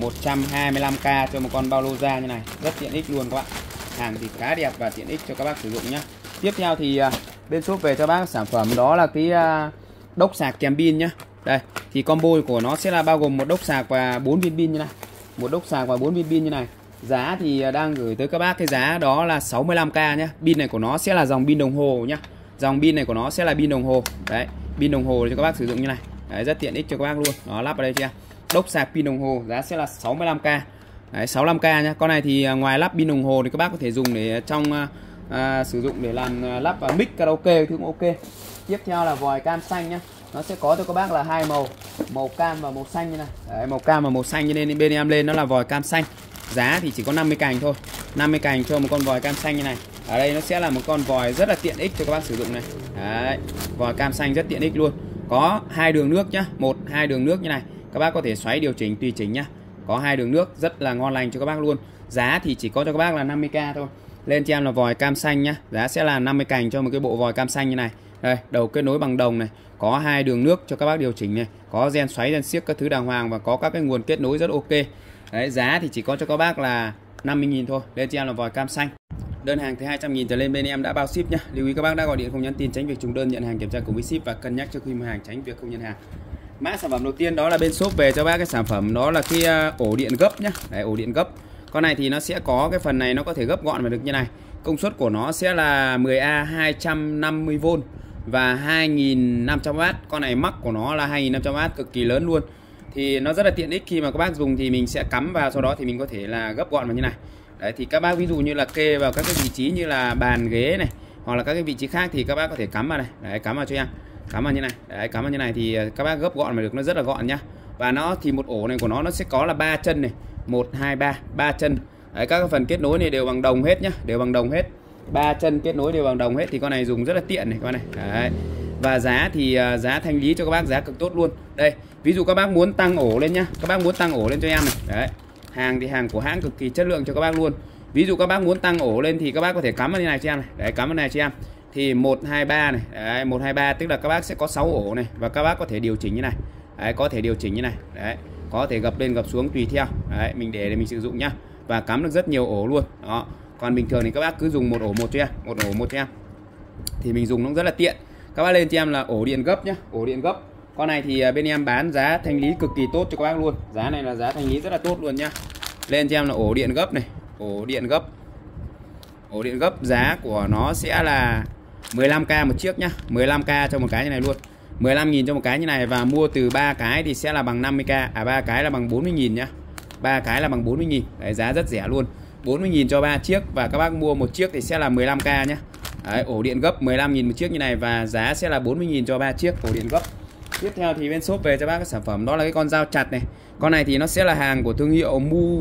125k cho một con bao lô da như này. Rất tiện ích luôn các bạn. Hàng thì khá đẹp và tiện ích cho các bác sử dụng nhá. Tiếp theo thì bên shop về cho bác sản phẩm đó là cái đốc sạc kèm pin nhá. Đây, thì combo của nó sẽ là bao gồm một đốc sạc và 4 viên pin như này. Một đốc sạc và 4 viên pin như này. Giá thì đang gửi tới các bác cái giá đó là 65k nhá. Pin này của nó sẽ là dòng pin đồng hồ nhá. Dòng pin này của nó sẽ là pin đồng hồ. Đấy, pin đồng hồ cho các bác sử dụng như này. Đấy, rất tiện ích cho các bác luôn. Nó lắp vào đây chưa? Đốc sạc pin đồng hồ giá sẽ là 65k. Đấy, 65k nhá. Con này thì ngoài lắp pin đồng hồ thì các bác có thể dùng để trong sử dụng để làm lắp và mic karaoke thì cũng ok. Tiếp theo là vòi cam xanh nhá. Nó sẽ có cho các bác là hai màu, màu cam và màu xanh như này. Đấy, màu cam và màu xanh, cho nên bên em lên nó là vòi cam xanh. Giá thì chỉ có 50 cành thôi. 50 cành cho một con vòi cam xanh như này. Ở đây nó sẽ là một con vòi rất là tiện ích cho các bác sử dụng này. Đấy, vòi cam xanh rất tiện ích luôn. Có 2 đường nước nhá, 1, 2 đường nước như này. Các bác có thể xoáy điều chỉnh tùy chỉnh nhá. Có 2 đường nước rất là ngon lành cho các bác luôn. Giá thì chỉ có cho các bác là 50k thôi. Lên cho em là vòi cam xanh nhá. Giá sẽ là 50 cành cho một cái bộ vòi cam xanh như này. Đây, đầu kết nối bằng đồng này, có 2 đường nước cho các bác điều chỉnh này, có gen xoáy, gen siếc các thứ đàng hoàng và có các cái nguồn kết nối rất ok. Đấy, giá thì chỉ có cho các bác là 50.000 thôi. Lên cho em là vòi cam xanh. Đơn hàng từ 200.000 trở lên bên em đã bao ship nhá. Lưu ý các bác đã gọi điện không nhắn tin tránh việc trùng đơn, nhận hàng kiểm tra cùng với ship và cân nhắc trước khi mua hàng tránh việc không nhận hàng. Mã sản phẩm đầu tiên đó là bên shop về cho bác cái sản phẩm đó là cái ổ điện gấp nhá. Đấy, ổ điện gấp. Con này thì nó sẽ có cái phần này nó có thể gấp gọn vào được như này. Công suất của nó sẽ là 10A 250V và 2500W. Con này mắc của nó là 2500W, cực kỳ lớn luôn. Thì nó rất là tiện ích khi mà các bác dùng thì mình sẽ cắm vào, sau đó thì mình có thể là gấp gọn vào như này. Đấy, thì các bác ví dụ như là kê vào các cái vị trí như là bàn ghế này hoặc là các cái vị trí khác thì các bác có thể cắm vào này. Đấy, cắm vào cho em. Cắm vào như này. Đấy, cắm vào như này thì các bác gấp gọn mà được, nó rất là gọn nhá. Và nó thì một ổ này của nó sẽ có là 3 chân này, 1 2 3, 3 chân. Đấy, các phần kết nối này đều bằng đồng hết nhá, đều bằng đồng hết. 3 chân kết nối đều bằng đồng hết thì con này dùng rất là tiện này con này. Đấy. Và giá thì giá thanh lý cho các bác giá cực tốt luôn. Đây, ví dụ các bác muốn tăng ổ lên nhá, các bác muốn tăng ổ lên cho em này. Đấy. Hàng thì hàng của hãng cực kỳ chất lượng cho các bác luôn. Ví dụ các bác muốn tăng ổ lên thì các bác có thể cắm vào như này cho em này. Đấy, cắm vào này cho em. Thì 1 2 3 này. Đấy, 1 2 3 tức là các bác sẽ có 6 ổ này và các bác có thể điều chỉnh như này. Đấy, có thể điều chỉnh như này. Đấy, có thể gập lên gập xuống tùy theo. Đấy, mình để mình sử dụng nhá. Và cắm được rất nhiều ổ luôn. Đó. Còn bình thường thì các bác cứ dùng một ổ một cho em, một ổ một cho em. Thì mình dùng nó rất là tiện. Các bác lên cho em là ổ điện gấp nhá, ổ điện gấp. Con này thì bên em bán giá thanh lý cực kỳ tốt cho các bác luôn. Giá này là giá thanh lý rất là tốt luôn nhá. Lên cho em là ổ điện gấp này, ổ điện gấp. Ổ điện gấp giá của nó sẽ là 15k một chiếc nhá, 15k cho một cái như này luôn. 15.000 cho một cái như này và mua từ 3 cái thì sẽ là bằng 50k, 3 cái là bằng 40.000 nhá. 3 cái là bằng 40.000. Đấy, giá rất rẻ luôn. 40.000 cho 3 chiếc và các bác mua một chiếc thì sẽ là 15k nhá. Đấy, ổ điện gấp 15.000 một chiếc như này và giá sẽ là 40.000 cho 3 chiếc ổ điện gấp. Tiếp theo thì bên shop về cho bác cái sản phẩm đó là cái con dao chặt này. Con này thì nó sẽ là hàng của thương hiệu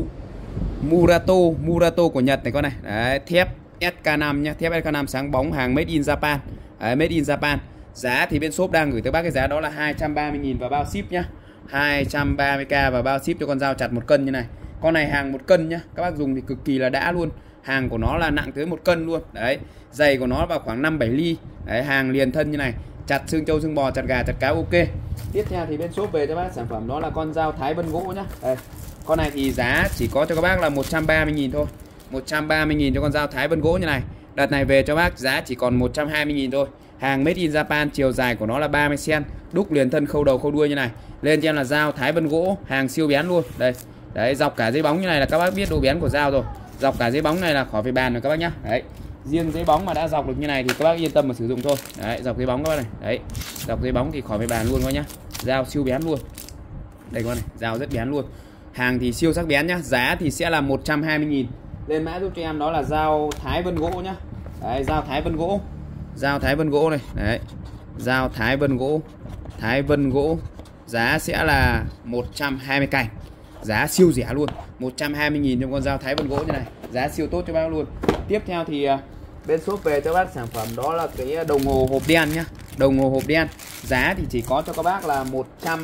Murato của Nhật này con này. Đấy, thép SK5 nhá, thép SK5 sáng bóng, hàng made in Japan. Đấy, made in Japan. Giá thì bên shop đang gửi tới bác cái giá đó là 230.000 và bao ship nhá. 230k và bao ship cho con dao chặt 1 cân như này. Con này hàng 1 cân nhá, các bác dùng thì cực kỳ là đã luôn. Hàng của nó là nặng tới 1 cân luôn. Đấy, dày của nó vào khoảng 5-7 ly. Đấy, hàng liền thân như này, chặt xương trâu xương bò, chặt gà, chặt cá ok. Tiếp theo thì bên shop về cho bác sản phẩm đó là con dao thái vân gỗ nhá. Đây. Con này thì giá chỉ có cho các bác là 130.000 thôi. 130.000 cho con dao thái vân gỗ như này. Đợt này về cho bác giá chỉ còn 120.000 thôi. Hàng made in Japan, chiều dài của nó là 30 cm, đúc liền thân khâu đầu khâu đuôi như này. Lên cho em là dao thái vân gỗ, hàng siêu bén luôn. Đây. Đấy, dọc cả dây bóng như này là các bác biết độ bén của dao rồi. Dọc cả dây bóng này là khỏi phải bàn rồi các bác nhá. Đấy. Riêng dây bóng mà đã dọc được như này thì các bác yên tâm mà sử dụng thôi. Đấy, dọc dây bóng các bác này. Đấy. Dọc dây bóng thì khỏi phải bàn luôn các bác nhá. Dao siêu bén luôn. Đây các bác này, dao rất bén luôn. Hàng thì siêu sắc bén nhá, giá thì sẽ là 120.000. Lên mã giúp cho em đó là dao thái vân gỗ nhá. Đấy, dao thái vân gỗ. Dao thái vân gỗ này. Đấy. Dao thái vân gỗ. Thái vân gỗ. Giá sẽ là 120 cành. Giá siêu rẻ luôn. 120.000 cho con dao thái vân gỗ như này. Giá siêu tốt cho bác luôn. Tiếp theo thì bên shop về cho bác sản phẩm đó là cái đồng hồ hộp đen nhá. Đồng hồ hộp đen. Giá thì chỉ có cho các bác là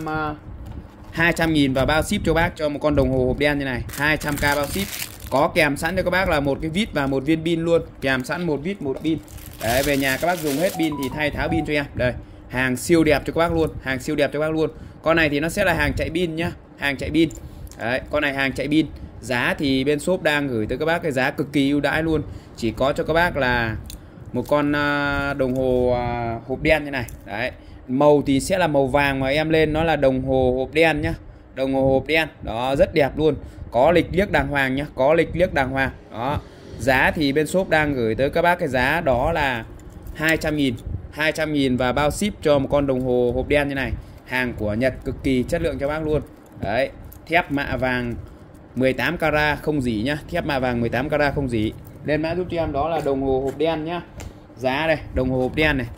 200.000 và bao ship cho bác cho một con đồng hồ hộp đen như này. 200k bao ship. Có kèm sẵn cho các bác là một cái vít và một viên pin luôn. Kèm sẵn một vít một pin. Đấy, về nhà các bác dùng hết pin thì thay tháo pin cho em. Đây, hàng siêu đẹp cho các bác luôn. Hàng siêu đẹp cho các bác luôn. Con này thì nó sẽ là hàng chạy pin nhá. Hàng chạy pin. Đấy, con này hàng chạy pin. Giá thì bên shop đang gửi tới các bác cái giá cực kỳ ưu đãi luôn. Chỉ có cho các bác là một con đồng hồ hộp đen như này. Đấy. Màu thì sẽ là màu vàng mà em lên nó là đồng hồ hộp đen nhá. Đồng hồ hộp đen. Đó, rất đẹp luôn. Có lịch liếc đàng hoàng nhá. Có lịch liếc đàng hoàng. Đó. Giá thì bên shop đang gửi tới các bác cái giá đó là 200.000. 200.000 và bao ship cho một con đồng hồ hộp đen như này. Hàng của Nhật cực kỳ chất lượng cho bác luôn. Đấy. Thép mạ vàng 18k không dỉ nhá. Thép mạ vàng 18k không dỉ. Lên mã giúp cho em đó là đồng hồ hộp đen nhá. Giá đây, đồng hồ hộp đen này.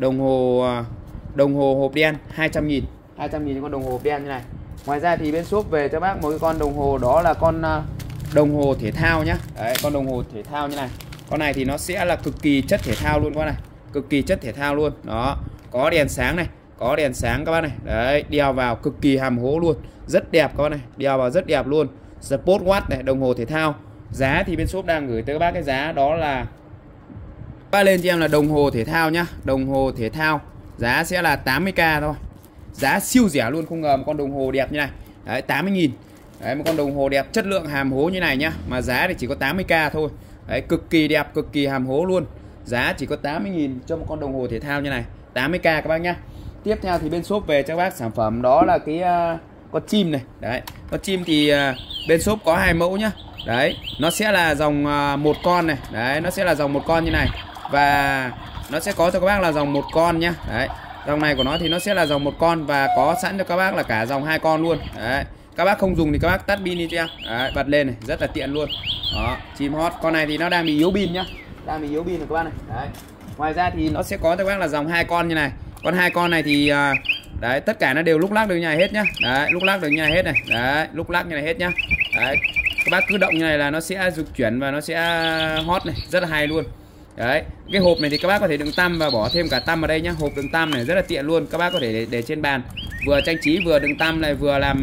Đồng hồ hộp đen 200.000. 200.000 con đồng hồ hộp đen như này. Ngoài ra thì bên shop về cho bác một cái con đồng hồ đó là con đồng hồ thể thao nhá. Đấy, con đồng hồ thể thao như này. Con này thì nó sẽ là cực kỳ chất thể thao luôn các bác này. Cực kỳ chất thể thao luôn. Đó, có đèn sáng này, có đèn sáng các bác này. Đấy, đeo vào cực kỳ hàm hố luôn. Rất đẹp các bác này, đeo vào rất đẹp luôn. Sport Watch này, đồng hồ thể thao. Giá thì bên shop đang gửi tới các bác cái giá đó là bác lên cho em là đồng hồ thể thao nhá. Đồng hồ thể thao giá sẽ là 80k thôi. Giá siêu rẻ luôn, không ngờ một con đồng hồ đẹp như này. Đấy, 80.000. Đấy, một con đồng hồ đẹp, chất lượng hàm hố như này nhá, mà giá thì chỉ có 80k thôi. Đấy, cực kỳ đẹp, cực kỳ hàm hố luôn. Giá chỉ có 80.000 cho một con đồng hồ thể thao như này, 80k các bác nhá. Tiếp theo thì bên shop về cho các bác sản phẩm đó là cái con chim này. Đấy, con chim thì bên shop có 2 mẫu nhá. Đấy, nó sẽ là dòng một con này. Đấy, nó sẽ là dòng một con như này. Và nó sẽ có cho các bác là dòng một con nhá. Đấy, dòng này của nó thì nó sẽ là dòng một con và có sẵn cho các bác là cả dòng 2 con luôn. Đấy, các bác không dùng thì các bác tắt pin đi cho em. Đấy, bật lên này, rất là tiện luôn. Đó, chim hot. Con này thì nó đang bị yếu pin nhá. Đang bị yếu pin rồi các bác này. Đấy. Ngoài ra thì nó sẽ có cho các bác là dòng 2 con như này. Con 2 con này thì đấy, tất cả nó đều lúc lắc được như này hết nhá. Đấy, lúc lắc được như này hết này. Đấy, lúc lắc như này hết nhá. Đấy, các bác cứ động như này là nó sẽ dịch chuyển và nó sẽ hot này, rất là hay luôn. Đấy, cái hộp này thì các bác có thể đựng tăm và bỏ thêm cả tăm vào đây nhá. Hộp đựng tăm này rất là tiện luôn, các bác có thể để trên bàn, vừa trang trí vừa đựng tăm này, vừa làm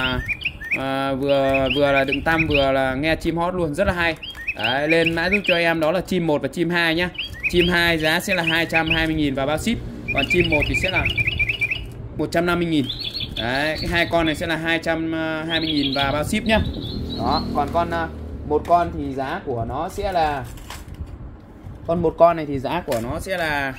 vừa là đựng tăm vừa là nghe chim hót luôn, rất là hay. Đấy, lên mã giúp cho em đó là chim 1 và chim 2 nhá. Chim 2 giá sẽ là 220.000 và bao ship, còn chim 1 thì sẽ là 150.000. Đấy, cái 2 con này sẽ là 220.000 và bao ship nhá. Đó, còn con một con thì giá của nó sẽ là một con này thì giá của nó sẽ là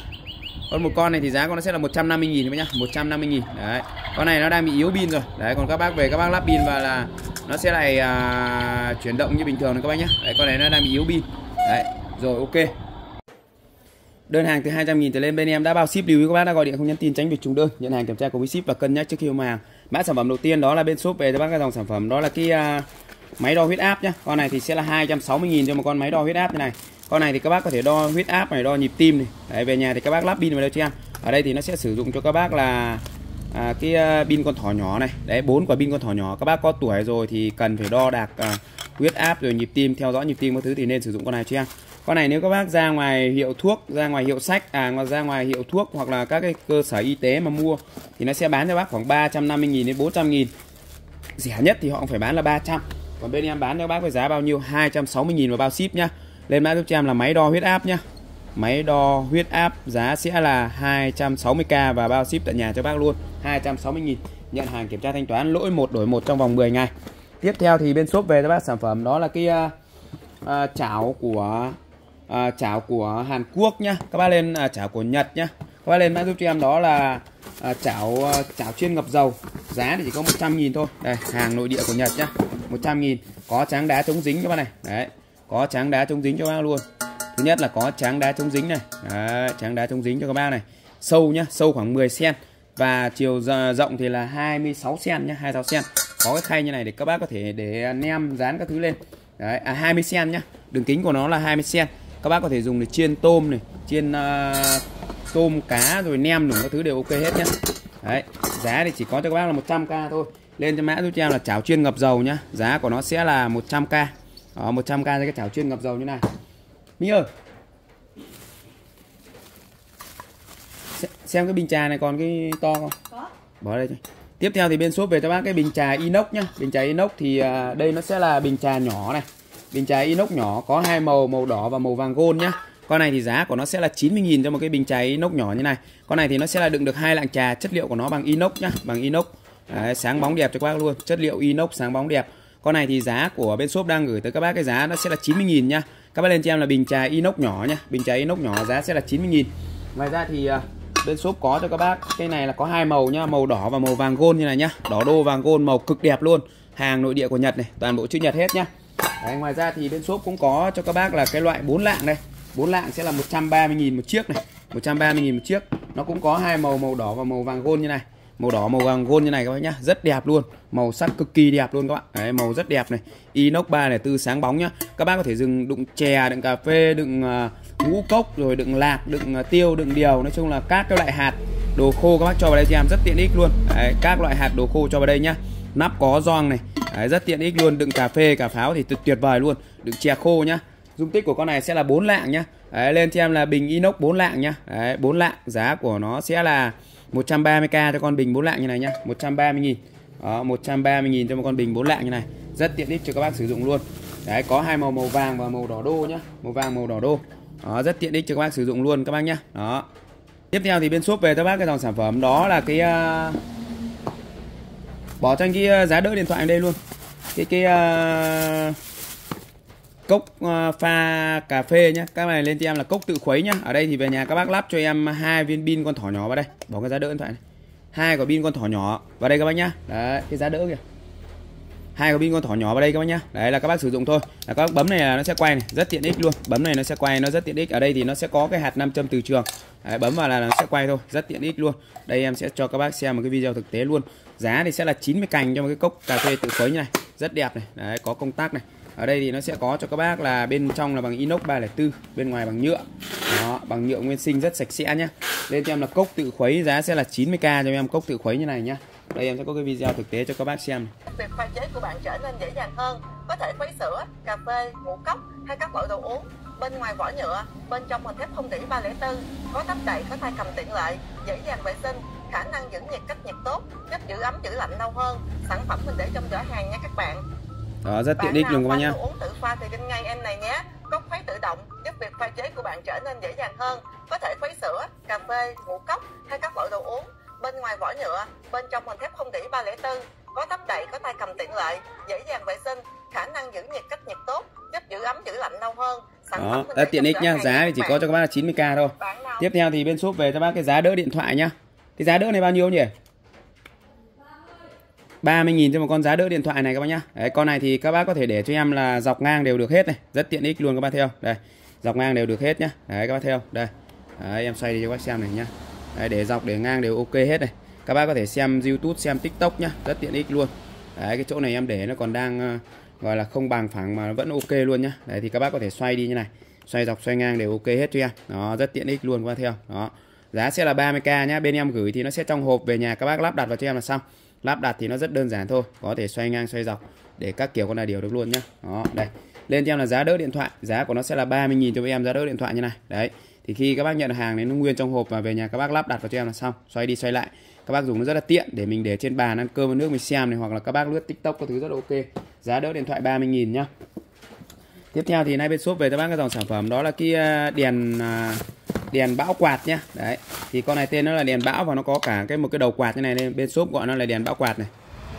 150.000 nhá, 150.000. Đấy, con này nó đang bị yếu pin rồi. Đấy, còn các bác về các bác lắp pin và là nó sẽ lại chuyển động như bình thường này các bác nhé. Đấy, con này nó đang bị yếu pin. Đấy, rồi ok. Đơn hàng từ 200.000 trở lên bên em đã bao ship. Lưu ý các bác đã gọi điện không nhắn tin tránh việc trùng đơn. Nhận hàng kiểm tra cùng với ship và cân nhắc trước khi mua hàng. Mã sản phẩm đầu tiên đó là bên shop về cho bác cái dòng sản phẩm đó là cái máy đo huyết áp nhá. Con này thì sẽ là 260.000 cho một con máy đo huyết áp như này. Con này thì các bác có thể đo huyết áp này, đo nhịp tim này. Đấy, về nhà thì các bác lắp pin vào đây cho em. Ở đây thì nó sẽ sử dụng cho các bác là cái pin con thỏ nhỏ này. Đấy, 4 quả pin con thỏ nhỏ. Các bác có tuổi rồi thì cần phải đo đạc huyết áp rồi nhịp tim, theo dõi nhịp tim các thứ thì nên sử dụng con này cho em. Con này nếu các bác ra ngoài hiệu thuốc, ra ngoài hiệu sách, ra ngoài hiệu thuốc hoặc là các cái cơ sở y tế mà mua thì nó sẽ bán cho bác khoảng 350.000 đến 400.000. Rẻ nhất thì họ cũng phải bán là 300. Còn bên em bán cho bác với giá bao nhiêu? 260.000 và bao ship nhá. Lên mã giúp cho em là máy đo huyết áp nhá. Máy đo huyết áp giá sẽ là 260k và bao ship tận nhà cho bác luôn, 260.000. Nhận hàng kiểm tra thanh toán lỗi 1 đổi 1 trong vòng 10 ngày. Tiếp theo thì bên shop về cho bác sản phẩm đó là cái chảo của Hàn Quốc nhá. Các bác lên chảo của Nhật nhá. Các bác lên mã giúp cho em đó là chảo chuyên ngập dầu. Giá thì chỉ có 100.000 thôi. Đây, hàng nội địa của Nhật nhá. 100.000. Có tráng đá chống dính cho bác này. Đấy, có tráng đá chống dính cho bác luôn. Thứ nhất là có tráng đá chống dính này. Đấy, tráng đá chống dính cho các bác này. Sâu nhá, sâu khoảng 10 cm và chiều rộng thì là 26 cm nhá, 26 cm. Có cái khay như này để các bác có thể để nem dán các thứ lên. Đấy, 20 cm nhá. Đường kính của nó là 20 cm. Các bác có thể dùng để chiên tôm này, chiên tôm cá rồi nem đủ các thứ đều ok hết nhá. Đấy, giá thì chỉ có cho các bác là 100k thôi. Lên cho mã giúp cho em là chảo chuyên ngập dầu nhá. Giá của nó sẽ là 100k. Đó, 100k cho cái chảo chuyên ngập dầu như này. Mỹ ơi, xem cái bình trà này còn cái to không? Có. Bỏ đây thôi. Tiếp theo thì bên shop về cho bác cái bình trà inox nhá. Bình trà inox thì đây nó sẽ là bình trà nhỏ này. Bình trà inox nhỏ có 2 màu, màu đỏ và màu vàng gold nhá. Con này thì giá của nó sẽ là 90.000 cho một cái bình trà inox nhỏ như này. Con này thì nó sẽ là đựng được 2 lạng trà, chất liệu của nó bằng inox nhá, bằng inox. Đấy, sáng bóng đẹp cho các bác luôn, chất liệu inox sáng bóng đẹp. Con này thì giá của bên shop đang gửi tới các bác cái giá nó sẽ là 90.000 nhá. Các bác lên cho em là bình trà inox nhỏ nhá. Bình trà inox nhỏ giá sẽ là 90.000. Ngoài ra thì bên shop có cho các bác cái này là có 2 màu nhá, màu đỏ và màu vàng gold như này nhá. Đỏ đô vàng gold màu cực đẹp luôn. Hàng nội địa của Nhật này, toàn bộ chữ Nhật hết nhá. Đấy, ngoài ra thì bên shop cũng có cho các bác là cái loại 4 lạng đây. 4 lạng sẽ là 130.000 một chiếc này, 130.000 một chiếc. Nó cũng có 2 màu, màu đỏ và màu vàng gold như này. Màu đỏ màu vàng gold như này các bác nhá, rất đẹp luôn, màu sắc cực kỳ đẹp luôn các bạn. Đấy, màu rất đẹp này, inox 304 sáng bóng nhá. Các bác có thể dùng đựng chè, đựng cà phê, đựng ngũ cốc, rồi đựng lạc, đựng tiêu, đựng điều, nói chung là các cái loại hạt đồ khô các bác cho vào đây cho em rất tiện ích luôn. Đấy, các loại hạt đồ khô cho vào đây nhá. Nắp có gioăng này. Đấy, rất tiện ích luôn, đựng cà phê, cà pháo thì tuyệt vời luôn, đựng chè khô nhá. Dung tích của con này sẽ là 4 lạng nhá. Đấy, lên cho em là bình inox 4 lạng nhá. Đấy, 4 lạng, giá của nó sẽ là 130k cho con bình 4 lạng như này nhá, 130.000. Đó, 130.000 cho một con bình 4 lạng như này. Rất tiện ích cho các bác sử dụng luôn. Đấy, có 2 màu, màu vàng và màu đỏ đô nhá. Màu vàng, màu đỏ đô. Đó, rất tiện ích cho các bác sử dụng luôn các bác nhá. Đó. Tiếp theo thì bên shop về cho bác cái dòng sản phẩm đó là cái bỏ cho anh cái giá đỡ điện thoại ở đây luôn. cốc pha cà phê nhá. Các này lên cho em là cốc tự khuấy nhá. Ở đây thì về nhà các bác lắp cho em 2 viên pin con thỏ nhỏ vào đây. Bỏ cái giá đỡ điện thoại này. 2 quả pin con thỏ nhỏ vào đây các bác nhá. Đấy, cái giá đỡ kìa. 2 quả pin con thỏ nhỏ vào đây các bác nhá. Đấy là các bác sử dụng thôi. Là các bác bấm này là nó sẽ quay này, rất tiện ích luôn. Bấm này nó sẽ quay, nó rất tiện ích. Ở đây thì nó sẽ có cái hạt nam châm từ trường. Đấy, bấm vào là nó sẽ quay thôi, rất tiện ích luôn. Đây em sẽ cho các bác xem một cái video thực tế luôn. Giá thì sẽ là 90 cành cho một cái cốc cà phê tự khuấy như này, rất đẹp này. Đấy, có công tắc này. Ở đây thì nó sẽ có cho các bác là bên trong là bằng inox 304, bên ngoài bằng nhựa. Đó, bằng nhựa nguyên sinh rất sạch sẽ nhá. Lên cho em là cốc tự khuấy, giá sẽ là 90k cho em cốc tự khuấy như này nhá. Đây em sẽ có cái video thực tế cho các bác xem. Việc pha chế của bạn trở nên dễ dàng hơn, có thể khuấy sữa, cà phê, ngũ cốc hay các loại đồ uống. Bên ngoài vỏ nhựa, bên trong hình thép không rỉ 304, có tắp đậy, có tay cầm tiện lợi, dễ dàng vệ sinh, khả năng giữ nhiệt cách nhiệt tốt, giúp giữ ấm giữ lạnh lâu hơn. Sản phẩm mình để trong giỏ hàng nha các bạn. Đó, rất tiện ích luôn các bác nhá. Bạn nào uống tự pha thì bên ngay em này nhé. Cốc khuấy tự động giúp việc pha chế của bạn trở nên dễ dàng hơn, có thể khuấy sữa, cà phê, ngũ cốc hay các loại đồ uống. Bên ngoài vỏ nhựa, bên trong hình thép không rỉ 304, có tắp đậy, có tay cầm tiện lợi, dễ dàng vệ sinh, khả năng giữ nhiệt cách nhiệt tốt, giúp giữ ấm giữ lạnh lâu hơn. Đó, rất tiện ích nhá. Giá thì chỉ có cho các bác là 90k thôi. Tiếp theo thì bên shop về cho bác cái giá đỡ điện thoại nhá. Cái giá đỡ này bao nhiêu nhỉ? 30.000 cho một con giá đỡ điện thoại này các bác nhá. Đấy, con này thì các bác có thể để cho em là dọc ngang đều được hết này, rất tiện ích luôn các bác theo. Đây, dọc ngang đều được hết nhá. Đấy các bác theo. Đây. Đấy, em xoay đi cho các bác xem này nhá. Đấy, để dọc để ngang đều ok hết này. Các bác có thể xem YouTube, xem TikTok nhá, rất tiện ích luôn. Đấy, cái chỗ này em để nó còn đang gọi là không bằng phẳng mà nó vẫn ok luôn nhá. Đấy thì các bác có thể xoay đi như này, xoay dọc xoay ngang đều ok hết cho em. Đó, rất tiện ích luôn các bác theo. Đó. Giá sẽ là 30k nhá. Bên em gửi thì nó sẽ trong hộp, về nhà các bác lắp đặt vào cho em là xong. Lắp đặt thì nó rất đơn giản thôi, có thể xoay ngang xoay dọc để các kiểu con là điều được luôn nhá. Đó, đây. Lên cho em là giá đỡ điện thoại, giá của nó sẽ là 30.000 cho em giá đỡ điện thoại như này. Đấy. Thì khi các bác nhận hàng này nó nguyên trong hộp và về nhà các bác lắp đặt vào cho em là xong. Xoay đi xoay lại. Các bác dùng nó rất là tiện để mình để trên bàn ăn cơm ăn nước mình xem này, hoặc là các bác lướt TikTok có thứ rất là ok. Giá đỡ điện thoại 30.000 nhá. Tiếp theo thì nay bên shop về cho bác cái dòng sản phẩm đó là cái đèn bão quạt nhá. Đấy. Thì con này tên nó là đèn bão và nó có cả một cái đầu quạt như này, nên bên shop gọi nó là đèn bão quạt này.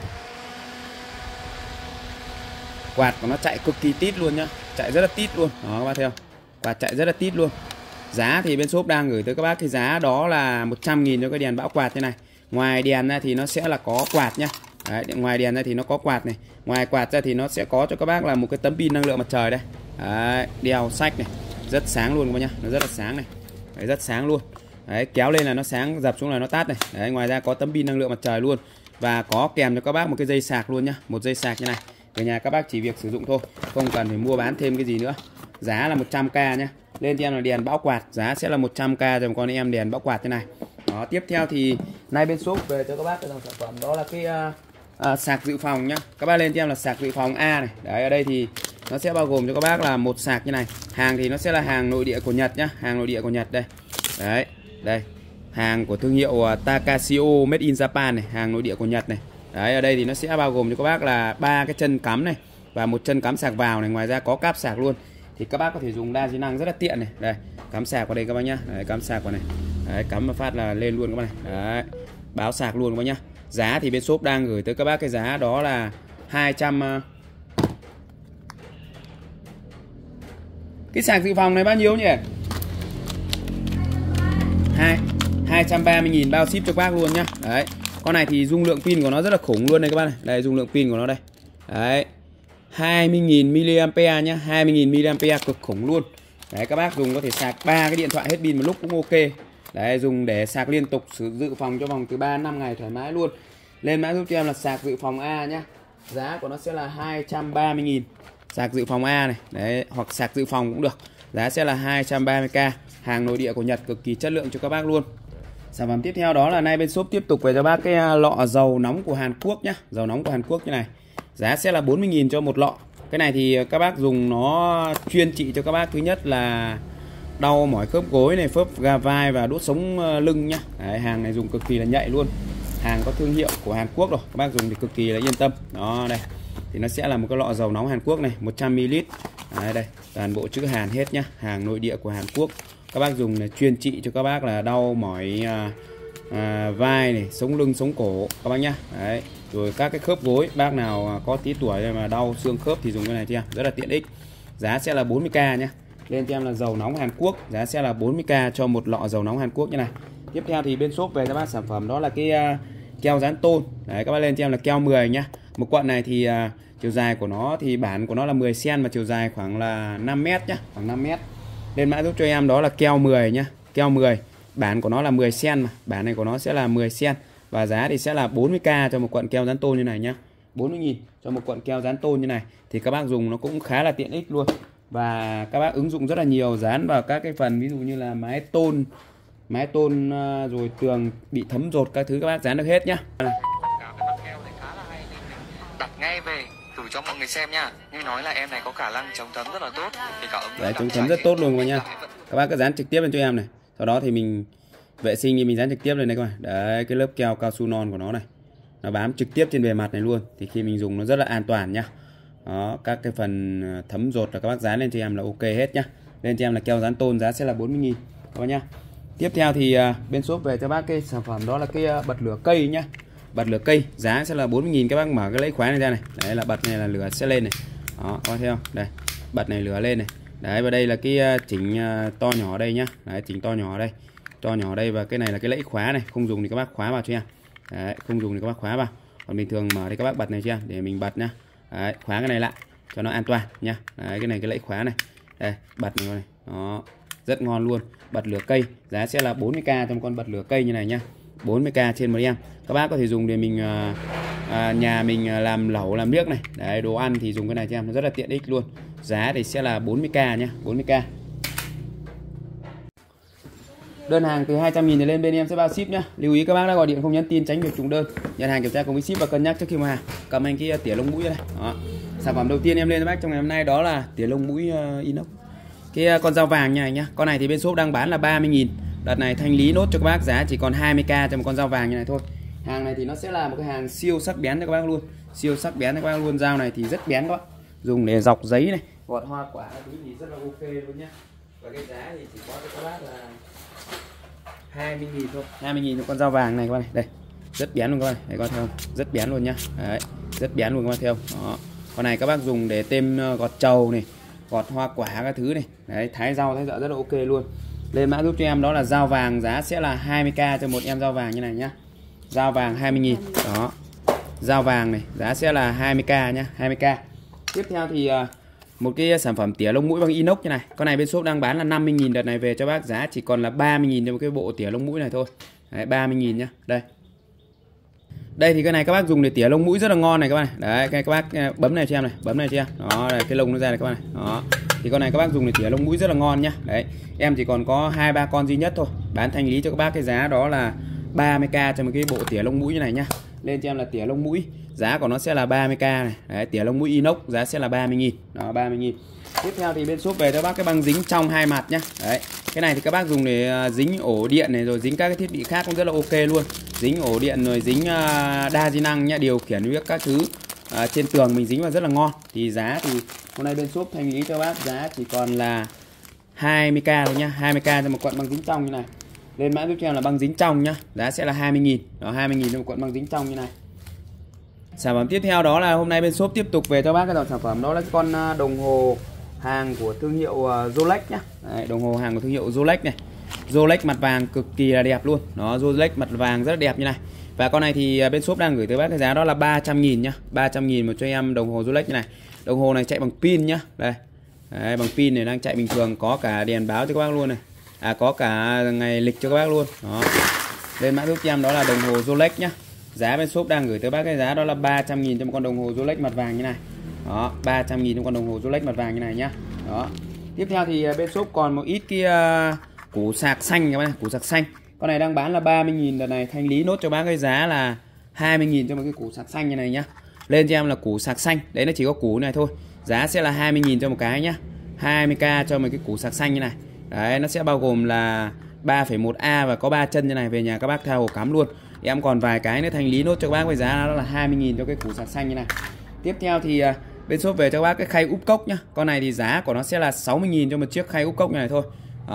Quạt của nó chạy cực kỳ tít luôn nhá, chạy rất là tít luôn. Đó các bác thấy không? Quạt chạy rất là tít luôn. Giá thì bên shop đang gửi tới các bác cái giá đó là 100.000 cho cái đèn bão quạt như này. Ngoài đèn ra thì nó sẽ là có quạt nhá. Đấy, ngoài đèn ra thì nó có quạt này. Ngoài quạt ra thì nó sẽ có cho các bác là một cái tấm pin năng lượng mặt trời đây. Đấy, đeo sách này, rất sáng luôn các bác nhá, nó rất là sáng này. Đấy, rất sáng luôn. Đấy, kéo lên là nó sáng, dập xuống là nó tắt này. Đấy, ngoài ra có tấm pin năng lượng mặt trời luôn. Và có kèm cho các bác một cái dây sạc luôn nhá, một dây sạc như này. Về nhà các bác chỉ việc sử dụng thôi, không cần phải mua bán thêm cái gì nữa. Giá là 100k nhá. Lên cho em là đèn bão quạt, giá sẽ là 100k cho một con em đèn bão quạt thế này. Đó, tiếp theo thì nay bên shop về cho các bác cái dòng sản phẩm đó là cái sạc dự phòng nhá. Các bác lên cho em là sạc dự phòng A này. Đấy, ở đây thì nó sẽ bao gồm cho các bác là một sạc như này. Hàng thì nó sẽ là hàng nội địa của Nhật nhá, hàng nội địa của Nhật đây. Đấy, đây. Hàng của thương hiệu Takashio Made in Japan này, hàng nội địa của Nhật này. Đấy, ở đây thì nó sẽ bao gồm cho các bác là 3 cái chân cắm này và một chân cắm sạc vào này, ngoài ra có cáp sạc luôn. Thì các bác có thể dùng đa chức năng rất là tiện này. Đây, cắm sạc vào đây các bác nhá. Đấy, cắm sạc vào này. Đấy, cắm một phát là lên luôn các bác này. Đấy, báo sạc luôn các bác nhá. Giá thì bên shop đang gửi tới các bác cái giá đó là 200. Cái sạc dự phòng này bao nhiêu nhỉ? 230.000 bao ship cho các bác luôn nhá. Đấy. Con này thì dung lượng pin của nó rất là khủng luôn đây các bác này. Đây, dung lượng pin của nó đây. Đấy. 20.000 mAh nhá, 20.000 mAh cực khủng luôn. Đấy, các bác dùng có thể sạc 3 cái điện thoại hết pin một lúc cũng ok. Đấy, dùng để sạc liên tục, dự phòng cho vòng từ 3-5 ngày thoải mái luôn. Lên mã giúp cho em là sạc dự phòng A nhá. Giá của nó sẽ là 230.000. Sạc dự phòng A này, đấy, hoặc sạc dự phòng cũng được. Giá sẽ là 230k, hàng nội địa của Nhật, cực kỳ chất lượng cho các bác luôn. Sản phẩm tiếp theo đó là nay bên shop tiếp tục về cho bác cái lọ dầu nóng của Hàn Quốc nhá. Dầu nóng của Hàn Quốc như này. Giá sẽ là 40.000 cho một lọ. Cái này thì các bác dùng nó chuyên trị cho các bác, thứ nhất là đau mỏi khớp gối này, khớp ga vai và đốt sống lưng nhá. Đấy, hàng này dùng cực kỳ là nhạy luôn. Hàng có thương hiệu của Hàn Quốc rồi, các bác dùng thì cực kỳ là yên tâm. Đó, đây. Thì nó sẽ là một cái lọ dầu nóng Hàn Quốc này, 100ml. Đấy, đây, toàn bộ chữ Hàn hết nhá, hàng nội địa của Hàn Quốc. Các bác dùng là chuyên trị cho các bác là đau mỏi vai này, sống lưng, sống cổ các bác nhá. Đấy, rồi các cái khớp gối, bác nào có tí tuổi mà đau xương khớp thì dùng cái này cho em, rất là tiện ích. Giá sẽ là 40k nhá. Lên cho em là dầu nóng Hàn Quốc, giá sẽ là 40k cho một lọ dầu nóng Hàn Quốc như này. Tiếp theo thì bên shop về cho bác sản phẩm đó là cái keo dán tôn. Đấy, các bác lên cho em là keo 10 nhá. Một quận này thì chiều dài của nó thì bản của nó là 10 cm và chiều dài khoảng là 5 m nhá, khoảng 5 m. Lên mã giúp cho em đó là keo 10 nhá, keo 10. Bản của nó là 10 cm mà, bản này của nó sẽ là 10 cm và giá thì sẽ là 40k cho một quận keo dán tôn như này nhá. 40.000 cho một quận keo dán tôn như này thì các bác dùng nó cũng khá là tiện ích luôn. Và các bác ứng dụng rất là nhiều, dán vào các cái phần ví dụ như là mái tôn rồi tường bị thấm dột các thứ các bác dán được hết nhá. Đặt ngay về thử cho mọi người xem nha. Như nói là em này có khả năng chống thấm rất là tốt. Thì cả đấy, chống thấm rất tốt luôn các nha. Các bác cứ dán trực tiếp lên cho em này. Sau đó thì mình vệ sinh thì mình dán trực tiếp lên đây các bạn. Đấy, cái lớp keo cao su non của nó này, nó bám trực tiếp trên bề mặt này luôn. Thì khi mình dùng nó rất là an toàn nhá. Đó, các cái phần thấm dột là các bác dán lên cho em là ok hết nhá. Lên cho em là keo dán tôn, giá sẽ là 40.000 các bác nhá. Tiếp theo thì bên shop về cho bác cái sản phẩm đó là cái bật lửa cây nhá. Bật lửa cây giá sẽ là 40.000. Các bác mở cái lấy khóa này ra này. Đấy là bật này là lửa sẽ lên này. Đó, có theo đây. Bật này lửa lên này. Đấy, và đây là cái chỉnh to nhỏ đây nhá. Đấy, chỉnh to nhỏ đây. To nhỏ đây, và cái này là cái lẫy khóa này, không dùng thì các bác khóa vào cho em. Đấy, không dùng thì các bác khóa vào. Còn bình thường mở thì các bác bật này cho em để mình bật nhá. Đấy, khóa cái này lại cho nó an toàn nhá. Đấy, cái này cái lẫy khóa này. Đây, bật này. Đó, rất ngon luôn. Bật lửa cây giá sẽ là 40k trong con bật lửa cây như này nhá. 40k trên một em. Các bác có thể dùng để mình nhà mình làm lẩu làm nước này. Đấy, đồ ăn thì dùng cái này cho em, nó rất là tiện ích luôn. Giá thì sẽ là 40k nhá, 40k. Đơn hàng từ 200.000 trở lên bên em sẽ bao ship nhá. Lưu ý các bác đã gọi điện không nhắn tin tránh việc trùng đơn. Nhận hàng kiểm tra cùng với ship và cân nhắc trước khi mua hàng. Cầm anh kia tỉa lông mũi đây. Đó. Sản phẩm đầu tiên em lên cho bác trong ngày hôm nay đó là tỉa lông mũi inox. Cái con dao vàng nha anh nhá. Con này thì bên shop đang bán là 30.000. Đợt này thanh lý nốt cho các bác, giá chỉ còn 20k cho một con dao vàng như này thôi. Hàng này thì nó sẽ là một cái hàng siêu sắc bén cho các bác luôn. Siêu sắc bén cho các bác luôn. Dao này thì rất bén các bác. Dùng để dọc giấy này, gọt hoa quả thứ thì rất là ok luôn nhá. Và cái giá thì chỉ có cho các bác là 20.000 thôi. 20.000 cho con dao vàng này các bác này. Đây. Rất bén luôn các bác này. Đây con thấy không? Rất bén luôn nhá. Đấy, rất bén luôn các bác thấy không? Đó. Con này các bác dùng để tem gọt trầu này, gọt hoa quả các thứ này. Đấy, thái rau thái dợ rất là ok luôn. Lên mã giúp cho em đó là dao vàng, giá sẽ là 20k cho một em dao vàng như này nhá. Dao vàng 20.000. Đó. Dao vàng này, giá sẽ là 20k nhá, 20k. Tiếp theo thì một cái sản phẩm tỉa lông mũi bằng inox như này. Con này bên shop đang bán là 50.000, đợt này về cho bác giá chỉ còn là 30.000 cho một cái bộ tỉa lông mũi này thôi. Đấy, 30.000 nhá. Đây. Đây thì cái này các bác dùng để tỉa lông mũi rất là ngon này các bạn này. Đấy, các bác bấm này cho em này, bấm này cho em. Đó, đây, cái lông nó ra này các bạn này. Đó. Thì con này các bác dùng để tỉa lông mũi rất là ngon nhá. Đấy, em chỉ còn có 2-3 con duy nhất thôi. Bán thanh lý cho các bác cái giá đó là 30k cho một cái bộ tỉa lông mũi như này nhá. Lên cho em là tỉa lông mũi, giá của nó sẽ là 30k này. Đấy, tỉa lông mũi inox giá sẽ là 30.000. Đó, 30.000. Tiếp theo thì bên shop về cho bác cái băng dính trong hai mặt nhá. Đấy, cái này thì các bác dùng để dính ổ điện này, rồi dính các cái thiết bị khác cũng rất là ok luôn. Dính ổ điện rồi dính đa di năng nhá, điều khiển với các thứ trên tường mình dính vào rất là ngon. Thì giá thì hôm nay bên shop thanh lý cho bác giá chỉ còn là 20k thôi nhá, 20k cho một cuộn băng dính trong như này. Lên mã giúp cho em là băng dính trong nhá, giá sẽ là 20.000. Đó, 20.000 cho một cuộn băng dính trong như này. Sản phẩm tiếp theo đó là hôm nay bên shop tiếp tục về cho bác cái dòng sản phẩm đó là con đồng hồ hàng của thương hiệu Rolex nhá. Đấy, đồng hồ hàng của thương hiệu Rolex này. Rolex mặt vàng cực kỳ là đẹp luôn. Đó, Rolex mặt vàng rất là đẹp như này. Và con này thì bên shop đang gửi tới bác cái giá đó là 300.000 nhá. 300.000 một cho em đồng hồ Rolex như này. Đồng hồ này chạy bằng pin nhá. Đây. Đấy, bằng pin này đang chạy bình thường, có cả đèn báo cho các bác luôn này. Có cả ngày lịch cho các bác luôn. Đó. Lên mã giúp cho em đó là đồng hồ Rolex nhá. Giá bên shop đang gửi tới bác cái giá đó là 300.000 cho một con đồng hồ Rolex mặt vàng như này. Đó, 300.000 cho con đồng hồ Rolex mặt vàng như này nhá. Đó. Tiếp theo thì bên shop còn một ít cái củ sạc xanh các bạn này, củ sạc xanh. Con này đang bán là 30.000, đợt này thanh lý nốt cho bác cái giá là 20.000 cho một cái củ sạc xanh như này nhá. Lên cho em là củ sạc xanh, đấy nó chỉ có củ này thôi. Giá sẽ là 20.000 cho một cái nhá. 20k cho một cái củ sạc xanh như này. Đấy, nó sẽ bao gồm là 3,1A và có 3 chân như này, về nhà các bác theo ổ cắm luôn. Em còn vài cái nữa thanh lý nốt cho các bác với giá đó là 20.000 cho cái củ sạc xanh như này. Tiếp theo thì bên shop về cho các bác cái khay úp cốc nhá. Con này thì giá của nó sẽ là 60.000 cho một chiếc khay úp cốc như này thôi. Đó,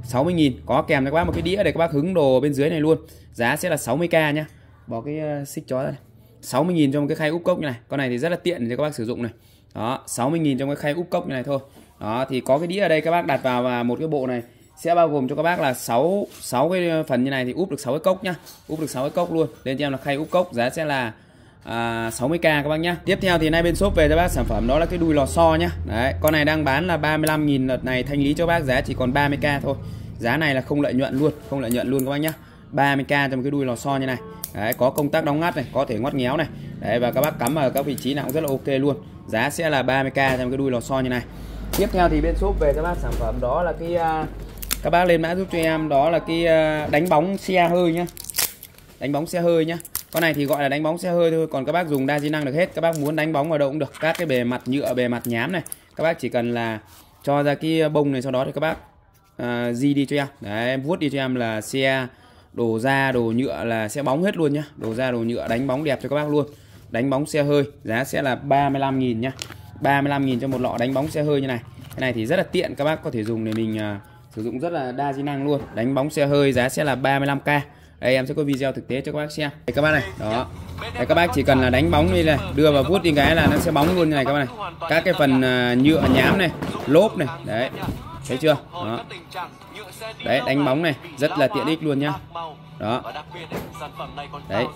60.000, có kèm cho các bác một cái đĩa để các bác hứng đồ bên dưới này luôn. Giá sẽ là 60k nhá. Bỏ cái xích chó ra này. 60.000 cho một cái khay úp cốc như này. Con này thì rất là tiện cho các bác sử dụng này. Đó, 60.000 trong cái khay úp cốc như này thôi. Đó, thì có cái đĩa ở đây các bác đặt vào, và một cái bộ này sẽ bao gồm cho các bác là 6 cái phần như này thì úp được 6 cái cốc nhá. Úp được 6 cái cốc luôn. Lên cho em là khay úp cốc, giá sẽ là 60k các bác nhá. Tiếp theo thì nay bên shop về cho bác sản phẩm đó là cái đùi lò xo nhá. Đấy, con này đang bán là 35.000, đợt này thanh lý cho bác giá chỉ còn 30k thôi. Giá này là không lợi nhuận luôn, không lợi nhuận luôn các bác nhá. 30k cho một cái đùi lò xo như này. Đấy, có công tắc đóng ngắt này, có thể ngoắt nghéo này. Đấy, và các bác cắm ở các vị trí nào cũng rất là ok luôn. Giá sẽ là 30k cho một cái đùi lò xo như này. Tiếp theo thì bên shop về cho bác sản phẩm đó là cái các bác lên mã giúp cho em đó là cái đánh bóng xe hơi nhá. Đánh bóng xe hơi nhá. Con này thì gọi là đánh bóng xe hơi thôi, còn các bác dùng đa di năng được hết. Các bác muốn đánh bóng vào đâu cũng được. Các cái bề mặt nhựa, bề mặt nhám này, các bác chỉ cần là cho ra cái bông này, sau đó thì các bác di đi cho em. Đấy, em vuốt đi cho em là xe đồ da, đồ nhựa là sẽ bóng hết luôn nhá. Đồ da, đồ nhựa đánh bóng đẹp cho các bác luôn. Đánh bóng xe hơi, giá sẽ là 35.000 nhá. 35.000 cho một lọ đánh bóng xe hơi như này. Cái này thì rất là tiện, các bác có thể dùng để mình sử dụng rất là đa di năng luôn. Đánh bóng xe hơi giá sẽ là 35k. Đây em sẽ có video thực tế cho các bác xem. Đây các bác này, đó. Đây các bác chỉ cần là đánh bóng đi này, đưa vào vuốt đi cái là nó sẽ bóng luôn như này các bác này. Các cái phần nhựa nhám này, lốp này, đấy. Thấy chưa? Đó. Đấy, đánh bóng này, rất là tiện ích luôn nhá. Đó. Đấy.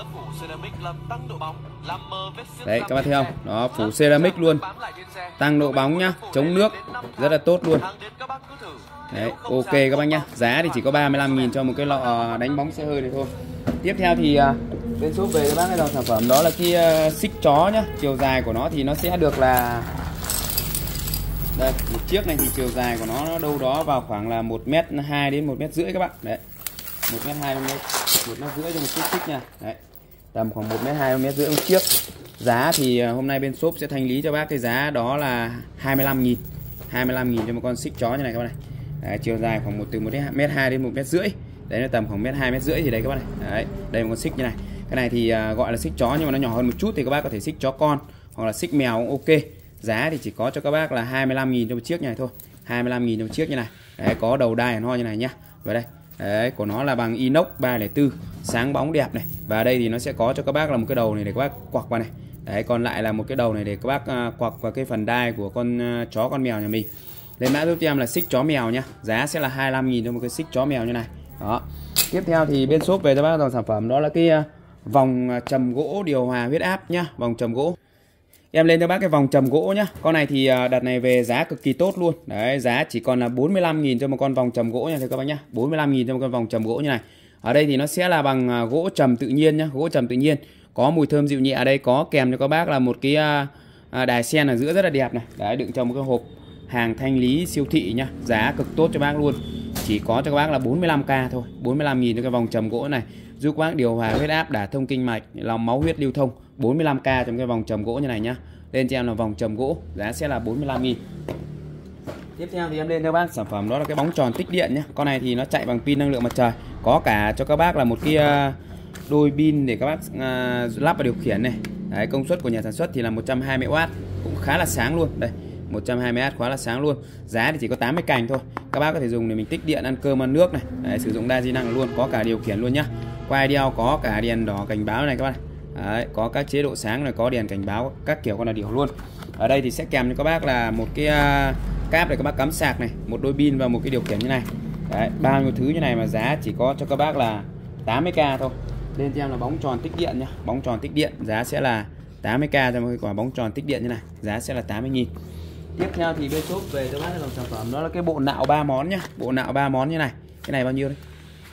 Đấy các bác thấy không? Đó, phủ ceramic luôn. Tăng độ bóng nhá, chống nước, rất là tốt luôn. Đấy, ok các bác nhá. Giá thì chỉ có 35.000 cho một cái lọ đánh bóng xe hơi này thôi. Tiếp theo thì bên shop về các bác cái dòng sản phẩm đó là cái xích chó nhá. Chiều dài của nó thì nó sẽ được là đây, một chiếc này thì chiều dài của nó đâu đó vào khoảng là 1m2 đến 1m5 các bạn. Đấy. 1m2 đến 1m5 cho một chiếc xích nha. Đấy. Tầm khoảng 1m2 đến 1m5 một chiếc. Giá thì hôm nay bên shop sẽ thanh lý cho bác cái giá đó là 25.000. 25.000 cho một con xích chó như này các bạn này. Đấy, chiều dài khoảng từ 1m2 đến 1m5. Đấy là tầm khoảng 1m2 1m5 thì đấy các bạn này. Đấy, đây là một con xích như này. Cái này thì gọi là xích chó nhưng mà nó nhỏ hơn một chút thì các bác có thể xích chó con hoặc là xích mèo cũng ok. Giá thì chỉ có cho các bác là 25.000 cho một chiếc như này thôi. 25.000 cho một chiếc như này. Đấy, có đầu đai hẳn hoi như này nhá. Và đây. Đấy, của nó là bằng inox 304, sáng bóng đẹp này. Và đây thì nó sẽ có cho các bác là một cái đầu này để các bác quặc vào này. Đấy, còn lại là một cái đầu này để các bác quặc vào cái phần đai của con chó con mèo nhà mình. Lên mã giúp cho em là xích chó mèo nhá. Giá sẽ là 25.000 cho một cái xích chó mèo như này. Đó. Tiếp theo thì bên shop về cho bác dòng sản phẩm đó là cái vòng trầm gỗ điều hòa huyết áp nhá, vòng trầm gỗ. Em lên cho bác cái vòng trầm gỗ nhá. Con này thì đợt này về giá cực kỳ tốt luôn. Đấy, giá chỉ còn là 45.000 cho một con vòng trầm gỗ nha thưa các bác nhá. 45.000 cho một con vòng trầm gỗ như này. Ở đây thì nó sẽ là bằng gỗ trầm tự nhiên nhá, gỗ trầm tự nhiên. Có mùi thơm dịu nhẹ. Ở đây có kèm cho các bác là một cái đài sen ở giữa rất là đẹp này. Đấy, đựng trong một cái hộp hàng thanh lý siêu thị nhá. Giá cực tốt cho bác luôn. Chỉ có cho các bác là 45k thôi. 45.000 cho cái vòng trầm gỗ này. Giúp các bác điều hòa huyết áp, đả thông kinh mạch, lòng máu huyết lưu thông. 45k trong cái vòng trầm gỗ như này nhá. Lên cho em là vòng trầm gỗ, giá sẽ là 45.000. Tiếp theo thì em lên cho bác sản phẩm đó là cái bóng tròn tích điện nhé. Con này thì nó chạy bằng pin năng lượng mặt trời. Có cả cho các bác là một cái đôi pin để các bác lắp vào điều khiển này. Đấy, công suất của nhà sản xuất thì là 120W, cũng khá là sáng luôn. Đây, 120W khá là sáng luôn. Giá thì chỉ có 80 cành thôi. Các bác có thể dùng để mình tích điện, ăn cơm, ăn nước này. Đấy, sử dụng đa di năng luôn, có cả điều khiển luôn nhá. Quay đeo có cả đèn đỏ cảnh báo này các bạn. Đấy, có các chế độ sáng này, có đèn cảnh báo các kiểu con là điều luôn. Ở đây thì sẽ kèm cho các bác là một cái cáp để các bác cắm sạc này, một đôi pin và một cái điều khiển như này. Đấy, bao nhiêu thứ như này mà giá chỉ có cho các bác là 80k thôi. Lên cho em là bóng tròn tích điện nhá. Bóng tròn tích điện giá sẽ là 80k cho một cái quả bóng tròn tích điện như này, giá sẽ là 80.000. Tiếp theo thì bên shop về cho bác cái dòng sản phẩm đó là cái bộ nạo 3 món nhá. Bộ nạo 3 món như này. Cái này bao nhiêu đấy?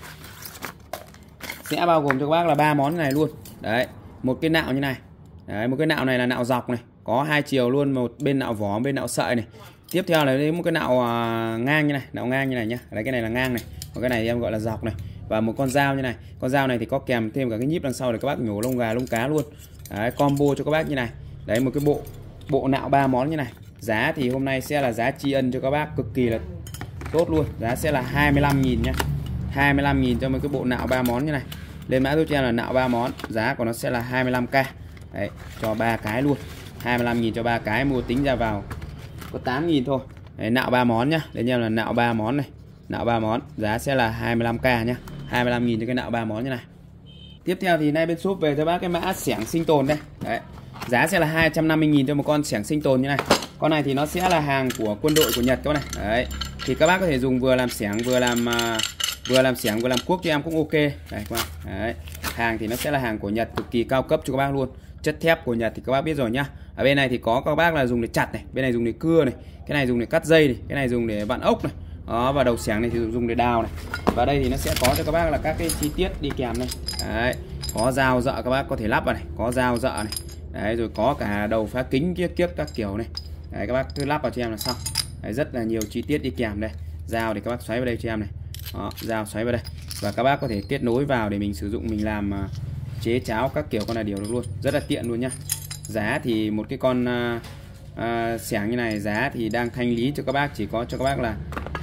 Sẽ bao gồm cho các bác là 3 món như này luôn. Đấy, một cái nạo như này. Đấy, một cái nạo này là nạo dọc này, có hai chiều luôn, một bên nạo vỏ, bên nạo sợi này. Tiếp theo là một cái nạo ngang như này, nạo ngang như này nhá. Đấy, cái này là ngang này, còn cái này em gọi là dọc này. Và một con dao như này. Con dao này thì có kèm thêm cả cái nhíp đằng sau để các bác nhổ lông gà, lông cá luôn. Đấy, combo cho các bác như này. Đấy, một cái bộ nạo 3 món như này. Giá thì hôm nay sẽ là giá tri ân cho các bác cực kỳ là tốt luôn. Giá sẽ là 25.000 nhá. 25.000 cho một cái bộ nạo 3 món như này. Lên mã giúp cho em là nạo 3 món, giá của nó sẽ là 25k. Đấy, cho 3 cái luôn. 25.000 cho 3 cái, mua tính ra vào có 8.000 thôi. Đấy, nạo 3 món nhá. Lên em là nạo 3 món này. Nạo 3 món, giá sẽ là 25k nhá. 25.000 cho cái nạo 3 món như này. Tiếp theo thì nay bên shop về cho bác cái mã xẻng sinh tồn đây. Đấy. Giá sẽ là 250.000 cho một con xẻng sinh tồn như này. Con này thì nó sẽ là hàng của quân đội của Nhật các bác này. Đấy. Thì các bác có thể dùng vừa làm xẻng vừa làm xẻng vừa làm cuốc cho em cũng ok. Đấy các bác. Đấy. Hàng thì nó sẽ là hàng của Nhật cực kỳ cao cấp cho các bác luôn. Chất thép của Nhật thì các bác biết rồi nhá. Ở bên này thì có các bác là dùng để chặt này, bên này dùng để cưa này, cái này dùng để cắt dây này, cái này dùng để vặn ốc này. Đó, và đầu xẻng này thì dùng để đào này. Và đây thì nó sẽ có cho các bác là các cái chi tiết đi kèm này. Đấy. Có dao dợ các bác có thể lắp vào này, có dao dợ này. Đấy, rồi có cả đầu phá kính kiếc các kiểu này. Đấy, các bác cứ lắp vào cho em là xong. Đấy, rất là nhiều chi tiết đi kèm đây. Dao thì các bác xoáy vào đây cho em này. Đó, dao xoáy vào đây. Và các bác có thể kết nối vào để mình sử dụng, mình làm chế cháo các kiểu, con này đều được luôn. Rất là tiện luôn nhá. Giá thì một cái con xẻng như này giá thì đang thanh lý cho các bác chỉ có cho các bác là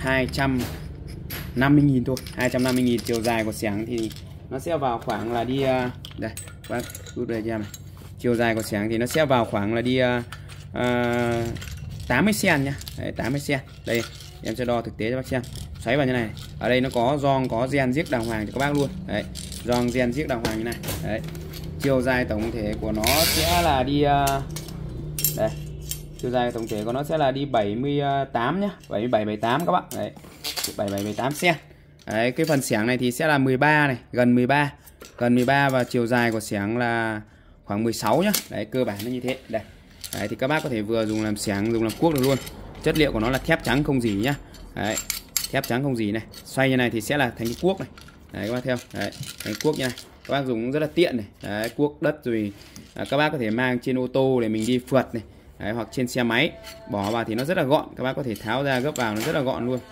250.000 thôi. 250.000. Chiều dài của xẻng thì nó sẽ vào khoảng là đi đây các bác rút đây cho em này. Chiều dài của xẻng thì nó sẽ vào khoảng là đi 80 cm nhá. Đấy, 80 cm. Đây em sẽ đo thực tế cho bác xem. Xoáy vào như này. Ở đây nó có gioăng, có gen giếc đàng hoàng cho các bác luôn. Đấy, gioăng gen giếc đàng hoàng như này. Đấy. Chiều dài tổng thể của nó sẽ là đi đây. Chiều dài tổng thể của nó sẽ là đi 78 nhá, 77 78 các bạn. Đấy. 77 78 cm. Đấy, cái phần xẻng này thì sẽ là 13 này, gần 13. Gần 13 và chiều dài của xẻng là khoảng 16 nhá. Đấy, cơ bản nó như thế. Đây. Đấy thì các bác có thể vừa dùng làm xẻng, dùng làm cuốc được luôn. Chất liệu của nó là thép trắng không gì nhá. Đấy. Thép trắng không gì này. Xoay như này thì sẽ là thành cái cuốc này. Đấy các bác theo. Đấy, thành cuốc như này. Các bác dùng rất là tiện này. Đấy, cuốc đất rồi các bác có thể mang trên ô tô để mình đi phượt này. Đấy, hoặc trên xe máy bỏ vào thì nó rất là gọn, các bác có thể tháo ra gấp vào nó rất là gọn luôn.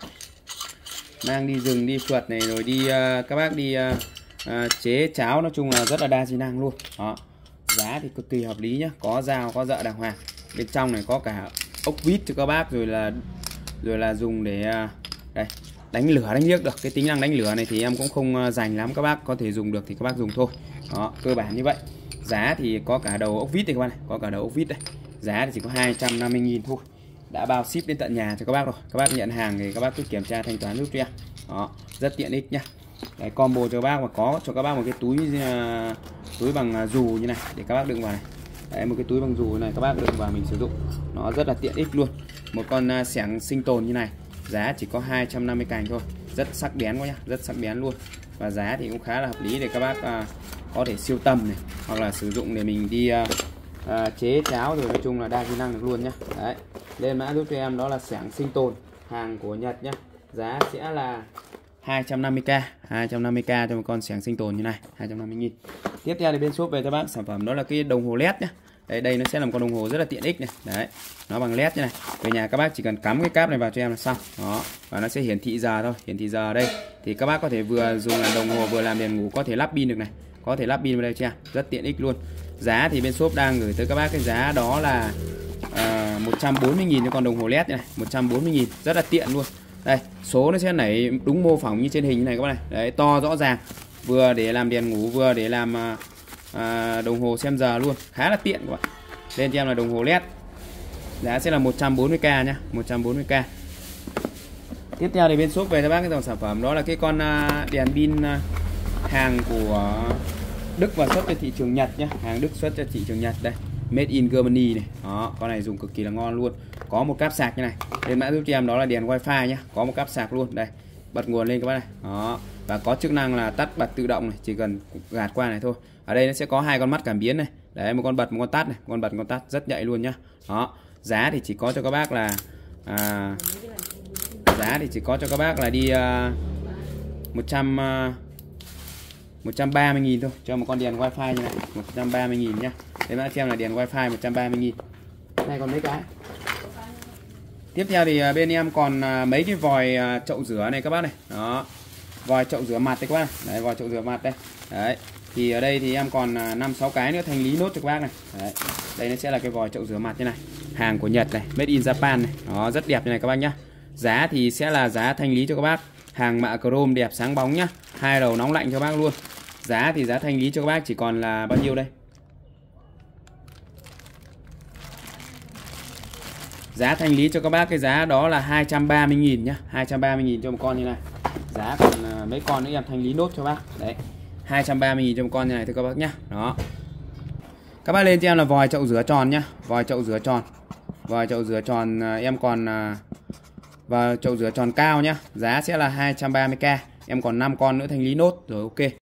Mang đi rừng đi phượt này rồi đi các bác đi chế cháo, nói chung là rất là đa di năng luôn. Đó. Giá thì cực kỳ hợp lý nhá, có dao có dợ đàng hoàng. Bên trong này có cả ốc vít cho các bác, rồi là dùng để đây, đánh lửa đánh liếc được. Cái tính năng đánh lửa này thì em cũng không dành lắm, các bác có thể dùng được thì các bác dùng thôi. Đó, cơ bản như vậy. Giá thì có cả đầu ốc vít đây các bác này, có cả đầu ốc vít đây. Giá thì chỉ có 250.000 thôi. Đã bao ship đến tận nhà cho các bác rồi. Các bác nhận hàng thì các bác cứ kiểm tra thanh toán giúp cho em. Đó, rất tiện ích nhá. Đấy, combo cho các bác và có cho các bác một cái túi bằng dù như này để các bác đựng vào này. Đấy, một cái túi bằng dù này các bác đựng vào mình sử dụng. Nó rất là tiện ích luôn. Một con xẻng sinh tồn như này giá chỉ có 250 cành thôi. Rất sắc bén quá nhá, rất sắc bén luôn. Và giá thì cũng khá là hợp lý để các bác có thể siêu tầm này, hoặc là sử dụng để mình đi chế cháo, rồi nói chung là đa di năng được luôn nhá. Đấy, lên mã giúp cho em đó là xẻng sinh tồn, hàng của Nhật nhá. Giá sẽ là 250k, 250k cho một con xẻng sinh tồn như này, 250.000. Tiếp theo thì bên shop về cho bác sản phẩm đó là cái đồng hồ led nhá. Đấy, đây nó sẽ là một con đồng hồ rất là tiện ích này. Đấy, nó bằng led như này. Về nhà các bác chỉ cần cắm cái cáp này vào cho em là xong. Đó, và nó sẽ hiển thị giờ thôi. Hiển thị giờ ở đây thì các bác có thể vừa dùng làm đồng hồ vừa làm đèn ngủ, có thể lắp pin được này, có thể lắp pin vào đây cho em, rất tiện ích luôn. Giá thì bên shop đang gửi tới các bác cái giá đó là 140.000 cho con đồng hồ led như này, 140.000, rất là tiện luôn. Đây, số nó sẽ nảy đúng mô phỏng như trên hình như này các bác này. Đấy, to rõ ràng, vừa để làm đèn ngủ vừa để làm đồng hồ xem giờ luôn, khá là tiện các bạn. Lên cho em là đồng hồ led. Giá sẽ là 140k nhá, 140k. Tiếp theo thì bên shop về cho bác cái dòng sản phẩm đó là cái con đèn pin hàng của Đức và xuất cho thị trường Nhật nhé. Hàng Đức xuất cho thị trường Nhật đây. Made in Germany này. Đó, con này dùng cực kỳ là ngon luôn. Có một cáp sạc như này. Lên mã giúp cho em đó là đèn wifi nhá. Có một cáp sạc luôn. Đây. Bật nguồn lên các bác này. Đó. Và có chức năng là tắt bật tự động này, chỉ cần gạt qua này thôi. Ở đây nó sẽ có hai con mắt cảm biến này. Đấy, một con bật một con tắt này, một con bật một con tắt rất nhạy luôn nhá. Đó. Giá thì chỉ có cho các bác là giá thì chỉ có cho các bác là đi 130.000 thôi cho một con đèn wifi như này, 130.000 nhá. Đấy mã cho em là đèn wifi 130.000. Này còn mấy cái. Tiếp theo thì bên em còn mấy cái vòi chậu rửa này các bác này. Đó. Vòi chậu rửa mặt đấy các bác này. Đấy, vòi chậu rửa mặt đây. Đấy. Thì ở đây thì em còn 5-6 cái nữa thanh lý nốt cho các bác này. Đấy. Đây nó sẽ là cái vòi chậu rửa mặt như này. Hàng của Nhật này, made in Japan này. Đó, rất đẹp như này các bác nhá. Giá thì sẽ là giá thanh lý cho các bác. Hàng mạ chrome đẹp sáng bóng nhá. Hai đầu nóng lạnh cho bác luôn. Giá thì giá thanh lý cho các bác chỉ còn là bao nhiêu đây? Giá thanh lý cho các bác cái giá đó là 230.000 nhá, 230.000 cho một con như này. Giá còn mấy con nữa em thanh lý nốt cho bác. Đấy, 230.000 cho một con như này thưa các bác nhá. Đó. Các bác lên cho em là vòi chậu rửa tròn nhá, vòi chậu rửa tròn. Vòi chậu rửa tròn em còn và chậu rửa tròn cao nhá, giá sẽ là 230k. Em còn 5 con nữa thanh lý nốt rồi, ok.